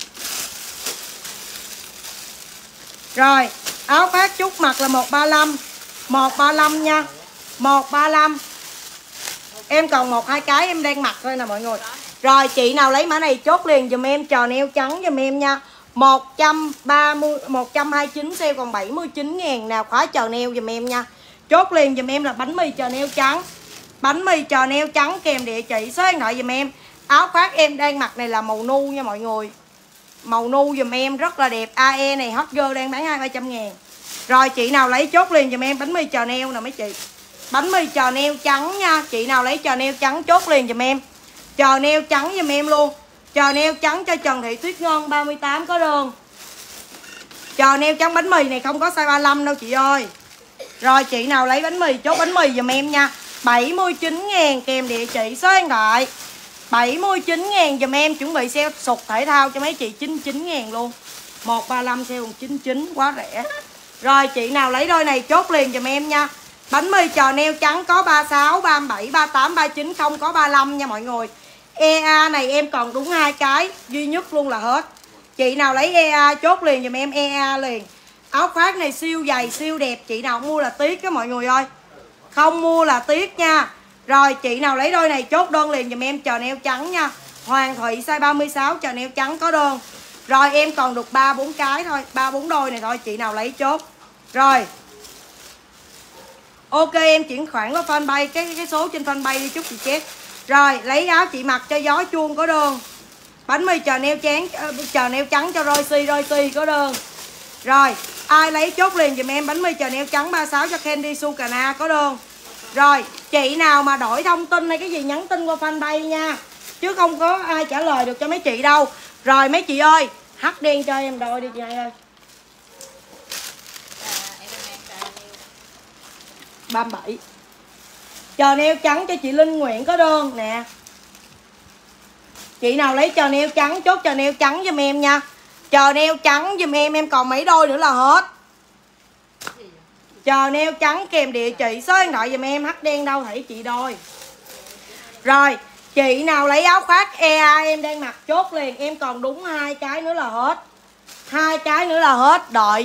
Rồi áo khoác Trúc mặc là một ba lăm. một ba lăm nha. một ba lăm. Em còn một hai cái em đang mặc thôi nè mọi người. Rồi chị nào lấy mã này chốt liền dùm em. Trò neo trắng dùm em nha. một trăm ba mươi, một trăm hai mươi chín sale còn bảy mươi chín ngàn. Nào khóa trò neo dùm em nha. Chốt liền dùm em là bánh mì trò neo trắng. Bánh mì trò neo trắng kèm địa chỉ số điện thoại dùm em. Áo khoác em đang mặc này là màu nu nha mọi người. Màu nu dùm em rất là đẹp. a e này hot girl đang bán hai ba trăm ngàn. Rồi chị nào lấy chốt liền dùm em bánh mì trò neo nè mấy chị. Bánh mì chờ neo trắng nha. Chị nào lấy chờ neo trắng chốt liền giùm em. Chờ neo trắng giùm em luôn. Chờ neo trắng cho Trần Thị Tuyết Ngân ba mươi tám có đơn. Chờ neo trắng bánh mì này không có size ba mươi lăm đâu chị ơi. Rồi chị nào lấy bánh mì chốt bánh mì giùm em nha. bảy mươi chín ngàn kèm địa chỉ số điện thoại. bảy mươi chín ngàn giùm em. Chuẩn bị sale sụt thể thao cho mấy chị chín mươi chín ngàn luôn. một ba lăm sale còn chín mươi chín, quá rẻ. Rồi chị nào lấy đôi này chốt liền giùm em nha. Bánh mì trò neo trắng có ba mươi sáu, ba mươi bảy, ba mươi tám, ba mươi chín, không có ba mươi lăm nha mọi người. e a này em còn đúng hai cái duy nhất luôn là hết. Chị nào lấy e a chốt liền giùm em e a liền. Áo khoác này siêu dày siêu đẹp. Chị nào mua là tiếc đó mọi người ơi. Không mua là tiếc nha. Rồi chị nào lấy đôi này chốt đơn liền giùm em chờ neo trắng nha. Hoàng Thụy size ba mươi sáu chờ neo trắng có đơn. Rồi em còn được ba bốn cái thôi, ba bốn đôi này thôi, chị nào lấy chốt. Rồi. Ok em chuyển khoản qua fanpage cái cái số trên fanpage đi chút chị chết. Rồi, lấy áo chị mặc cho gió chuông có đơn. Bánh mì chờ neo trắng chờ neo trắng cho Royce Royce có đơn. Rồi, ai lấy chốt liền giùm em bánh mì chờ neo trắng ba mươi sáu cho Candy Sukana có đơn. Rồi, chị nào mà đổi thông tin hay cái gì nhắn tin qua fanpage nha. Chứ không có ai trả lời được cho mấy chị đâu. Rồi mấy chị ơi, hắt đen cho em đôi đi chị ơi. ba mươi bảy. Chờ neo trắng cho chị Linh Nguyễn có đơn nè. Chị nào lấy chờ neo trắng chốt chờ neo trắng giùm em nha. Chờ neo trắng giùm em, em còn mấy đôi nữa là hết. Chờ neo trắng kèm địa chỉ số điện thoại giùm em. Hắt đen đâu thấy chị đôi. Rồi, chị nào lấy áo khoác e a em đang mặc chốt liền. Em còn đúng hai cái nữa là hết. Hai cái nữa là hết, đợi.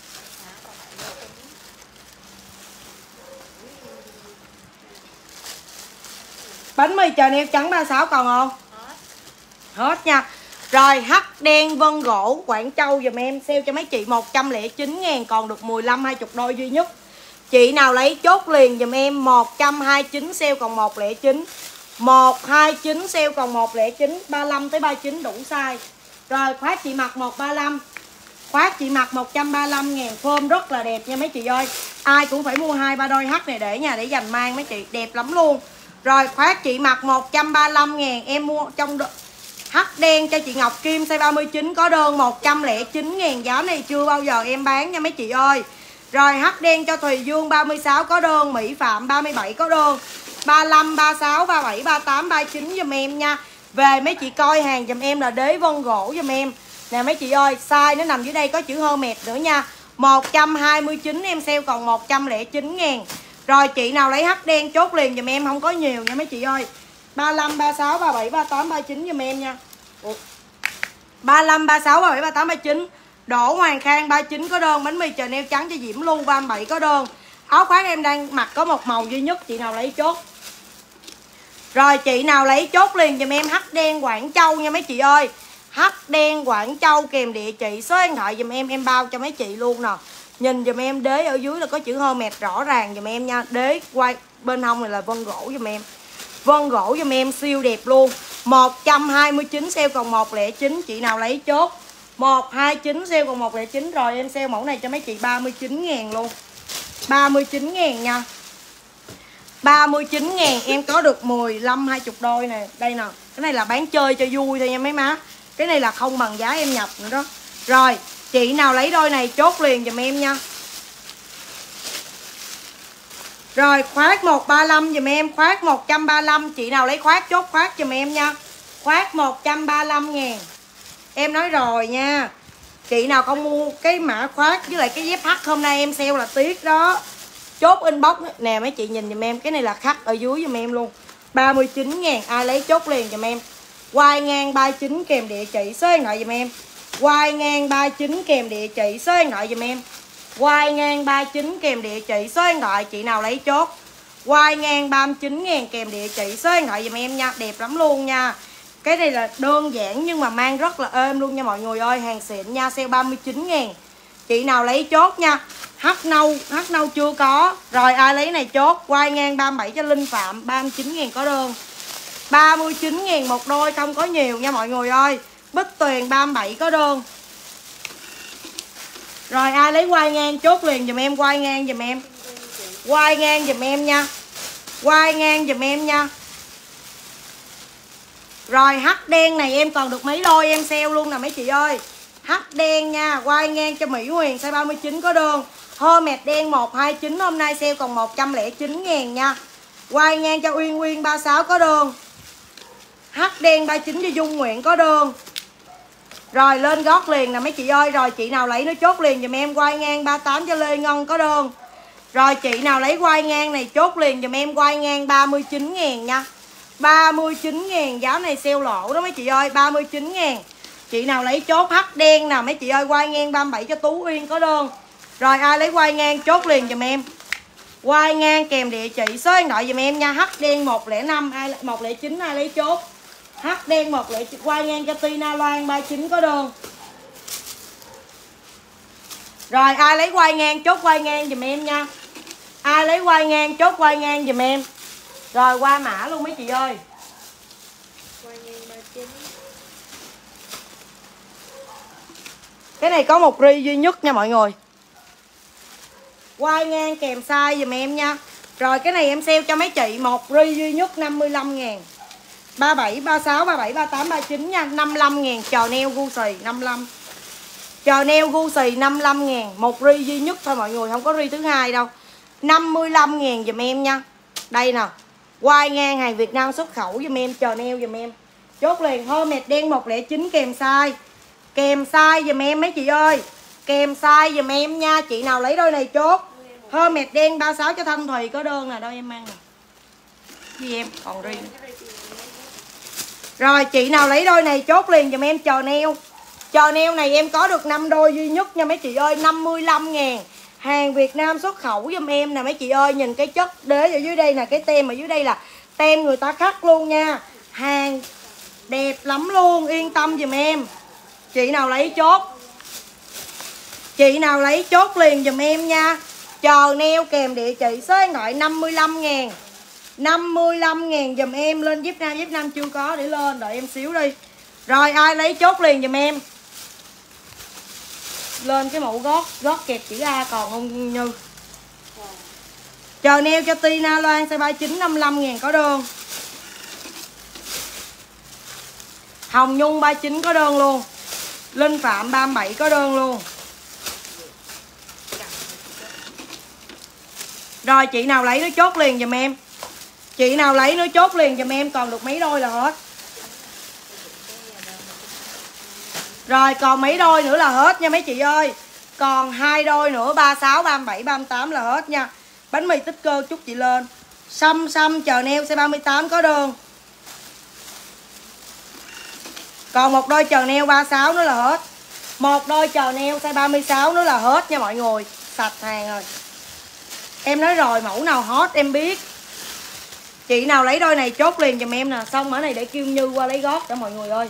Bánh mì chờ neo trắng ba mươi sáu còn không? Hết. Hết nha. Rồi hắt đen vân gỗ Quảng Châu dùm em. Sale cho mấy chị một trăm lẻ chín ngàn. Còn được mười lăm hai mươi đôi duy nhất. Chị nào lấy chốt liền dùm em. Một trăm hai mươi chín sale còn một trăm lẻ chín. Một trăm hai mươi chín sale còn một trăm lẻ chín. Ba mươi lăm tới ba mươi chín đủ size. Rồi khoác chị mặc một trăm ba mươi lăm. Khoác chị mặc một trăm ba mươi lăm ngàn. Phơm rất là đẹp nha mấy chị ơi. Ai cũng phải mua hai ba đôi hắt này để nhà để dành mang mấy chị. Đẹp lắm luôn. Rồi khoác chị mặc một trăm ba mươi lăm ngàn. Em mua trong hắt đen cho chị Ngọc Kim size ba mươi chín có đơn một trăm lẻ chín ngàn. Giá này chưa bao giờ em bán nha mấy chị ơi. Rồi hắt đen cho Thùy Dương ba mươi sáu có đơn. Mỹ Phạm ba mươi bảy có đơn. ba mươi lăm, ba mươi sáu, ba mươi bảy, ba mươi tám, ba mươi chín giùm em nha. Về mấy chị coi hàng giùm em là đế vân gỗ giùm em. Nè mấy chị ơi, size nó nằm dưới đây có chữ Hermes nữa nha. Một trăm hai mươi chín em sale còn một trăm lẻ chín ngàn. Rồi chị nào lấy hắt đen chốt liền giùm em, không có nhiều nha mấy chị ơi. ba mươi lăm, ba mươi sáu, ba mươi bảy, ba mươi tám, ba mươi chín giùm em nha. ba mươi lăm, ba mươi sáu, ba mươi bảy, ba mươi tám, ba mươi chín. Đỗ Hoàng Khang ba mươi chín có đơn. Bánh mì chờ neo trắng cho Diễm Lu ba mươi bảy có đơn. Áo khoác em đang mặc có một màu duy nhất. Chị nào lấy chốt. Rồi chị nào lấy chốt liền giùm em hắt đen Quảng Châu nha mấy chị ơi. Hắt đen Quảng Châu kèm địa chỉ số điện thoại giùm em. Em bao cho mấy chị luôn nè. Nhìn giùm em đế ở dưới là có chữ Hermes rõ ràng giùm em nha. Đế quay bên hông này là vân gỗ giùm em. Vân gỗ giùm em siêu đẹp luôn. Một trăm hai mươi chín sale còn một trăm lẻ chín. Chị nào lấy chốt. Một trăm hai mươi chín sale còn một trăm lẻ chín. Rồi em sale mẫu này cho mấy chị ba mươi chín ngàn luôn. ba mươi chín ngàn nha. ba mươi chín ngàn em có được mười lăm hai mươi đôi nè. Đây nè. Cái này là bán chơi cho vui thôi nha mấy má. Cái này là không bằng giá em nhập nữa đó. Rồi chị nào lấy đôi này chốt liền giùm em nha. Rồi khoác một trăm ba mươi lăm giùm em. Khoác một trăm ba mươi lăm. Chị nào lấy khoác chốt khoác giùm em nha. Khoác một trăm ba mươi lăm ngàn. Em nói rồi nha. Chị nào không mua cái mã khoác với lại cái dép hắt hôm nay em sale là tiếc đó. Chốt inbox nè mấy chị nhìn giùm em. Cái này là khắc ở dưới giùm em luôn. ba mươi chín ngàn. Ai lấy chốt liền giùm em. Quay ngang ba mươi chín kèm địa chỉ số điện thoại giùm em. Quay ngang ba mươi chín kèm địa chỉ số điện thoại giùm em. Quay ngang ba mươi chín kèm địa chỉ số điện thoại. Chị nào lấy chốt. Quay ngang ba mươi chín ngàn kèm địa chỉ số điện thoại giùm em nha. Đẹp lắm luôn nha. Cái này là đơn giản nhưng mà mang rất là êm luôn nha mọi người ơi. Hàng xịn nha. Sale ba mươi chín ngàn. Chị nào lấy chốt nha. Hắt nâu. Hắt nâu chưa có. Rồi ai lấy này chốt. Quay ngang ba mươi bảy cho Linh Phạm. ba mươi chín ngàn có đơn. ba mươi chín ngàn một đôi. Không có nhiều nha mọi người ơi. Bích Tuyền ba mươi bảy có đơn. Rồi ai lấy quay ngang chốt liền dùm em. Quay ngang dùm em. Quay ngang dùm em nha. Quay ngang dùm em nha. Rồi hắc đen này em còn được mấy đôi em sale luôn nè mấy chị ơi. Hắc đen nha, quay ngang cho Mỹ Huyền size ba mươi chín có đơn. Hermes đen một hai chín hôm nay sale còn một trăm lẻ chín ngàn nha. Quay ngang cho Uyên Uyên ba mươi sáu có đơn. Hắc đen ba mươi chín cho Dung Nguyễn có đơn. Rồi lên gót liền nè mấy chị ơi. Rồi chị nào lấy nó chốt liền dùm em. Quay ngang ba mươi tám cho Lê Ngân có đơn. Rồi chị nào lấy quay ngang này chốt liền dùm em. Quay ngang ba mươi chín ngàn nha. ba mươi chín ngàn, giá này sale lỗ đó mấy chị ơi. Ba mươi chín ngàn. Chị nào lấy chốt hắc đen nè mấy chị ơi. Quay ngang ba mươi bảy cho Tú Uyên có đơn. Rồi ai lấy quay ngang chốt liền dùm em. Quay ngang kèm địa chỉ số điện thoại dùm em nha. Hắc đen một không năm ai một không chín ai lấy chốt. Hắc đen một không chín quay ngang cho Tina Loan ba mươi chín có đơn. Rồi ai lấy quay ngang chốt quay ngang dùm em nha. Ai lấy quay ngang chốt quay ngang dùm em. Rồi qua mã luôn mấy chị ơi. Quay ngang ba mươi chín. Cái này có một ri duy nhất nha mọi người. Quay ngang kèm size dùm em nha. Rồi cái này em sale cho mấy chị một ri duy nhất năm mươi lăm ngàn. ba mươi bảy, ba mươi sáu, ba mươi bảy, ba mươi tám, ba mươi chín nha. năm mươi lăm ngàn chờ neo Gucci năm mươi lăm. Chờ neo Gucci năm mươi lăm ngàn. Một ri duy nhất thôi mọi người. Không có ri thứ hai đâu. năm mươi lăm ngàn dùm em nha. Đây nè. Quay ngang hàng Việt Nam xuất khẩu dùm em. Chờ neo dùm em. Chốt liền. Hermes đen một không chín kèm size. Kèm size dùm em mấy chị ơi. Kèm size dùm em nha. Chị nào lấy đôi này chốt. Hermes đen ba mươi sáu cho Thanh Thùy có đơn nè. Đâu em mang nè. Gì em còn ri. Rồi chị nào lấy đôi này chốt liền dùm em. Chờ neo. Chờ neo này em có được năm đôi duy nhất nha mấy chị ơi. năm mươi lăm ngàn. Hàng Việt Nam xuất khẩu giùm em nè mấy chị ơi. Nhìn cái chất đế ở dưới đây nè. Cái tem ở dưới đây là tem người ta khắc luôn nha. Hàng đẹp lắm luôn. Yên tâm giùm em. Chị nào lấy chốt. Chị nào lấy chốt liền giùm em nha. Chờ neo kèm địa chỉ số điện thoại năm mươi lăm ngàn. năm mươi lăm ngàn dùm em. Lên Zip Nam. Zip Nam chưa có để lên. Đợi em xíu đi. Rồi ai lấy chốt liền dùm em. Lên cái mẫu gót. Gót kẹp chữ A còn không Như. Chờ neo cho Tina Loan size ba mươi chín năm mươi lăm ngàn có đơn. Hồng Nhung ba mươi chín có đơn luôn. Linh Phạm ba mươi bảy có đơn luôn. Rồi chị nào lấy nó chốt liền giùm em. Chị nào lấy nó chốt liền giùm em. Còn được mấy đôi là hết. Rồi còn mấy đôi nữa là hết nha mấy chị ơi. Còn hai đôi nữa ba mươi sáu, ba mươi bảy, ba mươi tám là hết nha. Bánh mì tích cơ chút chị lên. Xăm xăm chờ neo size ba mươi tám có đơn. Còn một đôi chờ neo ba mươi sáu nữa là hết. Một đôi chờ neo size ba mươi sáu nữa là hết nha mọi người. Sạch hàng rồi. Em nói rồi mẫu nào hot em biết. Chị nào lấy đôi này chốt liền giùm em nè. Xong mã này để kêu Như qua lấy gót cho mọi người ơi.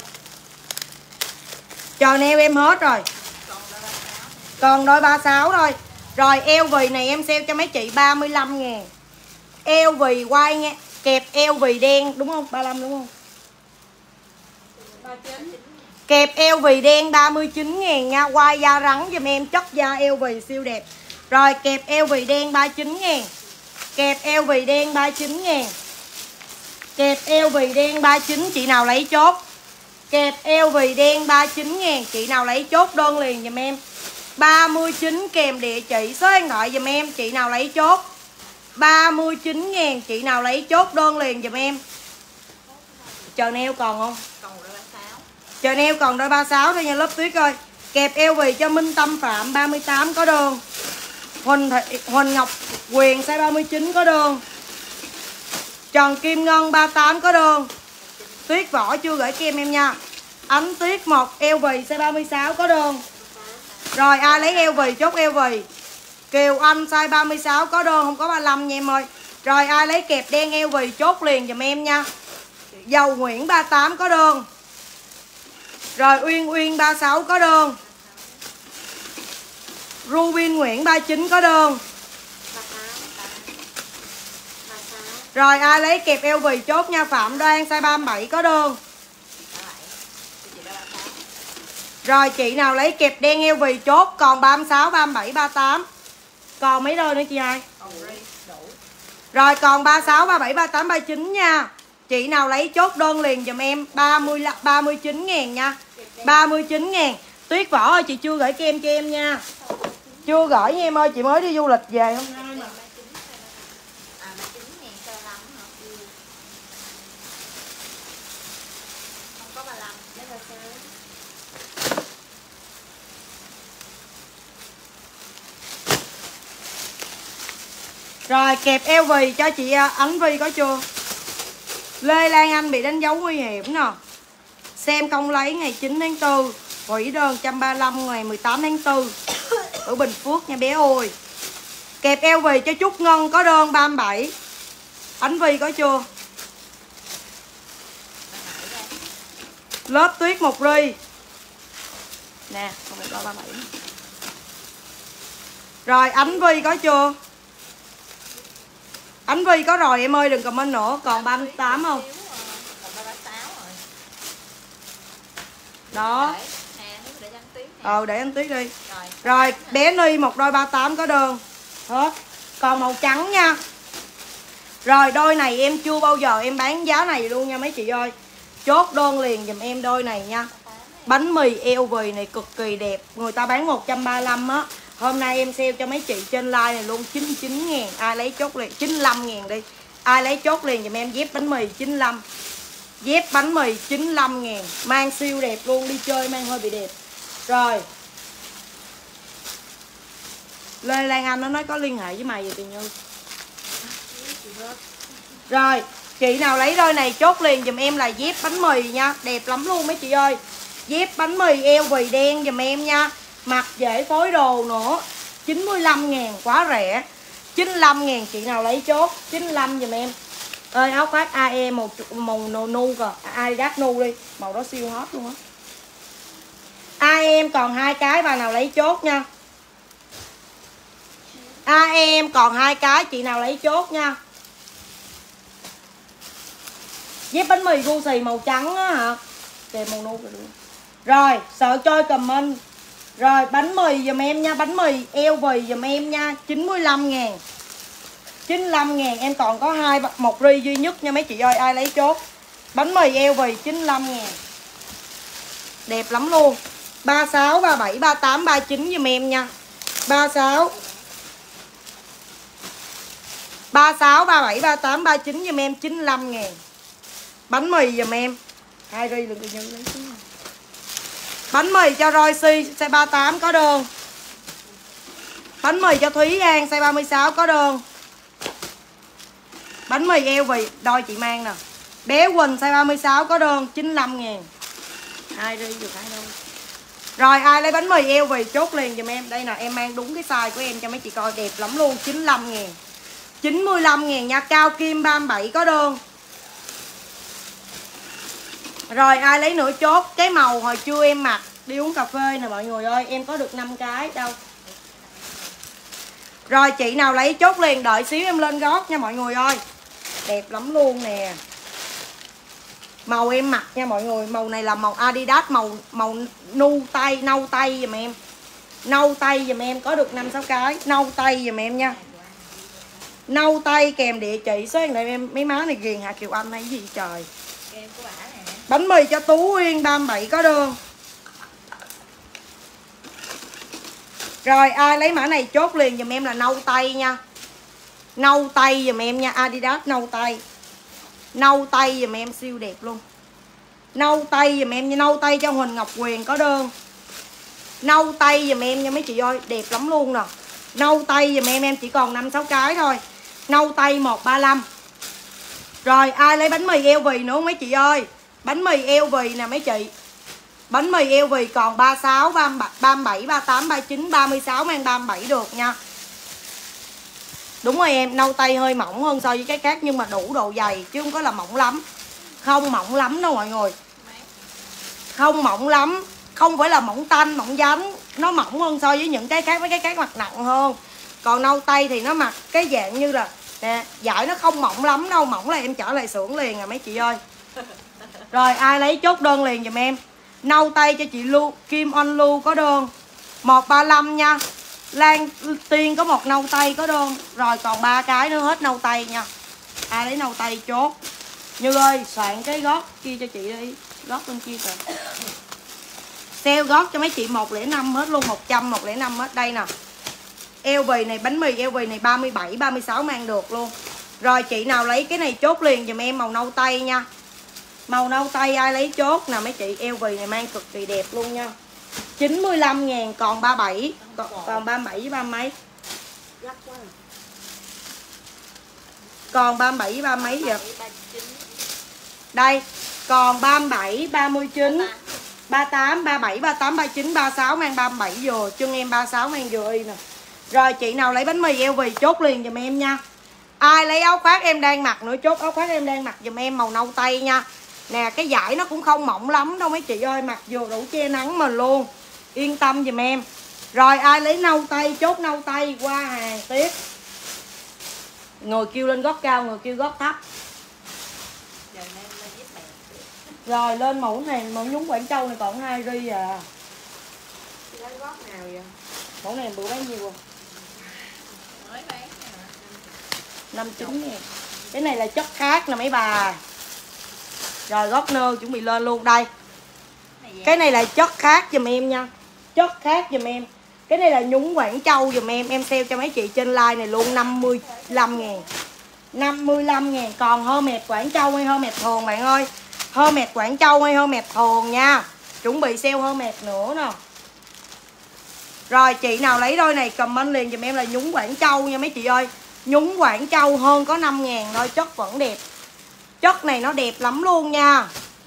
Chờ neo em hết rồi. Còn đôi ba mươi sáu thôi. Rồi eo vì này em sale cho mấy chị ba mươi lăm ngàn. Eo vì quay nha. Kẹp eo vì đen đúng không? ba mươi lăm đúng không? ba mươi chín. Kẹp eo vì đen ba mươi chín ngàn nha. Quay da rắn giùm em. Chất da eo vì siêu đẹp. Rồi kẹp eo vì đen ba mươi chín ngàn. Kẹp eo vì đen ba mươi chín ngàn. Kẹp eo vì đen ba mươi chín. Chị nào lấy chốt. Kẹp eo vì đen ba mươi chín ngàn. Chị nào lấy chốt đơn liền giùm em. ba mươi chín kèm địa chỉ số điện thoại giùm em. Chị nào lấy chốt. ba mươi chín ngàn. Chị nào lấy chốt đơn liền giùm em. Chờ neo còn không? Còn đôi ba mươi sáu. Chờ neo còn đôi ba mươi sáu thôi nha lớp tuyết ơi. Kẹp eo vì cho Minh Tâm Phạm ba mươi tám có đơn. Huỳnh, Thị, Huỳnh Ngọc Quyền size ba mươi chín có đơn. Trần Kim Ngân ba mươi tám có đơn. Tuyết Võ chưa gửi kem em nha. Ánh Tuyết một eo vì size ba mươi sáu có đơn. Rồi ai lấy eo vì chốt eo vì. Kiều Anh size ba mươi sáu có đơn. Không có ba mươi lăm nha em ơi. Rồi ai lấy kẹp đen eo vì chốt liền giùm em nha. Dầu Nguyễn ba mươi tám có đơn. Rồi Uyên Uyên ba mươi sáu có đơn. Rubin Nguyễn ba mươi chín có đơn. Rồi ai lấy kẹp eo vì chốt nha. Phạm Đoan size ba mươi bảy có đơn. Rồi chị nào lấy kẹp đen eo vì chốt. Còn ba mươi sáu, ba mươi bảy, ba mươi tám. Còn mấy đôi nữa chị hai? Rồi còn ba sáu, ba bảy, ba tám, ba chín nha. Chị nào lấy chốt đơn liền dùm em ba mươi, ba mươi chín ngàn nha. ba mươi chín ngàn. Tuyết Võ ơi, chị chưa gửi kem cho em nha. Chưa gửi nha em ơi, chị mới đi du lịch về hôm nay mà. Rồi kẹp eo vì cho chị Ánh Vi có chưa? Lê Lan Anh bị đánh dấu nguy hiểm nè. Xem công lấy ngày chín tháng tư, hủy đơn một trăm ba mươi lăm ngày mười tám tháng tư ở Bình Phước nha bé ơi. Kẹp eo vì cho Trúc Ngân có đơn ba mươi bảy. Ánh Vi có chưa? Lớp Tuyết một ri. Nè, không phải ba mươi bảy. Rồi Ánh Vi có chưa? Ánh Vi có rồi em ơi, đừng comment nữa. Còn ba mươi tám không? Đó. Ờ để anh Tuyết đi. Rồi bé Ni một đôi ba mươi tám có đơn. Hết. Còn màu trắng nha. Rồi đôi này em chưa bao giờ em bán giá này luôn nha mấy chị ơi. Chốt đơn liền dùm em đôi này nha. Bánh mì eo vì này cực kỳ đẹp. Người ta bán một trăm ba mươi lăm á. Hôm nay em sale cho mấy chị trên like này luôn chín mươi chín ngàn. Ai lấy chốt liền chín mươi lăm ngàn đi. Ai lấy chốt liền dùm em dép bánh mì chín mươi lăm. Dép bánh mì chín mươi lăm ngàn. Mang siêu đẹp luôn. Đi chơi mang hơi bị đẹp. Rồi Lê Lan Anh nó nói có liên hệ với mày vậy Tiền Như. Rồi chị nào lấy đôi này chốt liền dùm em là dép bánh mì nha. Đẹp lắm luôn mấy chị ơi. Dép bánh mì eo vì đen dùm em nha. Mặc dễ phối đồ nữa. chín mươi lăm ngàn quá rẻ. chín mươi lăm ngàn chị nào lấy chốt chín mươi lăm dùm em. Ơi áo khoác a e màu màu nu, nu kìa, Adidas nu đi, màu đó siêu hot luôn á. a em còn hai cái, bà nào lấy chốt nha. a em còn hai cái, chị nào lấy chốt nha. Dép bánh mì Gucci màu trắng á hả? Kèm màu nu rồi. Rồi, sợ chơi comment. Rồi bánh mì dùm em nha, bánh mì eo vì dùm em nha, chín mươi lăm ngàn. chín mươi lăm ngàn em còn có hai một ri duy nhất nha mấy chị ơi, ai lấy chốt. Bánh mì eo vì chín mươi lăm ngàn. Đẹp lắm luôn. ba sáu, ba bảy, ba tám, ba chín dùm em nha. ba sáu ba sáu, ba bảy, ba tám, ba chín dùm em chín mươi lăm ngàn. Bánh mì dùm em hai ri đừng như lấy xuống. Bánh mì cho Royce size ba mươi tám có đơn. Bánh mì cho Thúy An size ba mươi sáu có đơn. Bánh mì eo vì đôi chị mang nè. Bé Quỳnh size ba mươi sáu có đơn chín mươi lăm ngàn. Hai ri được hai đâu. Rồi ai lấy bánh mì eo vì chốt liền giùm em. Đây nè em mang đúng cái size của em cho mấy chị coi, đẹp lắm luôn, chín mươi lăm ngàn. chín mươi lăm ngàn nha. Cao Kim ba mươi bảy có đơn. Rồi ai lấy nữa chốt. Cái màu hồi trưa em mặc đi uống cà phê nè mọi người ơi, em có được năm cái đâu. Rồi chị nào lấy chốt liền, đợi xíu em lên gót nha mọi người ơi. Đẹp lắm luôn nè. Màu em mặc nha mọi người, màu này là màu Adidas, màu màu nu tay, nâu tay giùm em. Nâu tay giùm em, có được năm sáu cái, nâu tay giùm em nha. Nâu tay kèm địa chỉ số điện thoại em, mấy má này ghiền Hà Kiều Anh hay gì trời. Bánh mì cho Tú Uyên ba mươi bảy có đơn. Rồi ai lấy mã này chốt liền giùm em là nâu tay nha. Nâu tay giùm em nha, Adidas nâu tay. Nâu tay giùm em siêu đẹp luôn. Nâu tay giùm em, nâu tay cho Huỳnh Ngọc Quyền có đơn. Nâu tay giùm em nha mấy chị ơi, đẹp lắm luôn nè. Nâu tay giùm em em chỉ còn năm sáu cái thôi. Nâu tay một ba lăm. Rồi ai lấy bánh mì eo vì nữa mấy chị ơi. Bánh mì eo vì nè mấy chị. Bánh mì eo vì còn ba mươi sáu, ba mươi bảy, ba mươi tám, ba mươi chín, ba mươi sáu mang ba mươi bảy được nha. Đúng rồi em, nâu tay hơi mỏng hơn so với cái khác nhưng mà đủ độ dày chứ không có là mỏng lắm. Không mỏng lắm đâu mọi người. Không mỏng lắm, không phải là mỏng tanh, mỏng dánh, nó mỏng hơn so với những cái khác, với cái khác mặt nặng hơn. Còn nâu tay thì nó mặc cái dạng như là nè, vải nó không mỏng lắm đâu, mỏng là em trở lại xưởng liền à mấy chị ơi. Rồi ai lấy chốt đơn liền giùm em. Nâu tay cho chị Lu, Kim On Lu có đơn một ba lăm nha. Lan Tiên có một nâu tây có đơn. Rồi còn ba cái nữa hết nâu tây nha. Ai lấy nâu tây chốt. Như ơi soạn cái gót kia cho chị đi. Gót bên kia kìa. Sale gót cho mấy chị một không năm hết luôn. Một trăm, một không năm hết. Đây nè. Eo bì này, bánh mì eo bì này ba mươi bảy, ba mươi sáu mang được luôn. Rồi chị nào lấy cái này chốt liền dùm em màu nâu tây nha. Màu nâu tây ai lấy chốt nè mấy chị. Eo bì này mang cực kỳ đẹp luôn nha. chín mươi lăm ngàn còn ba mươi bảy. Còn, còn ba mươi bảy với ba mấy. Còn ba mươi bảy với ba mấy vậy. Đây. Còn ba mươi bảy, ba mươi chín, ba mươi tám, ba mươi bảy, ba mươi tám, ba mươi chín, ba mươi sáu mang ba mươi bảy vừa. Chân em ba mươi sáu mang vừa y nè. Rồi chị nào lấy bánh mì eo bì chốt liền dùm em nha. Ai lấy áo khoác em đang mặc nữa chốt áo khoác em đang mặc dùm em màu nâu tây nha. Nè cái vải nó cũng không mỏng lắm đâu mấy chị ơi. Mặc vừa đủ che nắng mình luôn. Yên tâm dùm em. Rồi ai lấy nâu tây chốt nâu tây qua hàng tiếp. Người kêu lên gót cao, người kêu gót thấp. Rồi lên mẫu này, mẫu nhúng Quảng Châu này còn hai ri à. Lấy gót nào vậy? Mẫu này bữa bán nhiêu rồi? Mới bán năm mươi chín ngàn. Cái này là chất khác nè mấy bà. Rồi gót nơ chuẩn bị lên luôn đây. Cái này là chất khác giùm em nha. Chất khác giùm em. Cái này là nhúng Quảng Châu giùm em. Em sale cho mấy chị trên like này luôn năm mươi lăm ngàn. năm mươi lăm ngàn. Còn hơ mệt Quảng Châu hay hơ mệt thường bạn ơi. Hơ mệt Quảng Châu hay hơ mệt thường nha. Chuẩn bị sale hơ mệt nữa nè. Rồi chị nào lấy đôi này comment liền giùm em là nhúng Quảng Châu nha mấy chị ơi. Nhúng Quảng Châu hơn có năm ngàn thôi. Chất vẫn đẹp. Chất này nó đẹp lắm luôn nha.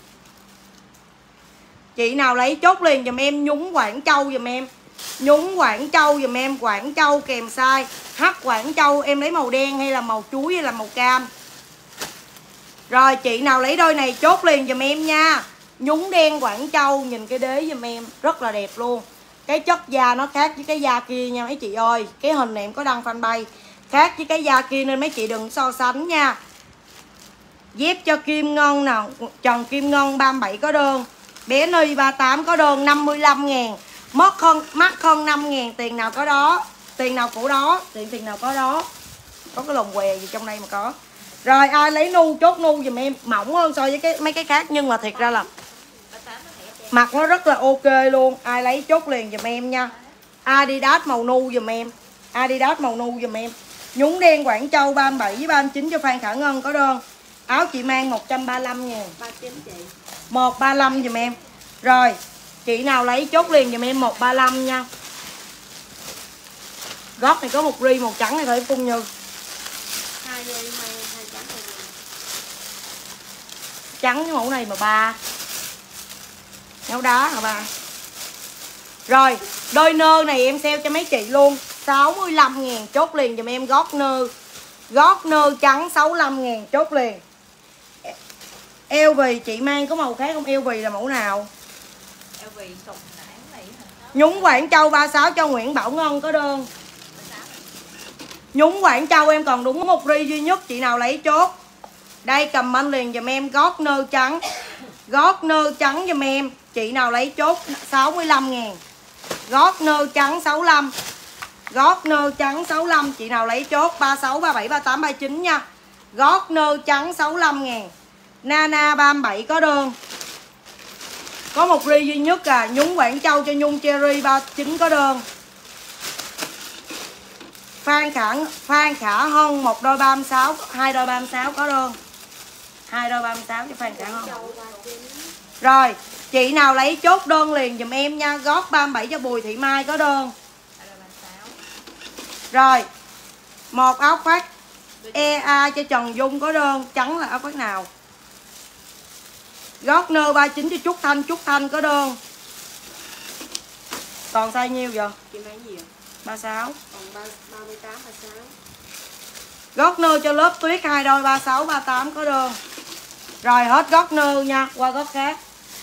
Chị nào lấy chốt liền giùm em nhúng Quảng Châu giùm em. Nhúng Quảng Châu giùm em. Quảng Châu kèm size H Quảng Châu. Em lấy màu đen hay là màu chuối hay là màu cam. Rồi chị nào lấy đôi này chốt liền giùm em nha. Nhúng đen Quảng Châu. Nhìn cái đế giùm em. Rất là đẹp luôn. Cái chất da nó khác với cái da kia nha mấy chị ơi. Cái hình này em có đăng fanpage. Khác với cái da kia nên mấy chị đừng so sánh nha. Dép cho Kim Ngân nào. Trần Kim Ngân ba mươi bảy có đơn. Bé Ni ba mươi tám có đơn năm mươi lăm ngàn. Mất hơn, mắc hơn năm ngàn. Tiền nào có đó. Tiền nào của đó. Tiền tiền nào có đó. Có cái lồng què gì trong đây mà có. Rồi ai lấy nu chốt nu giùm em. Mỏng hơn so với cái mấy cái khác. Nhưng mà thiệt ra là mặt nó rất là ok luôn. Ai lấy chốt liền giùm em nha. Adidas màu nu giùm em. Adidas màu nu giùm em. Nhúng đen Quảng Châu ba mươi bảy với ba mươi chín cho Phan Khả Ngân có đơn. Áo chị mang một trăm ba mươi lăm ngàn. ba mươi chín chị. một trăm ba mươi lăm giùm em. Rồi chị nào lấy chốt liền giùm em một trăm ba mươi lăm nha. Gót này có một ri màu trắng này thôi Phun Như. Hai ri mang hai trắng này. Trắng cái mẫu này mà ba. Nấu đá hả ba. Rồi đôi nơ này em sale cho mấy chị luôn sáu mươi lăm ngàn chốt liền giùm em. Gót nơ. Gót nơ trắng sáu mươi lăm ngàn chốt liền. Eo bì chị mang có màu khác không? Eo bì là mẫu nào? Eo bì sụp nãy này. Nhúng Quảng Châu ba mươi sáu cho Nguyễn Bảo Ngân có đơn. Nhúng Quảng Châu em còn đúng một ri duy nhất. Chị nào lấy chốt. Đây comment liền giùm em. Gót nơ trắng. Gót nơ trắng giùm em. Chị nào lấy chốt sáu mươi lăm ngàn. Gót nơ trắng sáu mươi lăm. Gót nơ trắng sáu mươi lăm. Chị nào lấy chốt ba mươi sáu, ba mươi bảy, ba mươi tám, ba mươi chín nha. Gót nơ trắng sáu mươi lăm ngàn. Nana ba mươi bảy có đơn. Có một ri duy nhất à. Nhúng Quảng Châu cho Nhung Cherry ba mươi chín có đơn. Phan Khả Phan Khả Hân một đôi ba mươi sáu, hai đôi ba mươi sáu có đơn. Hai đôi ba mươi sáu cho Phan Khả Hân. Rồi, chị nào lấy chốt đơn liền giùm em nha. Gót ba mươi bảy cho Bùi Thị Mai có đơn. Rồi, một áo khoác e a cho Trần Dung có đơn. Trắng là áo khoác nào? Gót nơ ba mươi chín cho Trúc Thanh. Trúc Thanh có đơn. Còn size nhiêu vậy? Chị mang gì ạ? ba mươi sáu. Còn ba mươi tám, ba mươi sáu. Gót nơ cho lớp tuyết hai đôi ba mươi sáu, ba mươi tám có đơn. Rồi hết gót nơ nha. Qua gót khác.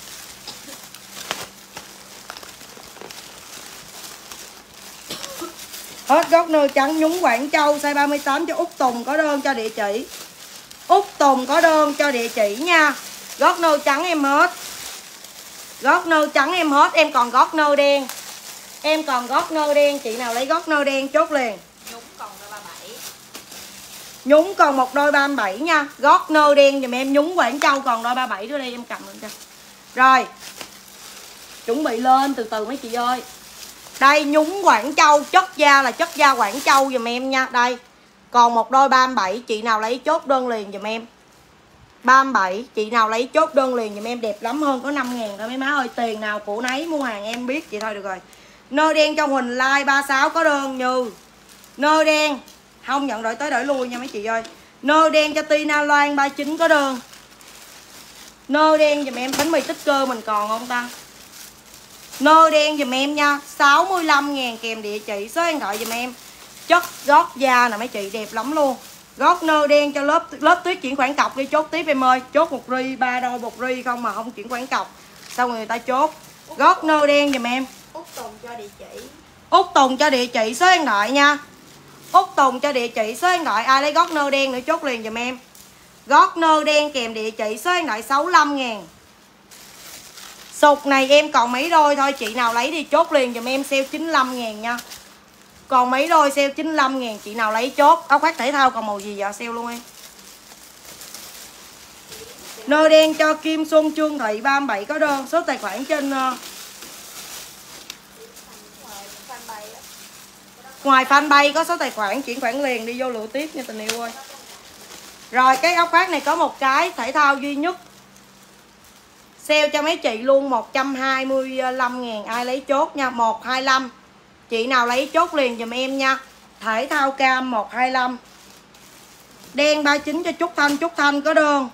Hết gót nơ trắng nhúng Quảng Châu size ba mươi tám cho Út Tùng có đơn cho địa chỉ. Út Tùng có đơn cho địa chỉ nha. Gót nơ trắng em hết. Gót nơ trắng em hết. Em còn gót nơ đen. Em còn gót nơ đen, chị nào lấy gót nơ đen chốt liền. Nhúng còn đôi ba mươi bảy. Nhúng còn một đôi ba mươi bảy nha. Gót nơ đen dùm em, nhúng Quảng Châu còn đôi ba mươi bảy nữa đây em cầm lên cho. Rồi. Chuẩn bị lên từ từ mấy chị ơi. Đây nhúng Quảng Châu, chất da là chất da Quảng Châu dùm em nha. Đây. Còn một đôi ba mươi bảy, chị nào lấy chốt đơn liền dùm em. ba mươi bảy, chị nào lấy chốt đơn liền dùm em, đẹp lắm, hơn có năm ngàn thôi mấy má ơi. Tiền nào của nấy, mua hàng em biết vậy thôi được rồi. Nơ đen cho Huỳnh like ba mươi sáu có đơn Như. Nơ đen không nhận đổi tới đổi lui nha mấy chị ơi. Nơ đen cho Tina Loan ba mươi chín có đơn. Nơ đen dùm em, bánh mì tích cơ mình còn không ta? Nơ đen dùm em nha, sáu mươi lăm ngàn kèm địa chỉ, số điện thoại dùm em. Chất gót da nè mấy chị, đẹp lắm luôn. Gót nơ đen cho lớp lớp tuyết chuyển khoản cọc đi, chốt tiếp em ơi. Chốt một ri, ba đôi một ri không mà không chuyển khoản cọc. Xong rồi người ta chốt. Gót nơ đen dùm em. Út Tùng cho địa chỉ. Út Tùng cho địa chỉ, số điện thoại nha. Út Tùng cho địa chỉ, số điện thoại. Ai lấy gót nơ đen nữa chốt liền dùm em. Gót nơ đen kèm địa chỉ, số điện thoại sáu mươi lăm ngàn. Sụt này em còn mấy đôi thôi, chị nào lấy thì chốt liền dùm em, sale chín mươi lăm ngàn nha. Còn mấy đôi sale chín mươi lăm ngàn, chị nào lấy chốt. Áo khoác thể thao còn màu gì vậy, sale luôn em. Nơ đen cho Kim Xuân Trương Thị ba mươi bảy có đơn, số tài khoản trên uh... ngoài fanpage có số tài khoản, chuyển khoản liền đi vô lựa tiếp nha tình yêu ơi. Rồi cái áo khoác này có một cái thể thao duy nhất, sale cho mấy chị luôn một trăm hai mươi lăm ngàn. Ai lấy chốt nha, một hai lăm. Chị nào lấy chốt liền dùm em nha. Thể thao cam một hai lăm. Đen ba mươi chín cho Trúc Thanh, Trúc Thanh có đơn.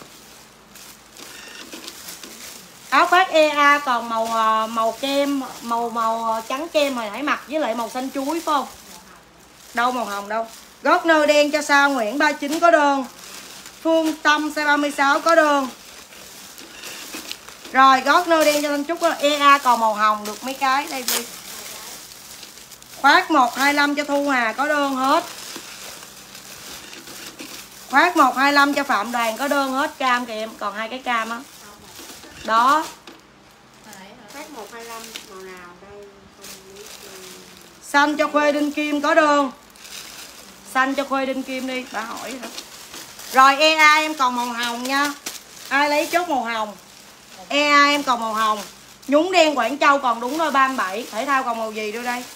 Áo khoác e a còn màu màu kem, màu màu trắng kem hồi nãy mặc với lại màu xanh chuối phải không? Đâu màu hồng đâu. Gót nơ đen cho Sao Nguyễn ba mươi chín có đơn. Phương Tâm size ba mươi sáu có đơn. Rồi gót nơ đen cho Thanh Trúc e a còn màu hồng được mấy cái đây đi. Khoác một hai lăm cho Thu Hà có đơn hết. Khoác một hai lăm cho Phạm Đoàn có đơn hết, cam kìa em, còn hai cái cam á. Đó. Khoác một hai lăm màu nào đây? Xanh cho Khuê Đinh Kim có đơn. Xanh cho Khuê Đinh Kim đi, bà hỏi đó. Rồi e a em còn màu hồng nha. Ai lấy chốt màu hồng. e a em còn màu hồng. Nhúng đen Quảng Châu còn đúng đôi ba mươi bảy. Thể thao còn màu gì đâu đây?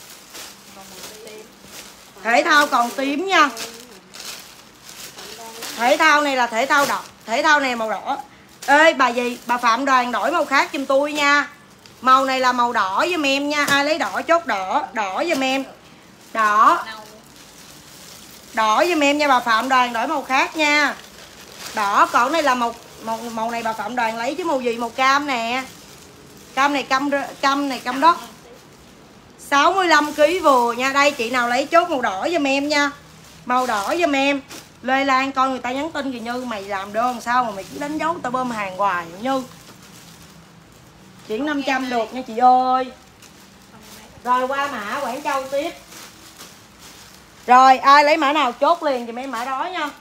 Thể thao còn tím nha. Thể thao này là thể thao đỏ. Thể thao này màu đỏ. Ê bà gì, bà Phạm Đoàn đổi màu khác giùm tôi nha. Màu này là màu đỏ giùm em nha. Ai lấy đỏ chốt đỏ. Đỏ giùm em. Đỏ. Đỏ giùm em nha bà Phạm Đoàn, đổi màu khác nha. Đỏ, còn này là màu màu màu này bà Phạm Đoàn lấy chứ màu gì, màu cam nè. Cam này cam cam này cam đất. sáu mươi lăm ki lô gam vừa nha. Đây chị nào lấy chốt màu đỏ giùm em nha. Màu đỏ giùm em. Lê Lan coi người ta nhắn tin kìa Như, mày làm đơn sao mà mày cứ đánh dấu người ta bơm hàng hoài Như. Chuyển năm trăm được nha chị ơi. Rồi qua mã Quảng Châu tiếp. Rồi ai lấy mã nào chốt liền thì mấy mã đó nha.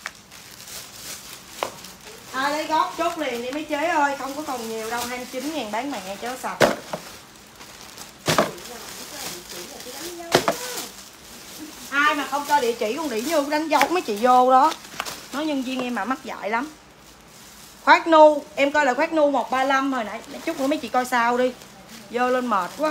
Ai lấy gót chốt liền đi mấy chế ơi, không có còn nhiều đâu, hai mươi chín ngàn bán mẹ cho nó sạch. Ai mà không cho địa chỉ con đĩ Như đánh dấu mấy chị vô đó. Nói nhân viên em mà mắc dại lắm. Khoác nu, em coi là khoác nu một ba lăm hồi nãy, chút nữa mấy chị coi sao đi. Dơ lên mệt quá.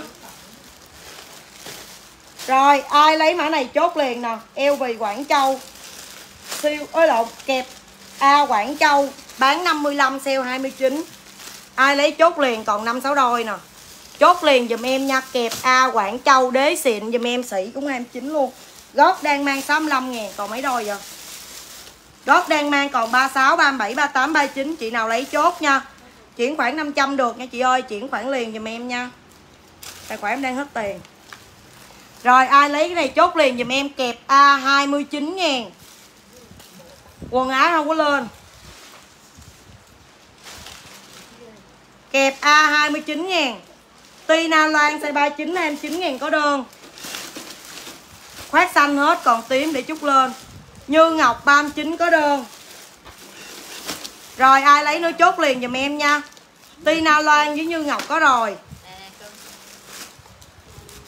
Rồi, ai lấy mã này chốt liền nè, eo vì Quảng Châu. Siêu ơi lộn, kẹp A Quảng Châu, bán năm mươi lăm sale hai mươi chín. Ai lấy chốt liền còn năm sáu đôi nè. Chốt liền giùm em nha, kẹp A Quảng Châu đế xịn giùm em, sỉ cũng hai mươi chín luôn. Gót đang mang sáu mươi lăm ngàn, còn mấy đôi vậy? Gót đang mang còn ba mươi sáu, ba mươi bảy, ba mươi tám, ba mươi chín. Chị nào lấy chốt nha. Chuyển khoản năm trăm được nha chị ơi. Chuyển khoản liền giùm em nha. Tài khoản em đang hết tiền. Rồi ai lấy cái này chốt liền giùm em, kẹp A hai mươi chín ngàn. Quần áo không có lên. Kẹp A hai mươi chín ngàn. Tina Loan size ba mươi chín, hai mươi chín ngàn có đơn. Khoác xanh hết, còn tím để chút lên. Như Ngọc ba mươi chín có đơn. Rồi ai lấy nữa chốt liền giùm em nha. Tina Loan với Như Ngọc có rồi.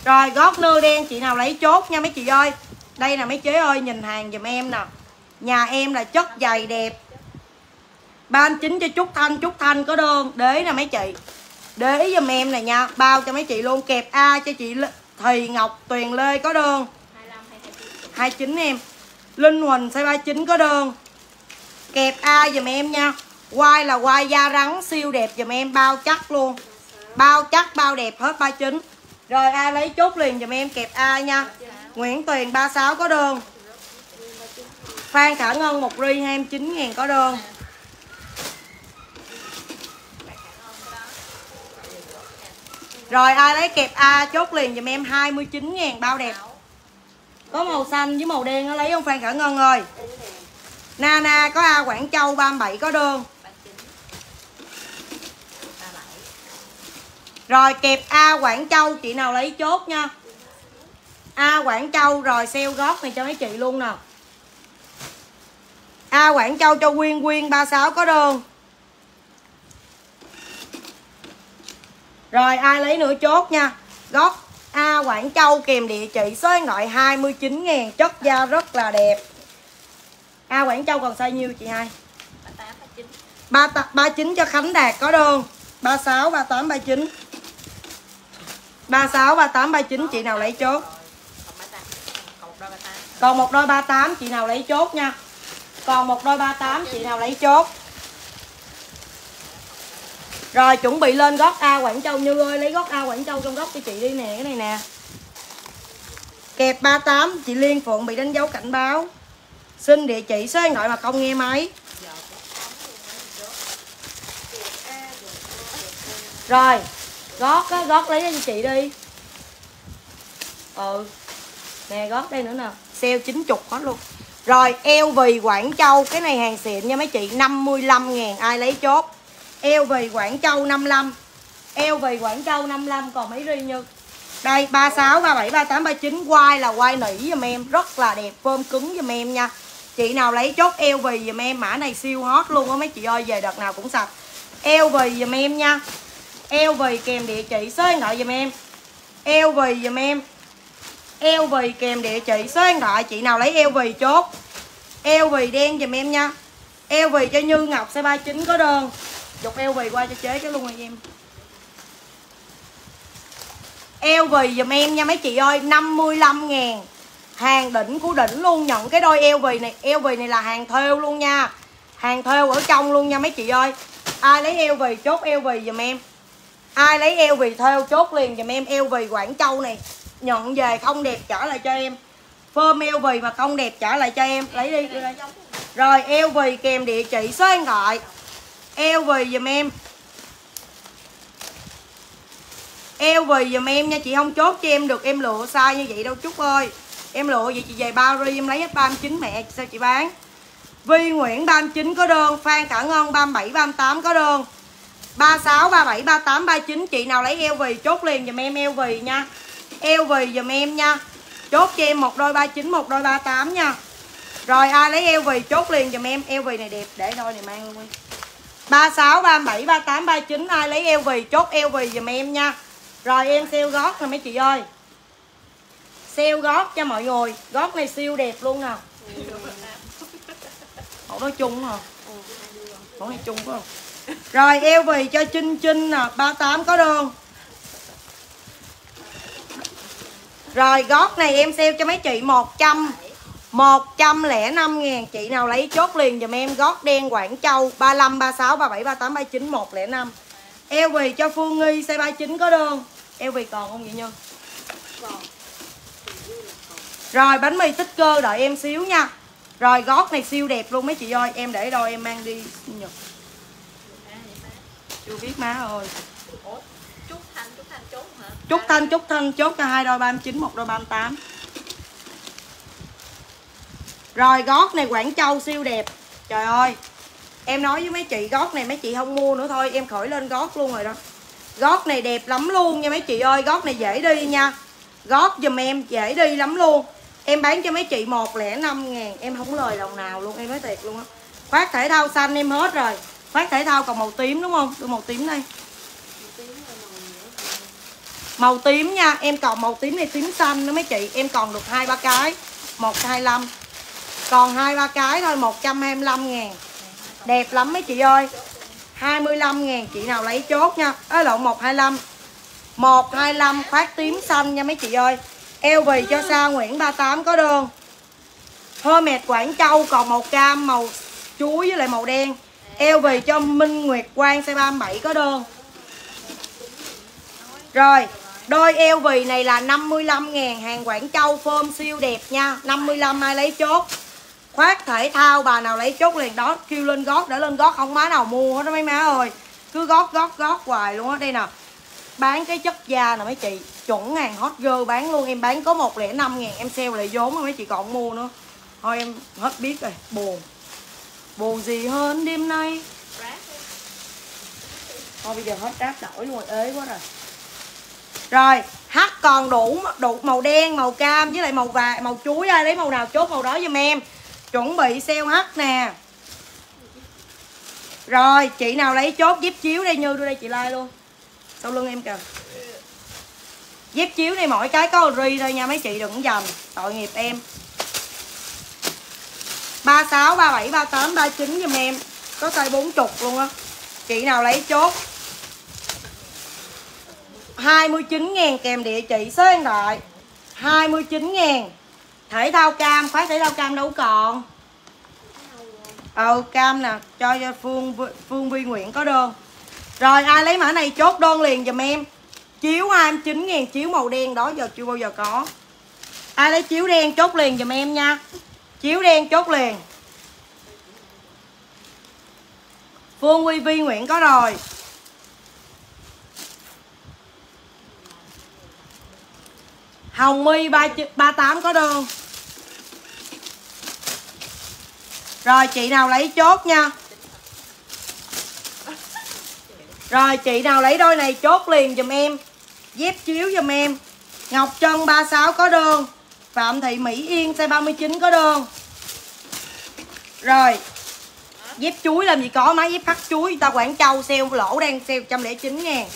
Rồi gót nơ đen chị nào lấy chốt nha mấy chị ơi. Đây nè mấy chế ơi, nhìn hàng giùm em nè. Nhà em là chất dày đẹp. ba chín cho Trúc Thanh, Trúc Thanh có đơn. Đế nè mấy chị. Đế giùm em này nha, bao cho mấy chị luôn. Kẹp A cho chị Thùy Ngọc Tuyền Lê có đơn. hai chín em. Linh Huỳnh size ba chín có đơn. Kẹp A giùm em nha. Quai là quai da rắn siêu đẹp giùm em, bao chắc luôn. Bao chắc, bao đẹp hết ba chín. Rồi ai lấy chốt liền giùm em kẹp A nha. Nguyễn Tuyền ba sáu có đơn. Phan Khả Ngân một ri hai mươi chín ngàn có đơn. Rồi ai lấy kẹp A chốt liền giùm em hai mươi chín ngàn bao đẹp. Có màu xanh với màu đen nó lấy không Phan Khả Ngân ơi. Nana có A Quảng Châu ba mươi bảy có đơn. Rồi kẹp A Quảng Châu chị nào lấy chốt nha. A Quảng Châu rồi sale gót này cho mấy chị luôn nè. A Quảng Châu cho Quyên Quyên ba mươi sáu có đơn. Rồi ai lấy nữa chốt nha. Gót A Quảng Châu kèm địa chỉ số điện thoại hai mươi chín ngàn, chất da rất là đẹp. A Quảng Châu còn size nhiêu chị hai? ba tám, ba chín cho Khánh Đạt có đơn. ba sáu, ba tám, ba chín. ba sáu, ba tám, ba chín chị nào lấy chốt. Còn một đôi ba tám chị nào lấy chốt nha. Còn một đôi ba tám chị nào lấy chốt. Rồi chuẩn bị lên gót A Quảng Châu. Như ơi lấy gót A Quảng Châu trong góc cho chị đi nè. Cái này nè. Kẹp ba tám chị Liên Phượng bị đánh dấu cảnh báo. Xin địa chỉ số điện thoại mà không nghe máy. Rồi gót á, gót lấy cho chị đi. Ừ nè gót đây nữa nè. Sale chín mươi hết luôn. Rồi eo vì Quảng Châu. Cái này hàng xịn nha mấy chị. năm mươi lăm ngàn ai lấy chốt. Eo vì Quảng Châu năm mươi lăm. Eo vì Quảng Châu năm mươi lăm. Còn mấy ri Như. Đây ba sáu, ba bảy, ba tám, ba chín. Quai là quai nỉ giùm em. Rất là đẹp. Phơm cứng giùm em nha. Chị nào lấy chốt eo vì giùm em. Mã này siêu hot luôn á mấy chị ơi. Về đợt nào cũng sạch. Eo vì giùm em nha. Eo vì kèm địa chỉ số điện thoại giùm em. Eo vì giùm em. Eo vì kèm địa chỉ số điện thoại. Chị nào lấy eo vì chốt. Eo vì đen giùm em nha. Eo vì cho Như Ngọc size ba chín có đơn. Dục eo vì qua cho chế cái luôn rồi em. Eo vì giùm em nha mấy chị ơi. năm mươi lăm ngàn. Hàng đỉnh của đỉnh luôn. Nhận cái đôi eo vì này. Eo vì này là hàng thêu luôn nha. Hàng thêu ở trong luôn nha mấy chị ơi. Ai lấy eo vì chốt eo vì giùm em. Ai lấy eo vì thêu chốt liền giùm em. Eo vì Quảng Châu này. Nhận về không đẹp trả lại cho em. Phơm eo vì mà không đẹp trả lại cho em. Lấy đi, đi đây. Rồi eo vì kèm địa chỉ số điện thoại. Eo vì giùm em. Eo vì giùm em nha. Chị không chốt cho em được. Em lựa size như vậy đâu Trúc ơi. Em lựa vậy chị về bao ri em lấy hết ba mươi chín mẹ. Sao chị bán. Vi Nguyễn ba mươi chín có đơn. Phan Khả Ngân ba mươi bảy, ba mươi tám có đơn. ba sáu, ba bảy, ba tám, ba chín. Chị nào lấy eo vì chốt liền giùm em eo vì nha. Eo vì giùm em nha. Chốt cho em một đôi ba chín, một đôi ba tám nha. Rồi ai lấy eo vì chốt liền giùm em. Eo vì này đẹp. Để đôi này mang luôn đi. ba sáu, ba bảy, ba tám, ba chín. Ai lấy eo vì chốt eo vì giùm em nha. Rồi em sale gót nè mấy chị ơi. Sale gót cho mọi người. Gót này siêu đẹp luôn nè. Mẫu đó chung hả? Mẫu này chung phải không? Rồi eo vì cho Trinh Trinh nè. ba tám có đơn. Rồi gót này em sale cho mấy chị một trăm. một trăm lẻ năm ngàn. Chị nào lấy chốt liền dùm em. Gót đen Quảng Châu ba lăm, ba sáu, ba bảy, ba tám, ba chín, một không năm. Eo vì cho Phương Nghi size ba chín có đơn. Eo vì còn không vậy Như? Còn. Rồi bánh mì tích cơ đợi em xíu nha. Rồi gót này siêu đẹp luôn mấy chị ơi. Em để đôi em mang đi Nhật. Chưa biết má ơi. Trúc Thanh, Trúc Thanh chốt hả? Trúc Thanh, Trúc Thanh chốt cho hai đôi ba mươi chín, một đôi ba mươi tám. Rồi gót này Quảng Châu siêu đẹp. Trời ơi. Em nói với mấy chị gót này mấy chị không mua nữa thôi. Em khởi lên gót luôn rồi đó. Gót này đẹp lắm luôn nha mấy chị ơi. Gót này dễ đi nha. Gót dùm em dễ đi lắm luôn. Em bán cho mấy chị một không năm ngàn. Em không lời đồng nào luôn. Em nói thiệt luôn á. Khoác thể thao xanh em hết rồi. Khoác thể thao còn màu tím đúng không? Đưa màu tím đây. Màu tím nha, em còn màu tím này tím xanh nữa mấy chị. Em còn được hai ba cái, một hai lăm. Còn hai ba cái thôi, một trăm hai mươi lăm ngàn. Đẹp lắm mấy chị ơi. hai mươi lăm ngàn chị nào lấy chốt nha. Ê lộn một hai lăm. một hai lăm khoác tím xanh nha mấy chị ơi. Eo bì cho Sa Nguyễn ba mươi tám có đơn. Hermes Quảng Châu còn màu cam, màu chuối với lại màu đen. Eo bì cho Minh Nguyệt Quang size ba mươi bảy có đơn. Rồi, đôi eo bì này là năm mươi lăm ngàn, hàng Quảng Châu phơm siêu đẹp nha. năm mươi lăm ai lấy chốt. Khoác thể thao bà nào lấy chốt liền đó, kêu lên gót để lên gót không má nào mua hết đó mấy má ơi. Cứ gót gót gót hoài luôn á. Đây nè. Bán cái chất da nè mấy chị, chuẩn hàng hot girl bán luôn. Em bán có một trăm lẻ năm ngàn, em sale lại vốn mà mấy chị còn mua nữa. Thôi em hết biết rồi, buồn. Buồn gì hơn đêm nay. Thôi bây giờ hết ráp đổi luôn rồi, ế quá rồi. Rồi, H còn đủ đủ màu đen, màu cam với lại màu vàng, màu chuối. Ai lấy màu nào chốt màu đó giùm em. Chuẩn bị sale H nè. Rồi, chị nào lấy chốt dép chiếu đây, Như đưa đây chị like luôn. Sau lưng em kìa. Dép chiếu này mỗi cái có ri thôi nha mấy chị, đừng dầm, tội nghiệp em. ba mươi sáu, ba mươi bảy, ba mươi tám, ba mươi chín giùm em. Có size bốn mươi luôn á. Chị nào lấy chốt hai mươi chín ngàn kèm địa chỉ số điện thoại. hai mươi chín ngàn. Thể thao cam, khoác thể thao cam đâu còn. Ờ cam nè, cho Phương Phương Vi Nguyễn có đơn. Rồi ai lấy mã này chốt đơn liền giùm em. Chiếu hai mươi chín ngàn, chiếu màu đen đó giờ chưa bao giờ có. Ai lấy chiếu đen chốt liền giùm em nha. Chiếu đen chốt liền. Phương Huy Vi Nguyễn có rồi. Hồng My ba mươi tám có đơn. Rồi chị nào lấy chốt nha. Rồi chị nào lấy đôi này chốt liền giùm em. Dép chiếu giùm em. Ngọc Trân ba mươi sáu có đơn. Phạm Thị Mỹ Yên size ba mươi chín có đơn. Rồi dép chuối làm gì có, máy dép khắc chuối người ta Quảng Châu sale lỗ đang sale một trăm lẻ chín ngàn.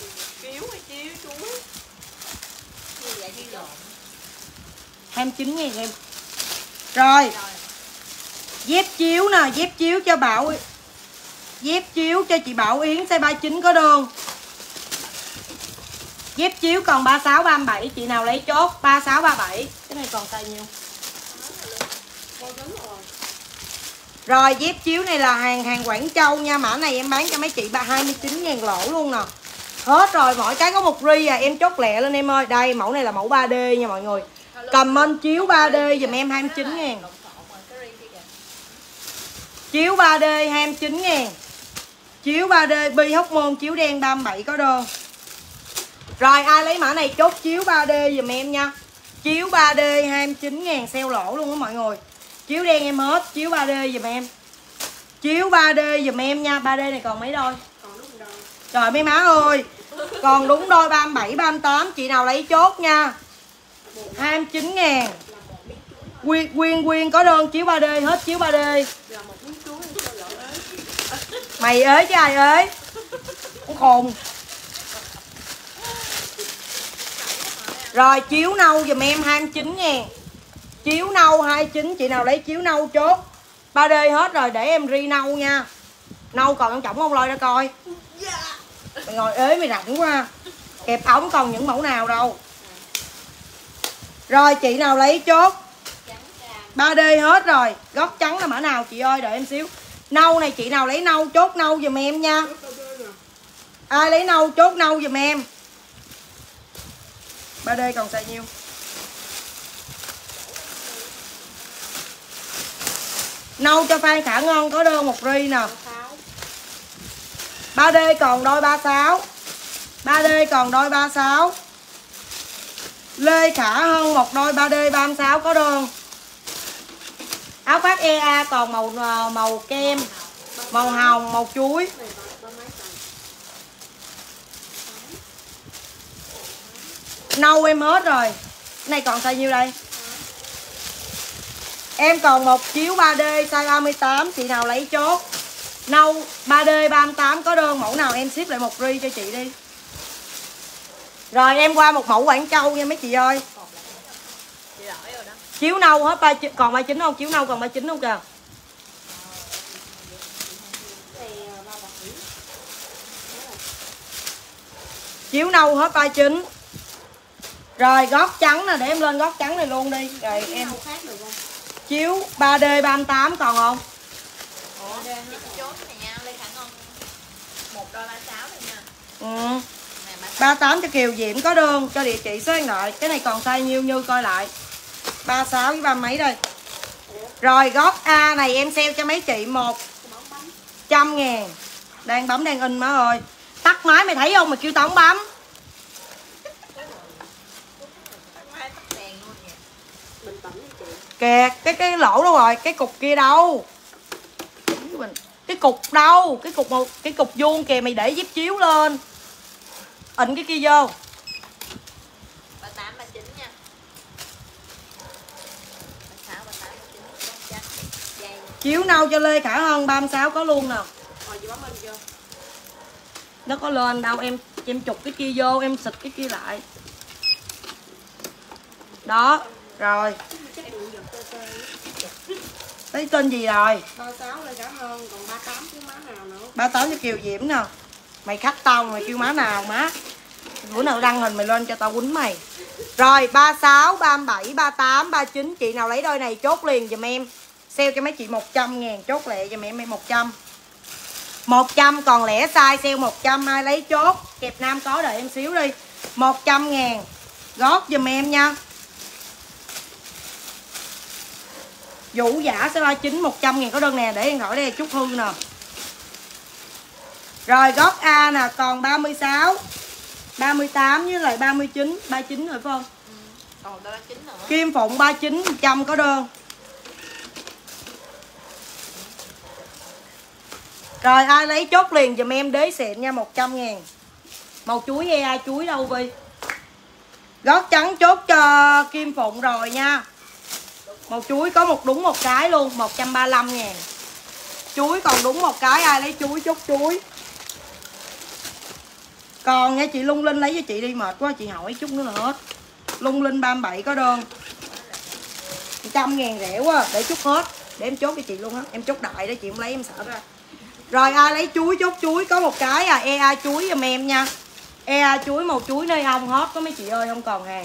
hai mươi chín ngàn em. Rồi dép chiếu nè, dép chiếu cho Bảo, dép chiếu cho chị Bảo Yến size ba mươi chín có đơn. Dép chiếu còn ba mươi sáu, ba mươi bảy, chị nào lấy chốt. Ba mươi sáu, ba mươi bảy. Cái này còn size nhiêu? Rồi dép chiếu này là hàng hàng Quảng Châu nha. Mã này em bán cho mấy chị hai mươi chín ngàn lỗ luôn nè. Hết rồi, mỗi cái có một ri à. Em chốt lẹ lên em ơi. Đây mẫu này là mẫu ba D nha mọi người. Comment chiếu ba D dùm em hai mươi chín ngàn. Chiếu ba D hai mươi chín ngàn. Chiếu ba D Bi Hóc Môn chiếu đen ba mươi bảy có đơn. Rồi ai lấy mã này chốt chiếu ba D dùm em nha. Chiếu ba D hai mươi chín ngàn sale lỗ luôn á mọi người. Chiếu đen em hết, chiếu ba D dùm em. Chiếu ba D dùm em nha. ba D này còn mấy đôi? Còn đúng đôi. Trời mấy má ơi. Còn đúng đôi ba mươi bảy, ba mươi tám. Chị nào lấy chốt nha. hai mươi chín ngàn. Quyên Quyên Quyên có đơn chiếu ba D, hết chiếu ba D. Mày ế chứ ai ế. Cũng khùng. Rồi chiếu nâu dùm em hai mươi chín ngàn. Chiếu nâu hai mươi chín, chị nào lấy chiếu nâu chốt. ba D hết rồi, để em ri nâu nha. Nâu còn ông chổng không lôi ra coi. Mày ngồi ế mày rảnh quá. Kẹp ống còn những mẫu nào đâu. Rồi chị nào lấy chốt. ba D hết rồi. Gót trắng là mã nào chị ơi, đợi em xíu. Nâu này chị nào lấy nâu chốt nâu giùm em nha. Ai lấy nâu chốt nâu giùm em. ba D còn size nhiêu? Nâu cho Phan Khả Ngon có đơn một ri nè. ba D còn đôi ba mươi sáu. ba D còn đôi ba mươi sáu. Lê Khả Hân một đôi ba D ba mươi sáu có đơn. Áo khoác e a còn màu màu kem, màu hồng, màu chuối. Nâu em hết rồi. Cái này còn size nhiêu đây? Em còn một chiếu ba D size ba mươi tám, chị nào lấy chốt. Nâu ba D ba mươi tám có đơn, mẫu nào em ship lại một ri cho chị đi. Rồi em qua một mẫu Quảng Châu nha mấy chị ơi. Chiếu nâu hết ba còn ba chín không? Chiếu nâu còn ba chín không kìa? Chiếu nâu hết ba chín. Rồi gót trắng nè, để em lên gót trắng này luôn đi. Rồi em chiếu ba D ba mươi tám còn không? Ừ. ba mươi tám cho Kiều Diễm có đơn, cho địa chỉ số điện thoại. Cái này còn size nhiêu Như coi lại. ba mươi sáu với ba mấy đây. Rồi gót A này em sale cho mấy chị một trăm ngàn. Đang bấm đang in má ơi. Tắt máy mày thấy không, mày kêu tao không bấm. Kìa, cái cái lỗ đâu rồi, cái cục kia đâu? Cái cục đâu? Cái cục một cái cục vuông kìa, mày để dép chiếu lên. ịn cái kia vô. ba tám ba chín nha. ba sáu ba tám ba chín. Chiếu nâu cho Lê Khả Hân ba mươi sáu có luôn nè. Rồi chị bấm lên chưa? Nó có lên đâu, em em chụp cái kia vô, em xịt cái kia lại. Đó, rồi. Lấy tên gì rồi? ba mươi sáu Lê Khả Hân, còn ba mươi tám chứ má nào nữa? ba mươi tám cho Kiều Diễm nè. Mày khách tao mày kêu má nào má. Bữa nào đăng hình mày lên cho tao quýnh mày. Rồi ba mươi sáu, ba mươi bảy, ba mươi tám, ba mươi chín. Chị nào lấy đôi này chốt liền giùm em. Sale cho mấy chị một trăm ngàn, chốt lẹ giùm em em một trăm. một trăm còn lẻ size sale một trăm, ai lấy chốt. Kẹp nam có đợi em xíu đi. một trăm ngàn. Gót giùm em nha. Vũ giả sẽ ba mươi chín một trăm ngàn có đơn nè, để em hỏi đây chút hư nè. Rồi gót A nè, còn ba mươi sáu, ba mươi tám với lại ba mươi chín, ba mươi chín rồi phải không? Ừ. Còn ba mươi chín nữa. Kim Phụng ba mươi chín một trăm có đơn. Rồi ai lấy chốt liền giùm em đế xịn nha, một trăm ngàn. Màu chuối e a chuối đâu Vi. Gót trắng chốt cho Kim Phụng rồi nha. Màu chuối có một đúng một cái luôn, một trăm ba mươi lăm ngàn. Chuối còn đúng một cái, ai lấy chuối chốt chuối. Còn nha chị Lung Linh lấy cho chị đi, mệt quá chị hỏi chút nữa là hết. Lung Linh ba mươi bảy có đơn. một trăm ngàn rẻ quá, để chút hết. Để em chốt cho chị luôn á, em chốt đại đó chị không lấy em sợ ra. Rồi ai lấy chuối chốt chuối có một cái à, e a chuối giùm em nha. e a chuối màu chuối nơi hông hot có mấy chị ơi, không còn hàng.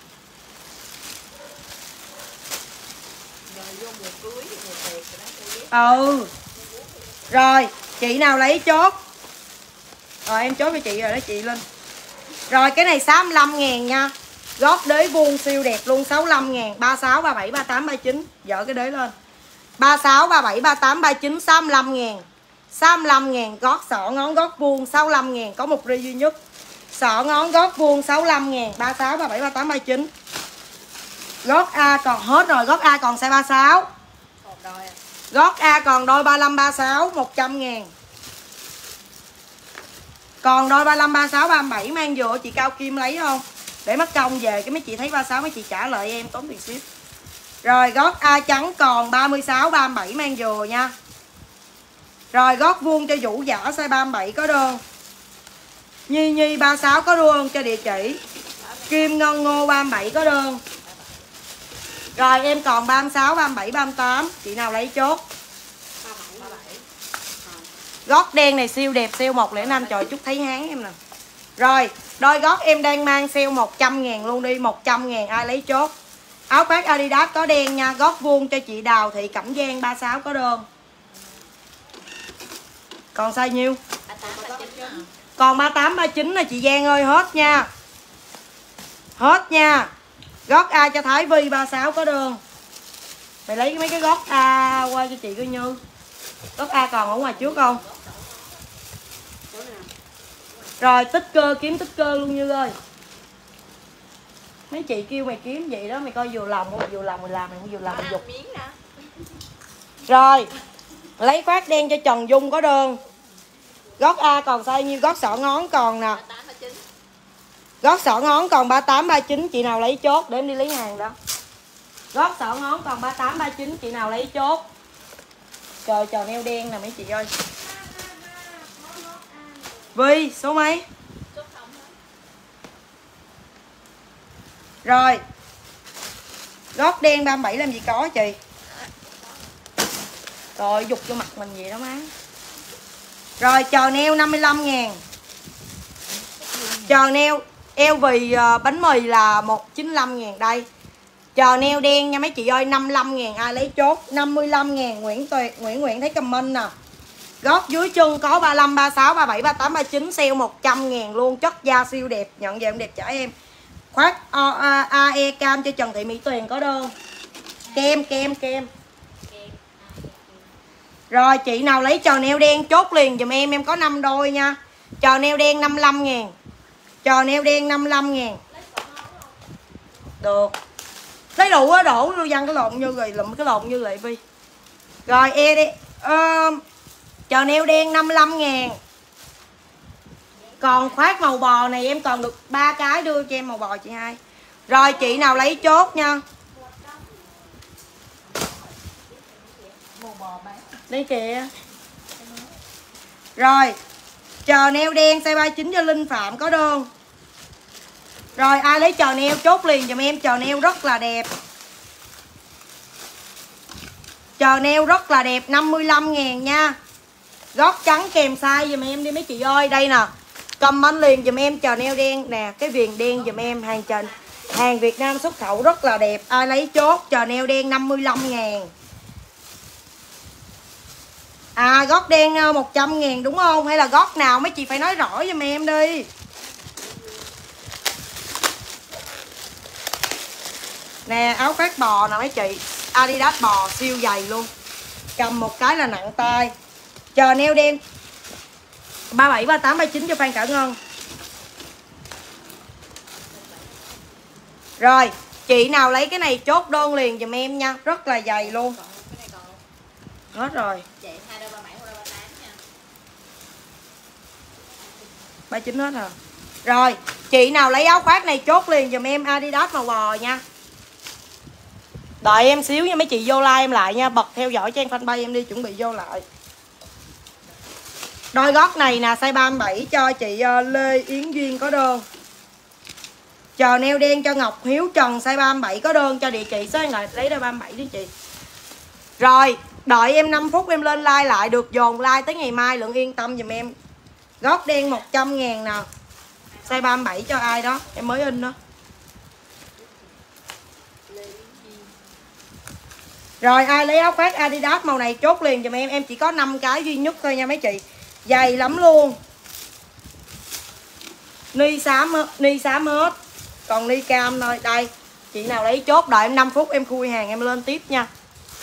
Ừ. Rồi, chị nào lấy chốt. Rồi em chốt cho chị rồi đó chị Linh. Rồi cái này sáu mươi lăm ngàn nha. Gót đế vuông siêu đẹp luôn, sáu mươi lăm ngàn. ba mươi sáu, ba mươi bảy, ba mươi tám, ba mươi chín. Dỡ cái đế lên. ba mươi sáu, ba mươi bảy, ba mươi tám, ba mươi chín, sáu mươi lăm ngàn. sáu mươi lăm ngàn. Gót sọ ngón gót vuông sáu mươi lăm ngàn. Có một ri duy nhất. Sọ ngón gót vuông sáu mươi lăm ngàn. ba mươi sáu, ba mươi bảy, ba mươi tám, ba mươi chín. Gót A còn hết rồi. Gót A còn size ba mươi sáu. Còn đôi à. Gót A còn đôi ba mươi lăm, ba mươi sáu, một trăm ngàn. Còn đôi ba mươi lăm, ba mươi sáu, ba mươi bảy mang vừa chị Cao Kim lấy không? Để mất công về cái mấy chị thấy ba mươi sáu mấy chị trả lại em tốn tiền ship. Rồi gót A trắng còn ba mươi sáu, ba mươi bảy mang vừa nha. Rồi gót vuông cho Vũ giả size ba mươi bảy có đơn. Nhi Nhi ba mươi sáu có đơn cho địa chỉ. Kim Ngân Ngô ba mươi bảy có đơn. Rồi em còn ba mươi sáu, ba mươi bảy, ba mươi tám. Chị nào lấy chốt. Gót đen này siêu đẹp, sale một không năm. Trời chút thấy háng em nè. Rồi đôi gót em đang mang sale một trăm ngàn luôn đi. một trăm ngàn ai lấy chốt. Áo khoác Adidas có đen nha. Gót vuông cho chị Đào Thị Cẩm Giang ba mươi sáu có đơn. Còn size nhiêu? ba mươi tám, ba mươi chín. Còn ba mươi tám, ba mươi chín là chị Giang ơi, hết nha. Hết nha. Gót A cho Thái Vi ba mươi sáu có đơn. Mày lấy mấy cái gót A qua cho chị coi Như. Gót A còn ở ngoài trước không? Rồi tích cơ, kiếm tích cơ luôn Như ơi. Mấy chị kêu mày kiếm vậy đó, mày coi vừa lòng không? Vừa lòng mày làm, mày không vừa lòng mày dục. Rồi lấy khoác đen cho Trần Dung có đơn. Gót A còn size nhiêu? Gót sọ ngón còn nè. Gót sọ ngón còn ba mươi tám, ba mươi chín. Chị nào lấy chốt để em đi lấy hàng đó. Gót sọ ngón còn ba mươi tám, ba mươi chín. Chị nào lấy chốt. Trời trời neo đen nè mấy chị ơi. Vi số mấy? Rồi gót đen ba mươi bảy làm gì có chị. Rồi dục vô mặt mình gì đó má. Rồi chờ neo năm mươi lăm ngàn. Chờ neo eo vì uh, bánh mì là một trăm chín mươi lăm ngàn đây. Chờ neo đen nha mấy chị ơi, năm mươi lăm ngàn ai lấy chốt. Năm mươi lăm ngàn Nguyễn Tuyệt, Nguyễn Nguyễn thấy comment nè. Gót dưới chân có ba mươi lăm, ba mươi sáu, ba mươi bảy, ba mươi tám, ba mươi chín, sale một trăm ngàn luôn. Chất da siêu đẹp, nhận về em đẹp trả em. Khoác a e cam cho Trần Thị Mỹ Tuyền có đơn. Kem kem kem. Rồi chị nào lấy chờ neo đen chốt liền dùm em, em có năm đôi nha. Chờ neo đen năm mươi lăm ngàn. Chờ neo đen năm mươi lăm ngàn. Được. Lấy đủ á, đổ vô văng cái lộn như rồi, lụm cái lộn như lại Vi. Rồi e đi. Uh, chờ neo đen năm mươi lăm ngàn. Còn khoác màu bò này em còn được ba cái, đưa cho em màu bò chị hai. Rồi chị nào lấy chốt nha. Đây kìa. Rồi chờ neo đen size ba mươi chín cho Linh Phạm có đơn. Rồi ai lấy chờ neo chốt liền dùm em. Chờ neo rất là đẹp. Chờ neo rất là đẹp, năm mươi lăm ngàn nha. Gót trắng kèm size dùm em đi mấy chị ơi. Đây nè, comment liền dùm em chờ neo đen nè. Cái viền đen dùm em, hàng trên hàng Việt Nam xuất khẩu rất là đẹp. Ai lấy chốt chờ neo đen năm mươi lăm ngàn. À gót đen một trăm ngàn đúng không? Hay là gót nào mấy chị phải nói rõ giùm em đi. Nè áo khoác bò nè mấy chị, Adidas bò siêu dày luôn. Cầm một cái là nặng tay. Chờ neo đen ba mươi bảy, ba mươi tám, ba mươi chín cho Phan Cả Ngân. Rồi chị nào lấy cái này chốt đơn liền dùm em nha. Rất là dày luôn. Hết rồi. ba mươi chín hết hả? Rồi chị nào lấy áo khoác này chốt liền dùm em Adidas màu bò nha. Đợi em xíu nha mấy chị, vô like em lại nha. Bật theo dõi trang fanpage em đi, chuẩn bị vô lại. Đôi gót này nè size ba mươi bảy cho chị Lê Yến Duyên có đơn. Chờ neo đen cho Ngọc Hiếu Trần size ba mươi bảy có đơn, cho địa chỉ số điện thoại lấy đôi ba mươi bảy đi chị. Rồi đợi em năm phút em lên like lại, được dồn like tới ngày mai lượng, yên tâm dùm em. Gót đen một trăm ngàn nè, size ba mươi bảy cho ai đó, em mới in đó. Rồi ai lấy áo khoác Adidas màu này chốt liền dùm em. Em chỉ có năm cái duy nhất thôi nha mấy chị. Dày lắm luôn. Ni xám ni xám hết. Còn ni cam thôi. Đây chị nào lấy chốt đợi em năm phút em khui hàng em lên tiếp nha.